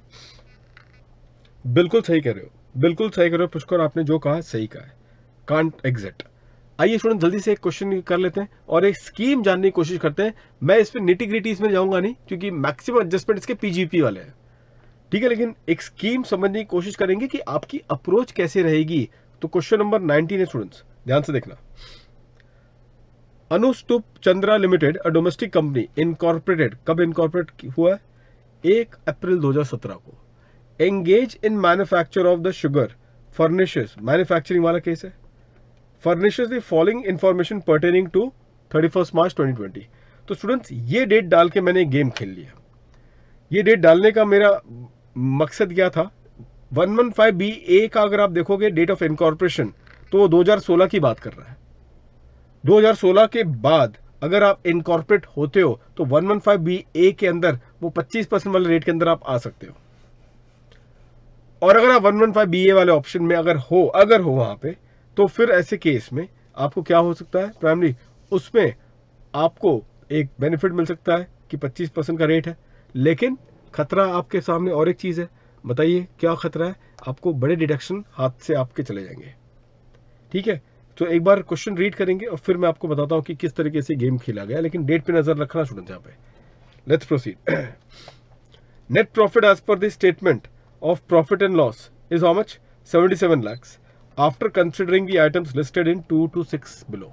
Speaker 1: बिल्कुल सही कह रहे हो, बिल्कुल सही कह रहे हो पुष्कर, आपने जो कहा सही कहा है, कांट एग्जिट। आइए स्टूडेंट जल्दी से एक क्वेश्चन कर लेते हैं और एक स्कीम जानने की कोशिश करते हैं। मैं इस पे निटी ग्रिटीज में जाऊंगा नहीं, क्योंकि मैक्सिमम एडजस्टमेंट इसके PGP वाले हैं। ठीक है, लेकिन एक स्कीम समझने की कोशिश करेंगे कि आपकी अप्रोच कैसे रहेगी। तो क्वेश्चन नंबर 19 है स्टूडेंट्स, ध्यान से देखना। Anushtup Chandra limited a domestic company incorporated, कब इनकॉर्पोरेट हुआ है? 1 अप्रैल 2017 को। Engage in manufacture of the sugar furnishes, manufacturing वाला केस है, furnishes the following information pertaining to 31 March 2020। तो स्टूडेंट्स ये डेट डाल के मैंने गेम खेल लिया। ये डेट डालने का मेरा मकसद क्या था? 115BA का अगर आप देखोगे डेट ऑफ इनकॉर्पोरेशन तो वो 2016 की बात कर रहा है। 2016 के बाद अगर आप इनकॉर्पोरेट होते हो तो 115BA के अंदर वो 25% वाले रेट के अंदर आप आ सकते हो। और अगर आप 115BA वाले ऑप्शन में अगर हो वहां पे, तो फिर ऐसे केस में आपको क्या हो सकता है? प्राइमरी उसमें आपको एक बेनिफिट मिल सकता है कि 25% का रेट है, लेकिन खतरा आपके सामने और एक चीज है। बताइए क्या खतरा है? आपको बड़े डिडक्शन हाथ से आपके चले जाएंगे। ठीक है, तो एक बार क्वेश्चन रीड करेंगे और फिर मैं आपको बताता हूं कि किस तरीके से गेम खेला गया, लेकिन डेट पे नजर रखना स्टूडेंट। यहाँ पे let's proceed. Net profit as per the statement of profit and loss is how much? 77 lakhs after considering the items listed in 2 to 6 below.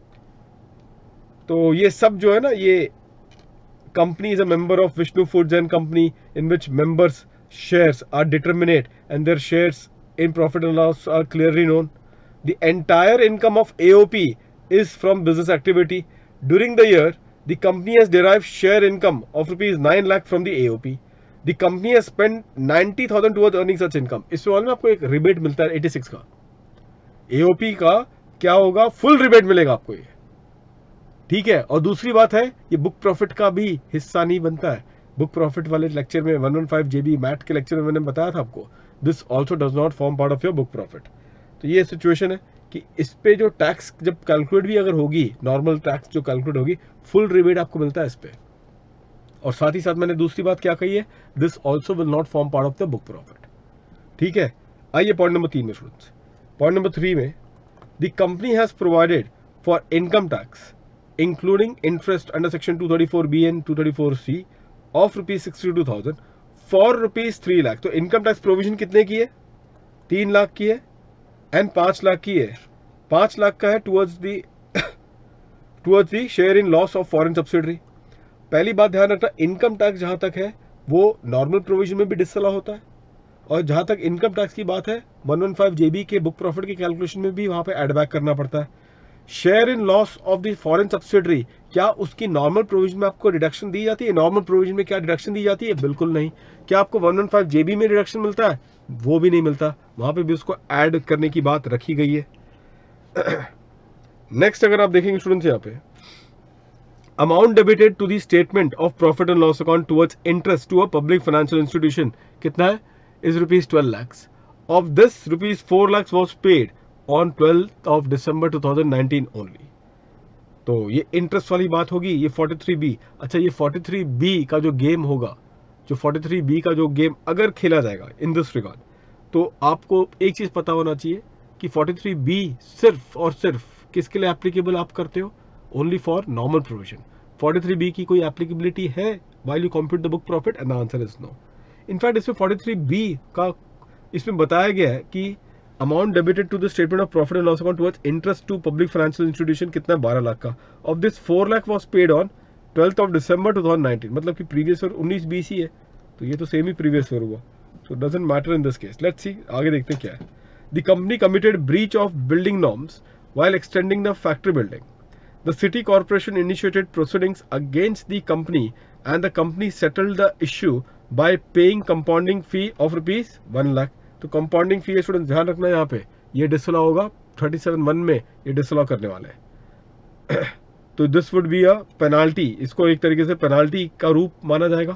Speaker 1: तो ये सब जो है ना, ये company is a member of Vishnu Foods and Company in which members shares are determinate and their shares in profit and loss are clearly known. The entire income of AOP is from business activity. During the year, the company has derived share income of rupees 9 lakh from the AOP. The company has spent 90,000 towards earning such income. इसमें वाले में आपको एक rebate मिलता है 86 का। AOP का क्या होगा? फुल रिबेट मिलेगा आपको ये। ठीक है, और दूसरी बात है ये बुक प्रॉफिट का भी हिस्सा नहीं बनता है। बुक प्रॉफिट वाले लेक्चर में 115JB मैट के लेक्चर में मैंने बताया था आपको, this also does not form part of your book profit. तो ये सिचुएशन है कि इस पे जो टैक्स जब कैलकुलेट भी अगर होगी, नॉर्मल टैक्स जो कैलकुलेट होगी, फुल रिबेट आपको मिलता है इस पे। और साथ ही साथ मैंने दूसरी बात क्या कही है? This also will not form part of the book profit. ठीक है, आइए पॉइंट नंबर 3 में स्टूडेंट्स। पॉइंट नंबर 3 में the company has provided for income tax including interest under section 234B and 234C of rupees 62,000 for rupees 3 lakh. तो income tax provision कितने की है? 3 लाख की है एंड 5 लाख की है। 5 लाख का है towards the share in loss of foreign subsidiary. पहली बात ध्यान रखना, इनकम टैक्स जहां तक है वो नॉर्मल प्रोविजन में भी डिसअला होता है, और जहां तक इनकम टैक्स की बात है 115JB के बुक प्रॉफिट के कैलकुलेशन में भी वहां पे एड बैक करना पड़ता है। Share in loss of the foreign subsidiary, क्या उसकी नॉर्मल प्रोविजन में आपको डिडक्शन दी जाती है? नॉर्मल प्रोविजन में क्या डिडक्शन दी जाती है? बिल्कुल नहीं। क्या आपको 115JB में डिडक्शन मिलता है? वो भी नहीं मिलता, वहां पे भी उसको ऐड करने की बात रखी गई है। नेक्स्ट अगर आप देखेंगे स्टूडेंट्स, यहाँ पे amount debited to the statement of profit and loss account towards interest to a public financial institution कितना है? Is rupees 12 lakhs. Of this rupees 4 lakhs was paid on 12th of December 2019 only. तो ये interest वाली बात होगी, ये 43B। अच्छा, ये 43B का जो गेम होगा, जो 43B का जो गेम अगर खेला जाएगा इन दिस रिगार्ड, तो आपको एक चीज पता होना चाहिए कि 43B सिर्फ और सिर्फ किसके लिए एप्लीकेबल आप करते हो? Only for normal provision. 43B की कोई एप्लीकेबिलिटी है while you compute the book profit? And the answer is no. In fact इसमें 43B का इसमें बताया गया है कि amount debited to the statement of profit and loss account towards interest to public financial institution कितना है? 12 लाख का। Of this 4 lakh was paid on 12th of December 2019, मतलब कि प्रीवियस ईयर 19-20 ही है, तो ये तो सेम ही प्रीवियस ईयर हुआ, so doesn't matter in this case. Let's see आगे देखते हैं क्या है। The company committed breach of building norms while extending the factory building. The city corporation initiated proceedings against the company and the company settled the issue by paying compounding fee of rupees 1 lakh. तो compounding fee student ध्यान रखना है, यहाँ पे ये डिसअला होगा 37(1) में, ये डिसअला करने वाले हैं। तो this would be a penalty, इसको एक तरीके से पेनाल्टी का रूप माना जाएगा,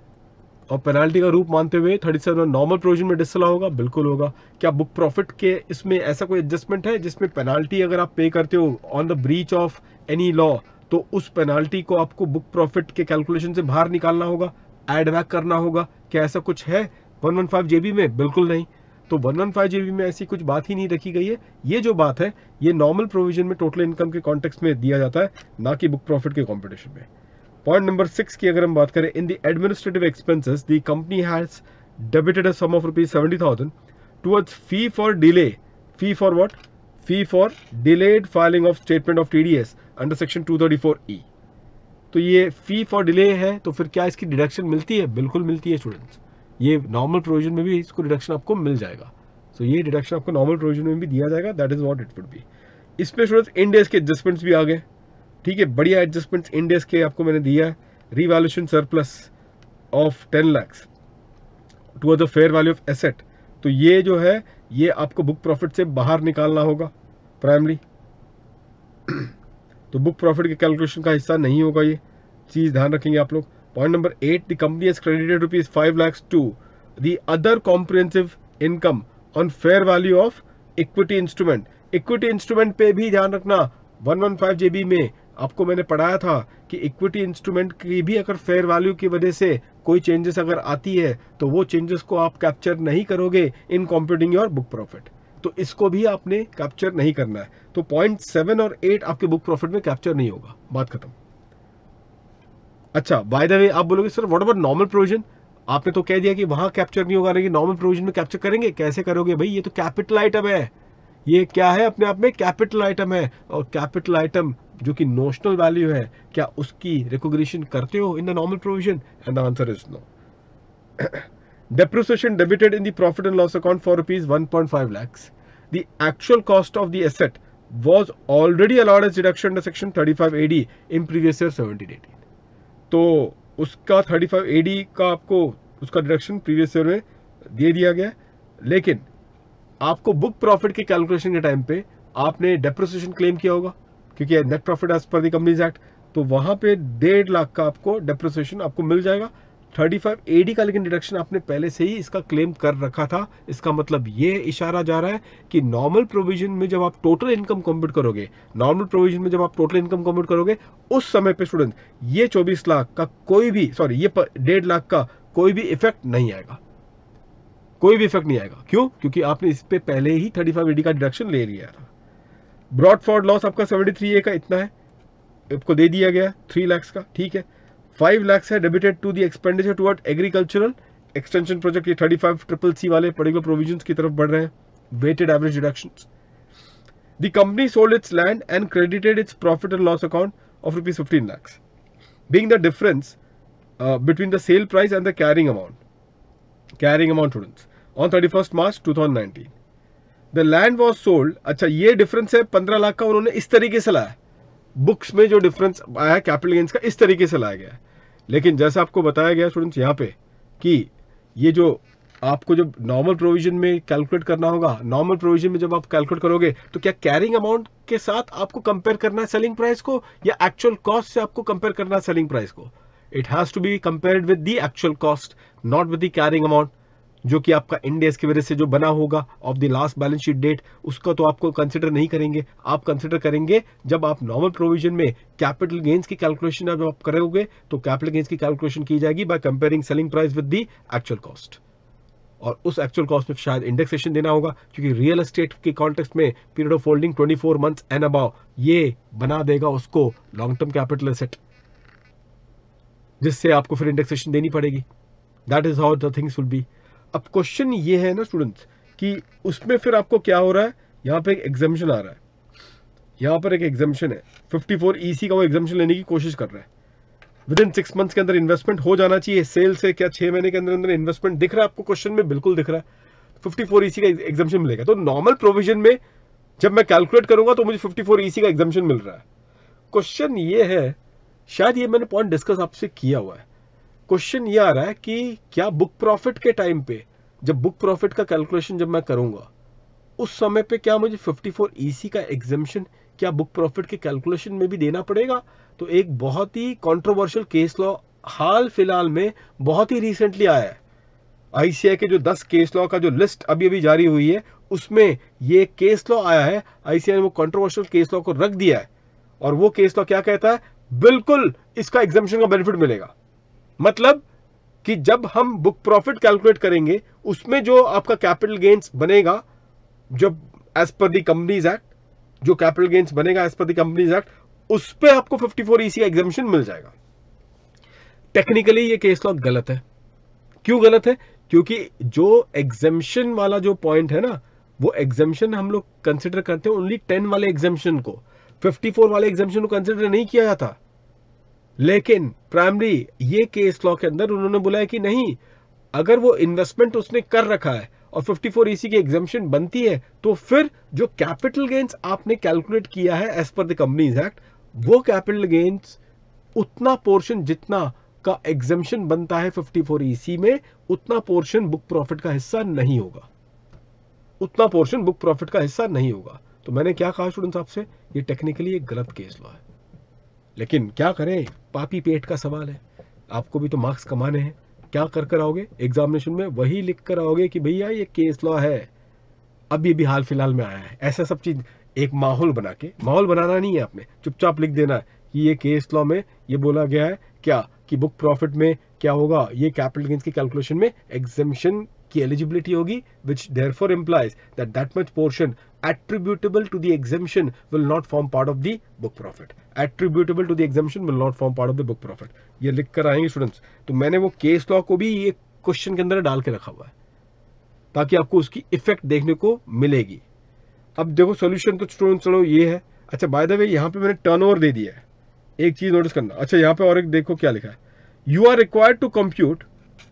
Speaker 1: और पेनाल्टी का रूप मानते हुए 37 नॉर्मल प्रोविजन में डिसअला होगा? बिल्कुल होगा। क्या बुक प्रॉफिट के इसमें ऐसा कोई एडजस्टमेंट है जिसमें पेनाल्टी अगर आप पे करते हो on the breach of any law, तो उस पेनाल्टी को आपको बुक प्रॉफिट के कैलकुलेशन से बाहर निकालना होगा, एड बैक करना होगा? क्या ऐसा कुछ है 115JB में? बिल्कुल नहीं। तो 115JB में ऐसी कुछ बात ही नहीं रखी गई है। ये जो बात है ये नॉर्मल प्रोविजन में टोटल इनकम के कॉन्टेक्स्ट में दिया जाता है, ना कि बुक प्रॉफिट के कॉम्पिटिशन में। पॉइंट नंबर 6 की अगर हम बात करें, in the administrative expenses the company has debited a sum of rupees 70,000 towards fee for delay. Fee for what? Fee for delayed filing of statement of TDS under section 234E। तो ये फी for delay है, तो फिर क्या इसकी deduction मिलती है? बिल्कुल मिलती है स्टूडेंट्स। ये नॉर्मल प्रोविजन में भी इसको डिडक्शन आपको मिल जाएगा। सो ये डिडक्शन आपको नॉर्मल प्रोविजन में भी दिया जाएगा, that is what it would be. इसमें स्टूडेंट्स इंड एस के एडजस्टमेंट्स भी आ गए, ठीक है, बढ़िया एडजस्टमेंट्स इंड एस के आपको मैंने दिया है। Revaluation surplus of 10 lakh towards the fair value of asset, तो ये जो है ये आपको बुक प्रॉफिट से बाहर निकालना होगा प्राइमरी। तो बुक प्रॉफिट के कैलकुलेशन का हिस्सा नहीं होगा, ये चीज ध्यान रखेंगे आप लोग। Point number 8, the company has credited ₹5 lakh to the other comprehensive income on fair value of equity instrument. Equity instrument पे भी ध्यान रखना, 115 JB में आपको मैंने पढ़ाया था कि इक्विटी इंस्ट्रूमेंट की भी अगर फेयर वैल्यू की वजह से कोई चेंजेस अगर आती है तो वो चेंजेस को आप कैप्चर नहीं करोगे in computing your book profit, तो इसको भी आपने कैप्चर नहीं करना है। तो पॉइंट 7 और 8 आपके बुक प्रॉफिट में कैप्चर नहीं होगा, बात खत्म। अच्छा, बाय द वे आप बोलोगे sir what about normal provision? आपने तो कह दिया कि वहां कैप्चर नहीं होगा, लेकिन नॉर्मल प्रोविजन में कैप्चर करेंगे। कैसे करोगे भाई? ये तो कैपिटल आइटम है, ये क्या है अपने आप में? कैपिटल आइटम है। और कैपिटल आइटम जो कि नोशनल वैल्यू है, क्या उसकी रिकॉग्निशन करते हो in the normal provision? And the answer is no. Depreciation debited in the profit and loss account for ₹1.5 lakhs. The actual cost of the asset was already allowed as deduction under section 35AD in previous year 17-18. तो उसका 35AD का आपको उसका deduction previous year में दे दिया गया, लेकिन आपको बुक प्रॉफिट के कैलकुलेशन के टाइम पे आपने डेप्रिसिएशन क्लेम किया होगा, क्योंकि net profit as per the Companies Act, तो वहां पे 1.5 लाख का आपको डेप्रिसिएशन आपको मिल जाएगा। 35AD का लेकिन डिडक्शन आपने पहले से ही इसका क्लेम कर रखा था। इसका मतलब ये इशारा जा रहा है कि नॉर्मल प्रोविजन में जब आप टोटल इनकम कंप्यूट करोगे, नॉर्मल प्रोविजन में जब आप टोटल इनकम कंप्यूट करोगे, उस समय पे स्टूडेंट ये 24 लाख का कोई भी, सॉरी ये 1.5 लाख का कोई भी इफेक्ट नहीं आएगा, कोई भी इफेक्ट नहीं आएगा। क्यों? क्योंकि आपने इस पे पहले ही 35AD का डिडक्शन ले लिया था। ब्रॉड फॉरवर्ड लॉस आपका 73A का इतना है, आपको दे दिया गया 3 लाख का, ठीक है। 5 लाख है debited to the expenditure toward agricultural extension project, ये 35CCC वाले पर्टिकुलर प्रोविजंस की तरफ बढ़ रहे हैं, weighted average deductions. The company sold its land and credited its profit and loss account of ₹15 lakh, being the difference between the sale price and the carrying amount students on 31 March 2019। The land was sold, अच्छा ये difference है 15 लाख का, उन्होंने इस तरीके से लाया, books में जो डिफरेंस आया है कैपिटल गेन्स का इस तरीके से लाया गया है। लेकिन जैसा आपको बताया गया स्टूडेंट्स यहाँ पे कि ये जो आपको जब नॉर्मल प्रोविजन में कैलकुलेट करना होगा, नॉर्मल प्रोविजन में जब आप कैलकुलेट करोगे तो क्या कैरिंग अमाउंट के साथ आपको कंपेयर करना है सेलिंग प्राइस को, या एक्चुअल कॉस्ट से आपको कंपेयर करना है सेलिंग प्राइस को? It has to be compared with the actual cost, not with the carrying amount, जो कि आपका इंड एस की वजह से जो बना होगा of the last balance sheet date, उसका तो आपको कंसिडर नहीं करेंगे। आप कंसिडर करेंगे जब आप नॉर्मल प्रोविजन में कैपिटल गेन्स की कैलकुलेशन जब आप करोगे, तो कैपिटल गेन्स की कैलकुलेशन की जाएगी by comparing selling price with the actual cost, और उस एक्चुअल कॉस्ट में शायद इंडेक्सेशन देना होगा, क्योंकि रियल एस्टेट के कॉन्टेक्स्ट में period of holding 24 months and above ये बना देगा उसको लॉन्ग टर्म कैपिटल एसेट, जिससे आपको फिर इंडेक्सेशन देनी पड़ेगी। That is how the things will be. अब क्वेश्चन ये है ना स्टूडेंट्स कि उसमें फिर आपको क्या हो रहा है, यहाँ पे एक एग्जाम्पशन आ रहा है, यहाँ पर एक एग्जाम्पशन है 54EC का, वो एग्जाम्पशन लेने की कोशिश कर रहा है। विद इन 6 मंथ्स के अंदर इन्वेस्टमेंट हो जाना चाहिए, सेल से क्या 6 महीने के अंदर अंदर इन्वेस्टमेंट दिख रहा है आपको क्वेश्चन में? बिल्कुल दिख रहा है, 54EC का एग्जाम्पशन मिलेगा। तो नॉर्मल प्रोविजन में जब मैं कैलकुलेट करूंगा तो मुझे 54EC का एग्जाम्पशन मिल रहा है। क्वेश्चन ये है, शायद ये मैंने पॉइंट डिस्कस आपसे किया हुआ है, क्वेश्चन ये आ रहा है कि क्या बुक प्रॉफिट के टाइम पे, जब बुक प्रॉफिट का कैलकुलेशन जब मैं करूंगा, उस समय पे क्या मुझे 54EC का एग्जाम्पशन क्या बुक प्रॉफिट के कैलकुलेशन में भी देना पड़ेगा? तो एक बहुत ही कंट्रोवर्शियल केस लॉ हाल फिलहाल में बहुत ही रिसेंटली आया है। ICAI के जो 10 केस लॉ का जो लिस्ट अभी अभी जारी हुई है, उसमें ये केस लॉ आया है। ICAI ने वो कंट्रोवर्शियल केस लॉ को रख दिया है, और वो केस लॉ क्या कहता है? बिल्कुल इसका एग्जाम्पशन का बेनिफिट मिलेगा। मतलब कि जब हम बुक प्रॉफिट कैलकुलेट करेंगे, उसमें जो आपका कैपिटल गेन्स बनेगा, जब as per the Companies Act जो कैपिटल गेन्स बनेगा as per the Companies Act, उस पे आपको 54EC का एग्जाम्पशन मिल जाएगा। टेक्निकली ये केस लॉ गलत है। क्यों गलत है? क्योंकि जो एग्जाम्पशन वाला जो पॉइंट है ना, वो एग्जाम्शन हम लोग कंसिडर करते हैं ओनली 10 वाले एग्जाम्शन को, 54 वाले एग्जाम्शन को कंसिडर नहीं किया जाता। लेकिन प्राइमरी ये केस लॉ के अंदर उन्होंने बोला है कि नहीं, अगर वो इन्वेस्टमेंट उसने कर रखा है और 54 EC की एग्जाम्शन बनती है, तो फिर जो कैपिटल गेन्स आपने कैलकुलेट किया है as per the Companies Act, वो कैपिटल गेन्स उतना पोर्शन जितना का एग्जाम्शन बनता है 54 EC में, उतना पोर्शन बुक प्रॉफिट का हिस्सा नहीं होगा, उतना पोर्शन बुक प्रॉफिट का हिस्सा नहीं होगा। तो मैंने क्या कहा स्टूडेंट्स आपसे, ये टेक्निकली एक गलत केस लॉ है, लेकिन क्या करें, पापी पेट का सवाल है, आपको भी तो मार्क्स कमाने हैं। क्या कर कर आओगे एग्जामिनेशन में, वही लिख कर आओगे कि भैया ये केस लॉ है, अभी भी हाल फिलहाल में आया है, ऐसा सब चीज एक माहौल बना के, माहौल बनाना नहीं है आपने, चुपचाप लिख देना है कि ये केस लॉ में ये बोला गया है क्या कि बुक प्रॉफिट में क्या होगा, ये कैपिटल गेन्स की कैलकुलेशन में एग्जेम्पशन की एलिजिबिलिटी होगी, which therefore implies that that much portion attributable to the exemption will not form part of the book profit. Attributable to the exemption will not form part of the book profit. ये लिख कर आएंगे students. तो मैंने वो case law को भी ये क्वेश्चन के अंदर डाल के रखा हुआ है ताकि आपको उसकी इफेक्ट देखने को मिलेगी। अब देखो सॉल्यूशन तो स्टूडेंट्स चलो ये है। अच्छा बाय द वे यहाँ पे मैंने टर्नओवर दे दिया है, एक चीज नोटिस करना। अच्छा यहाँ पे और एक देखो क्या लिखा है, you are required to compute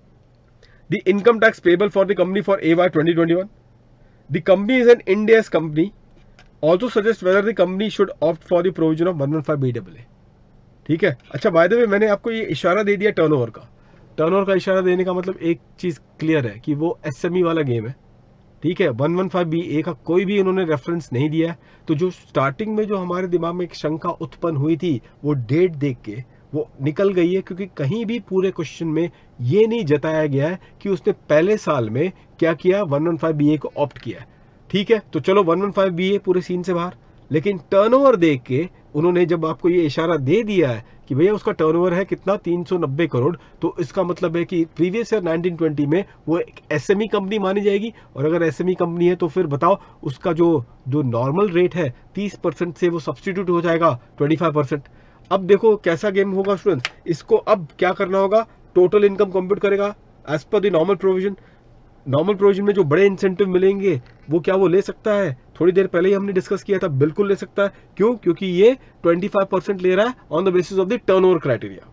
Speaker 1: the income tax payable for the company for AY 2021. The company is an Ind AS company. Also suggest whether the company should opt for the provision of 115BAA. ठीक है। अच्छा by the वे मैंने आपको ये इशारा दे दिया turnover का। Turnover का इशारा देने का मतलब एक चीज क्लियर है कि वो SME वाला गेम है। ठीक है, 115BA का कोई भी इन्होंने रेफरेंस नहीं दिया है। तो जो स्टार्टिंग में जो हमारे दिमाग में एक शंका उत्पन्न हुई थी वो डेट देख के वो निकल गई है, क्योंकि कहीं भी पूरे क्वेश्चन में ये नहीं जताया गया है कि उसने पहले साल में क्या किया, 115BA को ऑप्ट किया। ठीक है, तो चलो 115BA पूरे सीन से बाहर, लेकिन टर्नओवर देख के उन्होंने जब आपको ये इशारा दे दिया है कि भैया उसका टर्नओवर है कितना 390 करोड़, तो इसका मतलब है कि प्रीवियस ईयर 1920 में वो एक SME कंपनी मानी जाएगी। और अगर SME कंपनी है तो फिर बताओ उसका जो नॉर्मल रेट है 30% से वो सब्सटीट्यूट हो जाएगा 25%। अब देखो कैसा गेम होगा स्टूडेंट्स, इसको अब क्या करना होगा, टोटल इनकम कंप्यूट करेगा as per the normal provision. Normal provision में जो बड़े इंसेंटिव मिलेंगे वो क्या वो ले सकता है, थोड़ी देर पहले ही हमने डिस्कस किया था, बिल्कुल ले सकता है। क्यों, क्योंकि ये 25% ले रहा है on the basis of the turnover criteria.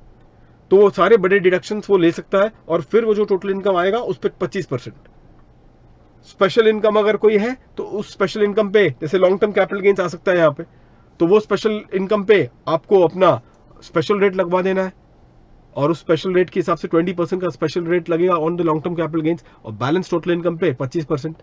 Speaker 1: तो वो सारे बड़े डिडक्शंस वो ले सकता है और फिर वो जो टोटल इनकम आएगा उस पर 25%। स्पेशल इनकम अगर कोई है तो उस स्पेशल इनकम पे जैसे लॉन्ग टर्म कैपिटल गेन्स आ सकता है यहाँ पे, तो वो स्पेशल इनकम पे आपको अपना स्पेशल रेट लगवा देना है और उस स्पेशल रेट के हिसाब से 20% का स्पेशल रेट लगेगा on the long term capital gains और बैलेंस टोटल इनकम पे 25%।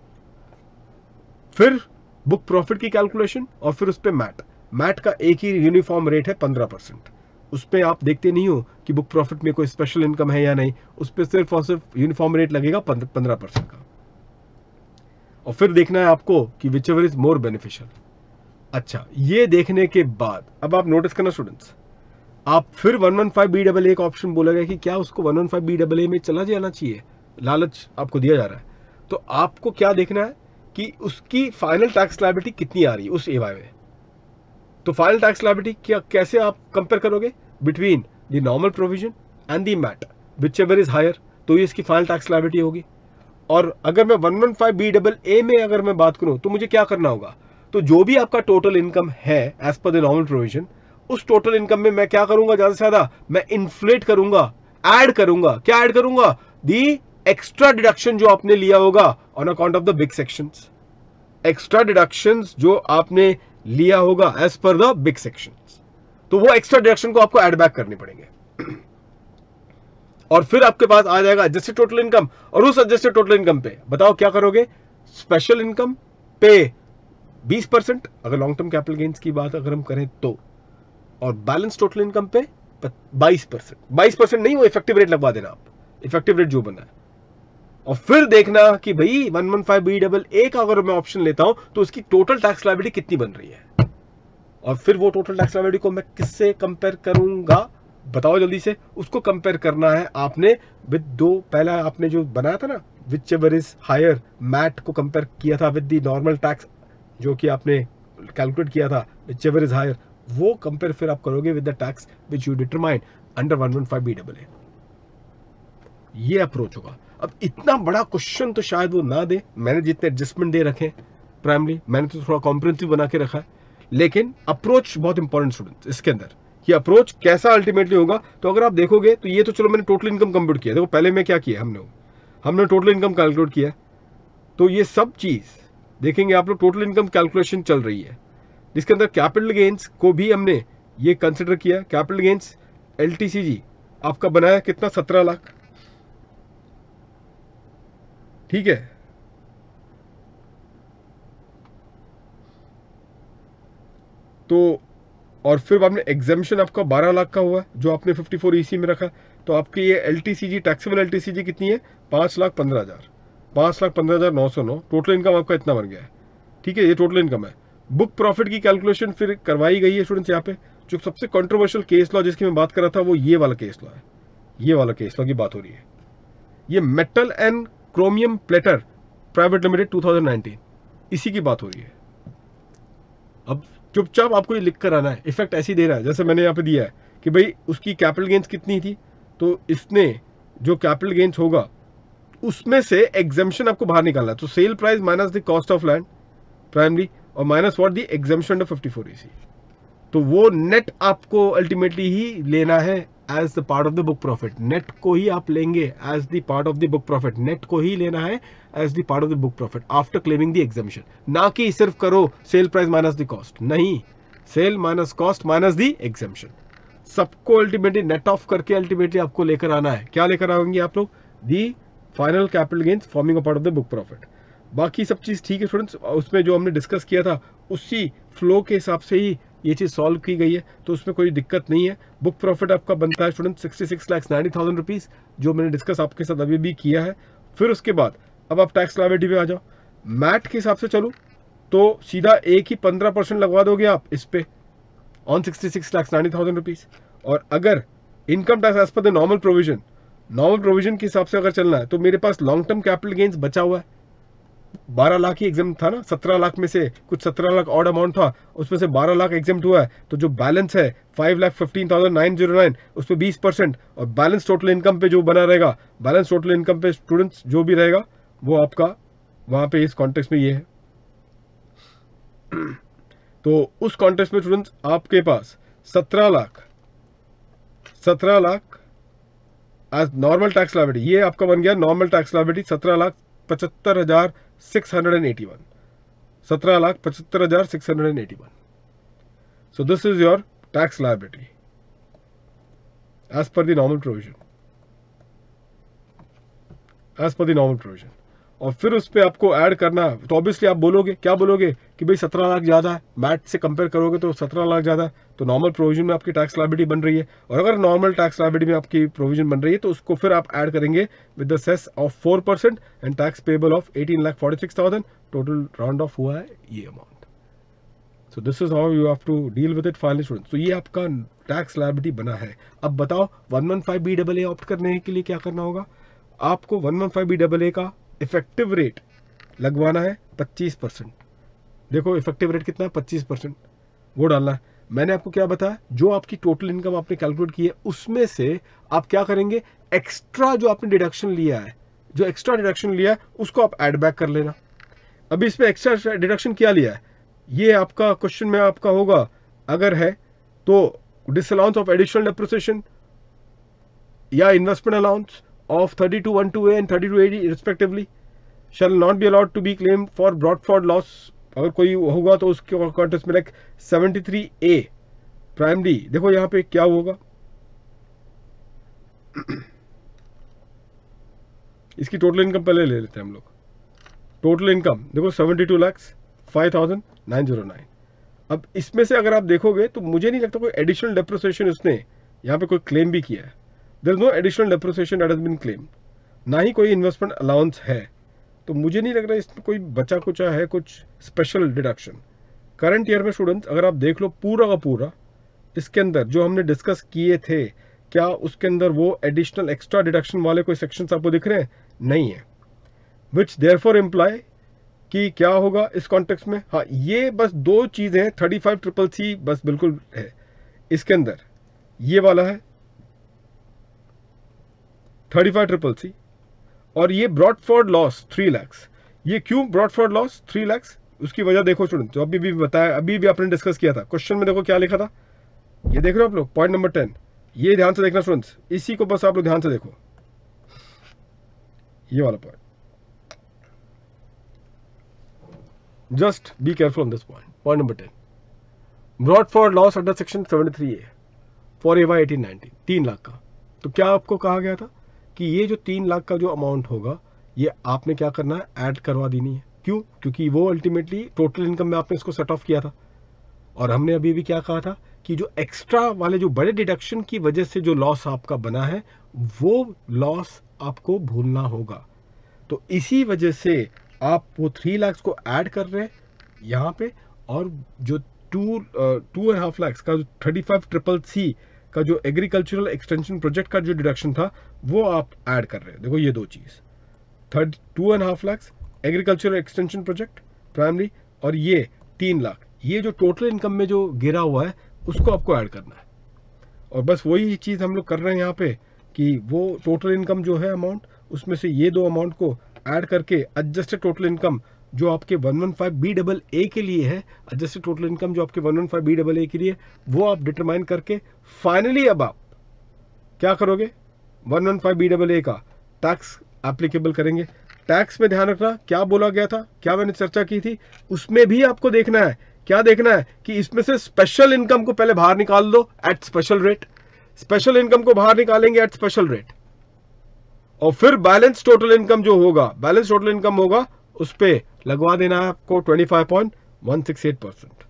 Speaker 1: फिर बुक प्रॉफिट की कैलकुलेशन और फिर उस पे मैट का एक ही यूनिफॉर्म रेट है 15%। उस पे आप देखते नहीं हो कि बुक प्रॉफिट में कोई स्पेशल इनकम है या नहीं, उस पे सिर्फ और सिर्फ यूनिफॉर्म रेट लगेगा 15% का। और फिर देखना है आपको कि whichever is more beneficial. अच्छा ये देखने के बाद अब आप नोटिस करना स्टूडेंट्स, आप फिर 115BAA का ऑप्शन बोला गया कि क्या उसको 115BAA में चला जाना चाहिए, लालच आपको दिया जा रहा है। तो आपको क्या देखना है कि उसकी फाइनल टैक्स लायबिलिटी कितनी आ रही है उस AY में। तो फाइनल टैक्स लायबिलिटी क्या कैसे आप कंपेयर करोगे between the normal provision and the MAT, whichever is higher, तो ये इसकी फाइनल टैक्स लायबिलिटी होगी। और अगर मैं 115BAA में अगर मैं बात करूं तो मुझे क्या करना होगा, तो जो भी आपका टोटल इनकम है as per the normal provision, उस टोटल इनकम में मैं क्या करूंगा, ज्यादा से ज्यादा मैं इन्फ्लेट करूंगा, ऐड करूंगा। क्या ऐड करूंगा, दी एक्स्ट्रा डिडक्शन जो आपने लिया होगा on account of the big sections, extra deductions जो आपने लिया होगा as per the big sections, तो वो एक्स्ट्रा डिडक्शन को आपको ऐड बैक करने पड़ेंगे। और फिर आपके पास आ जाएगा एडजस्टेड टोटल इनकम, और उस एडजस्टेड टोटल इनकम पे बताओ क्या करोगे, स्पेशल इनकम पे 20% अगर लॉन्ग टर्म कैपिटल गेन्स की बात अगर हम करें तो, और बैलेंस टोटल इनकम पे 22% नहीं, वो इफेक्टिव रेट लगवा देना आप, इफेक्टिव रेट जो बना है। और फिर देखना कि भाई 115BAA का अगर मैं ऑप्शन लेता हूं तो उसकी टोटल टैक्स लायबिलिटी कितनी बन रही है, और फिर वो टोटल टैक्स लायबिलिटी को मैं किससे कंपेयर करूंगा, बताओ जल्दी से। उसको कंपेयर करना है आपने विद दो, पहला आपने जो बनाया था ना whichever is higher, MAT को कंपेयर किया था विद द नॉर्मल टैक्स जो कि आपने कैलकुलेट किया था विच एवर इज हायर, वो कंपेयर फिर आप करोगे with the tax which you determine under 115BAA। ये अप्रोच होगा। अब इतना बड़ा क्वेश्चन तो शायद वो ना दे, मैंने जितने एडजस्टमेंट दे रखे हैं प्राइमरी, मैंने तो थोड़ा कॉम्प्रिहेंसिव बना के रखा है, लेकिन अप्रोच बहुत इंपॉर्टेंट स्टूडेंट्स इसके अंदर, ये अप्रोच कैसा अल्टीमेटली होगा। तो अगर आप देखोगे तो ये तो चलो मैंने टोटल इनकम कंप्यूट किया, देखो पहले में क्या किया हमने टोटल इनकम कैलकुलेट किया, तो ये सब चीज देखेंगे आप लोग, टोटल इनकम कैलकुलेशन चल रही है जिसके अंदर कैपिटल गेन्स को भी हमने ये कंसिडर किया। कैपिटल गेन्स एलटीसीजी आपका बनाया कितना, 17 लाख, ठीक है। तो और फिर आपने एग्जामिशन आपका 12 लाख का हुआ जो आपने 54 ईसी में रखा, तो आपकी ये एलटीसीजी, टैक्सेबल एलटीसीजी कितनी है, 5,15,000, 5,15,909। टोटल इनकम आपका इतना बन गया है, ठीक है, ये टोटल इनकम है। बुक प्रॉफिट की कैलकुलेशन फिर करवाई गई है स्टूडेंट्स। यहाँ पे जो सबसे कंट्रोवर्शियल केस लॉ जिसकी मैं बात कर रहा था वो ये वाला केस लॉ है, ये वाला केस लॉ की बात हो रही है। ये Metal and Chromium Plater Private Limited 2019, इसी की बात हो रही है। अब चुपचाप आपको ये लिख कर आना है, इफेक्ट ऐसी दे रहा है जैसे मैंने यहाँ पे दिया है कि भाई उसकी कैपिटल गेन्स कितनी थी, तो इसने जो कैपिटल गेन्स होगा उसमें से एग्जाम्पशन आपको बाहर निकालना है। तो sale price minus the cost of land primary और minus what the exemption under 54 EC, तो वो नेट आपको अल्टीमेटली ही लेना है as the part of the book profit. Net को ही आप लेंगे as the part of the book profit, net को ही लेना है as the part of the book profit after claiming the exemption, ना कि सिर्फ करो sale price minus the cost, नहीं, sale minus cost minus the exemption, सबको अल्टीमेटली नेट ऑफ करके अल्टीमेटली आपको लेकर आना है। क्या लेकर आएंगे आप लोग, the final capital gains forming a part of the book profit. बाकी सब चीज ठीक है स्टूडेंट्स, उसमें जो हमने डिस्कस किया था उसी फ्लो के हिसाब से ही ये चीज सॉल्व की गई है, तो उसमें कोई दिक्कत नहीं है। बुक प्रॉफिट आपका बनता है स्टूडेंट 66,90,000 रुपीज, जो मैंने डिस्कस आपके साथ अभी भी किया है। फिर उसके बाद अब आप टैक्स लायबिलिटी पे आ जाओ, मैट के हिसाब से चलो तो सीधा एक ही 15% लगवा दोगे आप इस पे ऑन 66,90,000 रुपीज। और अगर income tax as per the normal provision के हिसाब से अगर चलना है तो मेरे पास लॉन्ग टर्म कैपिटल गेन्स बचा हुआ है 12 लाख ही एग्जाम था ना, 17 लाख में से कुछ 17 लाख ऑड अमाउंट था, उसमें से 12 लाख एग्जाम हुआ है, तो जो बैलेंस है 5,15,909 उस पर 20%, और बैलेंस टोटल इनकम पे जो बना रहेगा, बैलेंस टोटल इनकम पे स्टूडेंट्स जो भी रहेगा वो आपका वहां पे इस कॉन्टेक्स्ट में ये है। तो उस कॉन्टेक्स्ट में स्टूडेंट्स आपके पास 17 lakh as normal tax liability, ये आपका बन गया normal tax liability 17,75,681, 17,75,681। So this is your tax liability as per the normal provision, और फिर उस पर आपको ऐड करना है। तो ऑब्वियसली आप बोलोगे, क्या बोलोगे कि भाई 17 लाख ज़्यादा है, मैट से कंपेयर करोगे तो 17 लाख ज़्यादा है, तो नॉर्मल प्रोविजन में आपकी टैक्स लायबिलिटी बन रही है। और अगर नॉर्मल टैक्स लायबिलिटी में आपकी प्रोविजन बन रही है तो उसको फिर आप ऐड करेंगे with the cess of 4% and tax payable of 18,46,000, total round off हुआ है ये amount. So this is how you have to deal with it finally students. तो ये आपका टैक्स लायबिलिटी बना है। अब बताओ 115BAA ऑप्ट करने के लिए क्या करना होगा, आपको 115BAA का इफेक्टिव रेट लगवाना है 25%। देखो इफेक्टिव रेट कितना है, 25%, वो डालना है। मैंने आपको क्या बताया, जो आपकी टोटल इनकम आपने कैलकुलेट की है उसमें से आप क्या करेंगे, एक्स्ट्रा जो आपने डिडक्शन लिया है, जो एक्स्ट्रा डिडक्शन लिया है उसको आप ऐड बैक कर लेना। अभी इस पे एक्स्ट्रा डिडक्शन क्या लिया है, ये आपका क्वेश्चन में आपका होगा अगर है तो डिसअलाउंस ऑफ एडिशनल डेप्रिसिएशन या investment allowance of 3212A and 3280 respectively shall not be allowed to be claimed for brought forward loss। अगर कोई होगा तो उसके कॉन्टेक्स्ट में लाइक 73A प्राइमरी, देखो यहाँ पे क्या होगा, इसकी टोटल इनकम पहले ले लेते हैं हम लोग। टोटल इनकम देखो 72,05,909। अब इसमें से अगर आप देखोगे तो मुझे नहीं लगता कोई एडिशनल डेप्रिसिएशन उसने यहाँ पे कोई क्लेम भी किया है। There is no additional depreciation that has been claimed, ना ही कोई इन्वेस्टमेंट अलाउंस है, तो मुझे नहीं लग रहा इसमें कोई बचा कुचा है कुछ स्पेशल डिडक्शन। करंट ईयर में स्टूडेंट्स अगर आप देख लो पूरा का पूरा इसके अंदर जो हमने डिस्कस किए थे, क्या उसके अंदर वो एडिशनल एक्स्ट्रा डिडक्शन वाले कोई सेक्शंस आपको दिख रहे हैं, नहीं है। विच देयरफॉर इम्प्लाई कि क्या होगा इस कॉन्टेक्स्ट में, हाँ ये बस दो चीजें हैं, 35CCC बस बिल्कुल है इसके अंदर, ये वाला है 35CCC और ये ब्रॉट फॉरवर्ड लॉस 3 लाख। ये क्यों ब्रॉट फॉरवर्ड लॉस 3 लाख? उसकी वजह देखो स्टूडेंट, जो अभी भी बताया, अभी भी आपने डिस्कस किया था, क्वेश्चन में देखो क्या लिखा था, ये देख रहे हो आप लोग, पॉइंट नंबर 10। ये ध्यान से देखना स्टूडेंट्स, इसी को बस आप लोग ध्यान से देखो, ये वाला point, just be careful on this point. Point number 10, brought forward loss under section 73A for एवा 1890, 3 लाख का। तो क्या आपको कहा गया था कि ये जो 3 लाख का जो अमाउंट होगा, ये आपने क्या करना है, ऐड करवा देनी है। क्यों? क्योंकि वो अल्टीमेटली टोटल इनकम में आपने इसको सेट ऑफ किया था। और हमने अभी भी क्या कहा था कि जो एक्स्ट्रा वाले जो बड़े डिडक्शन की वजह से जो लॉस आपका बना है, वो लॉस आपको भूलना होगा। तो इसी वजह से आप वो 3 लाख को ऐड कर रहे हैं यहाँ पे, और जो 2.5 लाख का 35CCC का जो एग्रीकल्चरल एक्सटेंशन प्रोजेक्ट का जो डिडक्शन था, वो आप ऐड कर रहे हैं। देखो ये दो चीज, 2.5 lakh agricultural extension project primary, और ये 3 लाख, ये जो टोटल इनकम में जो गिरा हुआ है उसको आपको ऐड करना है। और बस वही चीज हम लोग कर रहे हैं यहाँ पे कि वो टोटल इनकम जो है अमाउंट, उसमें से ये दो अमाउंट को ऐड करके एडजस्टेड टोटल इनकम जो आपके 115BAA के लिए है, एडजस्टेड टोटल इनकम जो आपके 115BAA के लिए, वो आप डिटरमाइन करके फाइनली अब आप क्या करोगे, 115BAA का टैक्स एप्लीकेबल करेंगे। टैक्स में ध्यान रखना क्या बोला गया था, क्या मैंने चर्चा की थी, उसमें भी आपको देखना है, क्या देखना है कि इसमें से स्पेशल इनकम को पहले बाहर निकाल दो at special rate, special income को बाहर निकालेंगे एट स्पेशल रेट, और फिर बैलेंस टोटल इनकम जो होगा, बैलेंस टोटल इनकम होगा, उस पे लगवा देना है आपको 25.168%।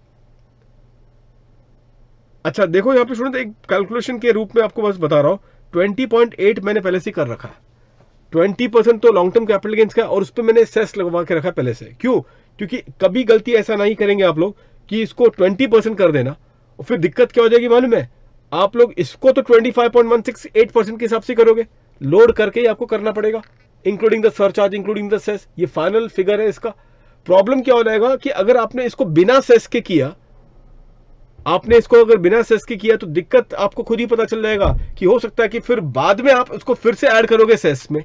Speaker 1: अच्छा देखो यहाँ पे स्टूडेंट, एक कैलकुलेशन के रूप में आपको बस बता रहा हूं, 20.8 मैंने पहले से कर रखा है। 20% तो लॉन्ग टर्म कैपिटल गेन्स का, और उस पर मैंने सेस लगवा के रखा है पहले से। क्यों? क्योंकि कभी गलती ऐसा नहीं करेंगे आप लोग कि इसको 20% कर देना, और फिर दिक्कत क्या हो जाएगी मालूम है, आप लोग इसको तो 25.168% के हिसाब से करोगे, लोड करके ही आपको करना पड़ेगा, including the surcharge, including the cess. ये फाइनल फिगर है इसका। प्रॉब्लम क्या हो जाएगा कि अगर आपने इसको बिना सेस के किया, आपने इसको अगर बिना सेस के किया, तो दिक्कत आपको खुद ही पता चल जाएगा कि हो सकता है कि फिर बाद में आप उसको फिर से ऐड करोगे सेस में,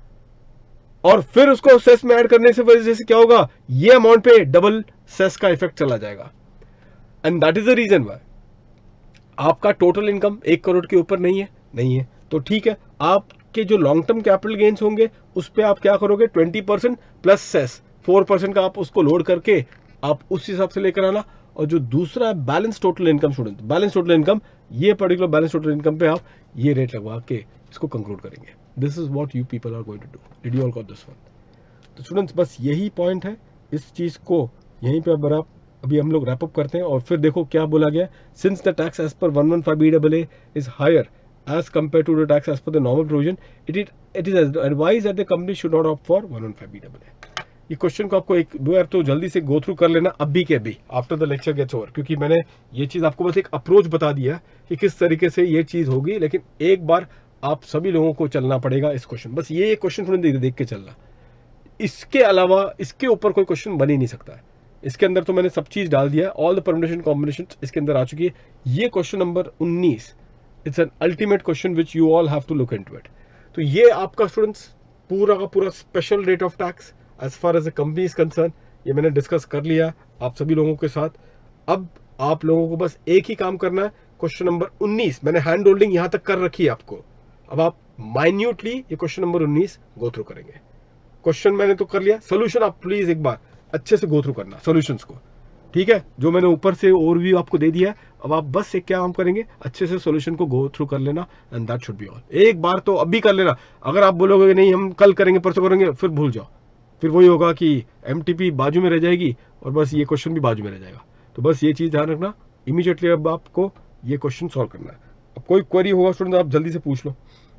Speaker 1: और फिर उसको सेस में ऐड करने से वजह से क्या होगा, ये अमाउंट पे डबल सेस का इफेक्ट चला जाएगा। And that is the reason why आपका टोटल इनकम 1 करोड़ के ऊपर नहीं है। तो ठीक है, आपके जो लॉन्ग टर्म कैपिटल गेन्स होंगे उस पे आप क्या करोगे, 20% प्लस सेस 4% का आप उसको लोड करके आप उस हिसाब से लेकर आना। और जो दूसरा balance total income student, balance total income, ये पर्टिकुलर बैलेंस टोटल इनकम पे आप ये रेट लगवा के इसको कंक्लूड करेंगे। This is what you people are going to do. Did you all got this one? तो स्टूडेंट्स बस यही पॉइंट है, इस चीज को यहीं पे अब अभी हम लोग रैपअप करते हैं। और फिर देखो क्या बोला गया, since the tax as per 115BAA is higher as compared to the tax as per the normal provision, it is advised that the company should not opt for 115BAA। ये क्वेश्चन को आपको एक दो बार तो जल्दी से गो थ्रू कर लेना अभी के अभी, after the lecture gets over, क्योंकि मैंने ये चीज आपको बस एक अप्रोच बता दिया कि किस तरीके से ये चीज होगी, लेकिन एक बार आप सभी लोगों को चलना पड़ेगा इस क्वेश्चन, बस ये क्वेश्चन थोड़ी देख के चलना। इसके अलावा इसके ऊपर कोई क्वेश्चन बन ही नहीं सकता है। इसके अंदर तो मैंने सब चीज डाल दिया है, ऑल द परम्यूटेशन कॉम्बिनेशन इसके अंदर आ चुकी है। ये question number 19, it's an ultimate question which you all have to look into it. तो ये आपका स्टूडेंट्स पूरा का पूरा special rate of tax as far as the company is concerned, ये मैंने डिस्कस कर लिया आप सभी लोगों के साथ। अब आप लोगों को बस एक ही काम करना है, क्वेश्चन नंबर 19 मैंने हैंड होल्डिंग यहां तक कर रखी है आपको, अब आप माइन्यूटली ये क्वेश्चन नंबर 19 गो थ्रू करेंगे। क्वेश्चन मैंने तो कर लिया, सोल्यूशन आप प्लीज एक बार अच्छे से गो थ्रू करना सॉल्यूशंस को, ठीक है? जो मैंने ऊपर से ओवरव्यू आपको दे दिया है, अब आप बस एक क्या काम करेंगे, अच्छे से सॉल्यूशन को गो थ्रू कर लेना, and that should be all. एक बार तो अभी कर लेना, अगर आप बोलोगे नहीं हम कल करेंगे परसों करेंगे, फिर भूल जाओ, फिर वही होगा कि एमटीपी बाजू में रह जाएगी और बस ये क्वेश्चन भी बाजू में रह जाएगा। तो बस ये चीज ध्यान रखना, इमीडिएटली अब आपको ये क्वेश्चन सॉल्व करना है। अब कोई क्वेरी होगा स्टूडेंट आप जल्दी से पूछ लो,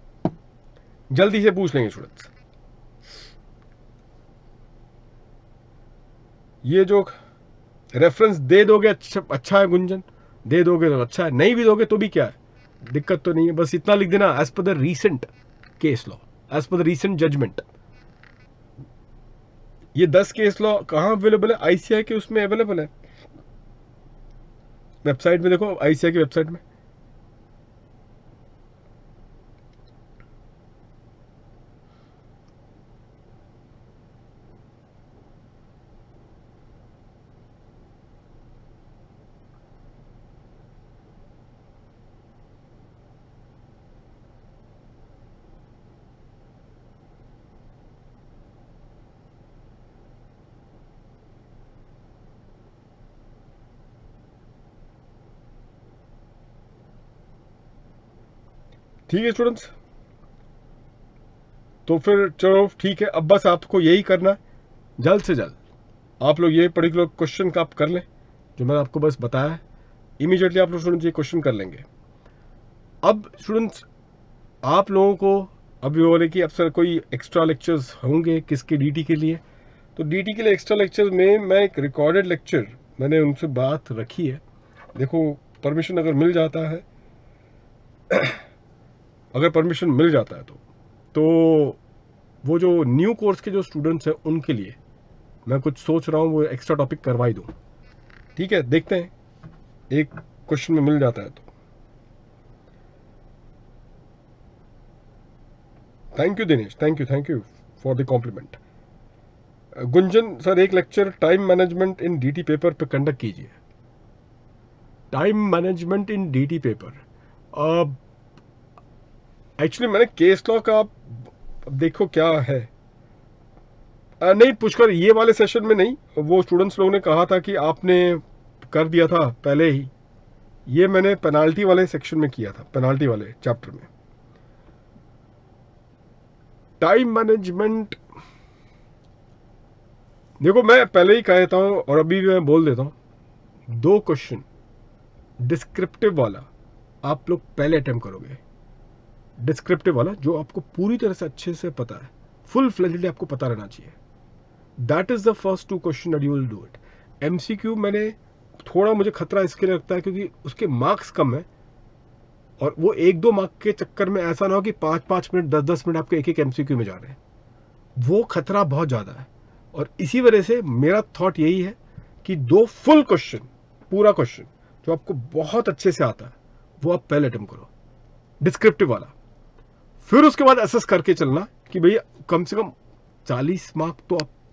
Speaker 1: जल्दी से पूछ लेंगे स्टूडेंट्स। ये जो रेफरेंस दे दोगे अच्छा है गुंजन, दे दोगे तो अच्छा है, नहीं भी दोगे तो भी क्या है, दिक्कत तो नहीं है, बस इतना लिख देना, as per the recent case law, as per the recent judgment. ये 10 केस लॉ कहां अवेलेबल है, आईसीआई के उसमें अवेलेबल है, वेबसाइट में देखो, आईसीआई की वेबसाइट में। ठीक है स्टूडेंट्स, तो फिर चलो ठीक है, अब बस आपको यही करना है, जल्द से जल्द आप लोग ये पर्टिकुलर क्वेश्चन का आप कर लें जो मैंने आपको बस बताया है। इमीडिएटली आप लोग स्टूडेंट्स ये क्वेश्चन कर लेंगे। अब स्टूडेंट्स आप लोगों को अभी बोले कि अब सर कोई एक्स्ट्रा लेक्चर्स होंगे किसके डीटी के लिए, तो डीटी के लिए एक्स्ट्रा लेक्चर्स में मैं एक रिकॉर्डेड लेक्चर मैंने उनसे बात रखी है। देखो परमिशन अगर मिल जाता है अगर परमिशन मिल जाता है तो वो जो न्यू कोर्स के जो स्टूडेंट्स हैं उनके लिए मैं कुछ सोच रहा हूँ वो एक्स्ट्रा टॉपिक करवा ही दूँ। ठीक है, देखते हैं एक क्वेश्चन में मिल जाता है तो। Thank you Dinesh, thank you for the compliment. Gunjan sir एक lecture time management in DT paper पे कंडक्ट कीजिए। Time management in DT paper, actually मैंने केस लॉ का अब देखो क्या है, नहीं पुष्कर ये वाले सेशन में नहीं, वो स्टूडेंट्स लोगों ने कहा था कि आपने कर दिया था पहले ही, ये मैंने पेनाल्टी वाले सेक्शन में किया था, पेनाल्टी वाले चैप्टर में। टाइम मैनेजमेंट देखो मैं पहले ही कह देता हूं और अभी भी मैं बोल देता हूं, 2 क्वेश्चन डिस्क्रिप्टिव वाला आप लोग पहले अटेम्प्ट करोगे। डिस्क्रिप्टिव वाला जो आपको पूरी तरह से अच्छे से पता है, फुल फ्लेजेडली आपको पता रहना चाहिए, that is the first 2 question that you will do it. MCQ मैंने थोड़ा मुझे खतरा इसके लिए लगता है क्योंकि उसके मार्क्स कम है और वो 1-2 मार्क के चक्कर में ऐसा ना हो कि 5-5 मिनट 10-10 मिनट आपके एक एक एमसीक्यू में जा रहे हैं, वो खतरा बहुत ज़्यादा है। और इसी वजह से मेरा थॉट यही है कि 2 फुल क्वेश्चन, पूरा क्वेश्चन जो आपको बहुत अच्छे से आता है वो आप पहले अटेम्प्ट करो, डिस्क्रिप्टिव वाला। फिर उसके बाद असेस करके चलना कि भैया कम से कम 40 मार्क तो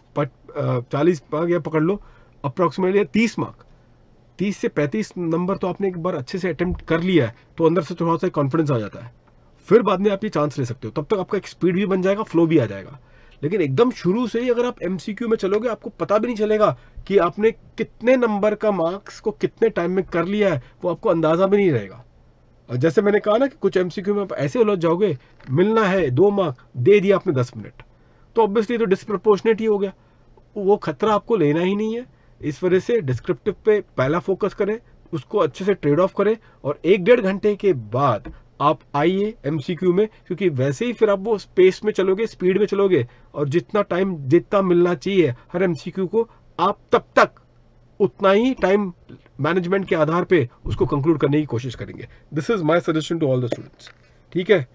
Speaker 1: आप 40 मार्क या पकड़ लो अप्रोक्सीमेटली 30 मार्क, 30 से 35 नंबर तो आपने एक बार अच्छे से अटेम्प्ट कर लिया है तो अंदर से थोड़ा सा कॉन्फिडेंस आ जाता है। फिर बाद में आप ये चांस ले सकते हो, तब तक आपका एक स्पीड भी बन जाएगा, फ्लो भी आ जाएगा। लेकिन एकदम शुरू से ही अगर आप एमसीक्यू में चलोगे आपको पता भी नहीं चलेगा कि आपने कितने नंबर का मार्क्स को कितने टाइम में कर लिया है, वो आपको अंदाजा भी नहीं रहेगा। और जैसे मैंने कहा ना कि कुछ एमसीक्यू में आप ऐसे उलझ जाओगे, मिलना है 2 मार्क, दे दिया आपने 10 मिनट, तो ऑब्वियसली तो डिस्प्रपोर्शनेट ही हो गया, वो खतरा आपको लेना ही नहीं है। इस वजह से डिस्क्रिप्टिव पे पहला फोकस करें, उसको अच्छे से ट्रेड ऑफ करें और 1-1.5 घंटे के बाद आप आइए एमसीक्यू में, क्योंकि वैसे ही फिर आप वो स्पेस में चलोगे, स्पीड में चलोगे और जितना टाइम जितना मिलना चाहिए हर एमसीक्यू को आप तब तक उतना ही टाइम मैनेजमेंट के आधार पे उसको कंक्लूड करने की कोशिश करेंगे। This is my suggestion to all the students. ठीक है,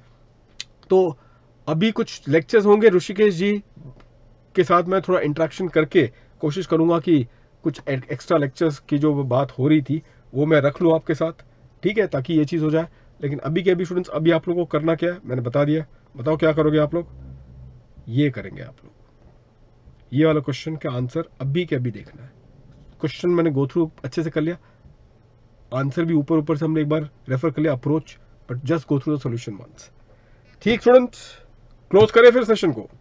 Speaker 1: तो अभी कुछ लेक्चर्स होंगे ऋषिकेश जी के साथ, मैं थोड़ा इंटरेक्शन करके कोशिश करूंगा कि कुछ एक्स्ट्रा लेक्चर्स की जो बात हो रही थी वो मैं रख लूँ आपके साथ, ठीक है, ताकि ये चीज़ हो जाए। लेकिन अभी के अभी स्टूडेंट्स, अभी आप लोगों को करना क्या है मैंने बता दिया, बताओ क्या करोगे आप लोग। ये करेंगे आप लोग, ये वाला क्वेश्चन का आंसर अभी के अभी देखना है। क्वेश्चन मैंने गो थ्रू अच्छे से कर लिया, आंसर भी ऊपर ऊपर से हमने एक बार रेफर कर लिया approach, but just go through the solution once. ठीक स्टूडेंट्स, क्लोज करें फिर सेशन को,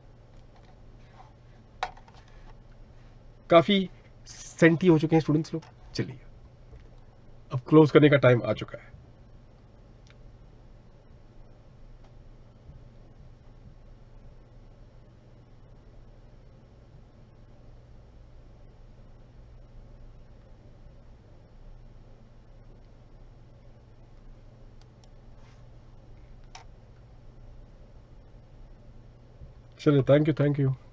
Speaker 1: काफी सेंटी हो चुके हैं स्टूडेंट्स लोग, चलिए अब क्लोज करने का टाइम आ चुका है। चलिए, थैंक यू।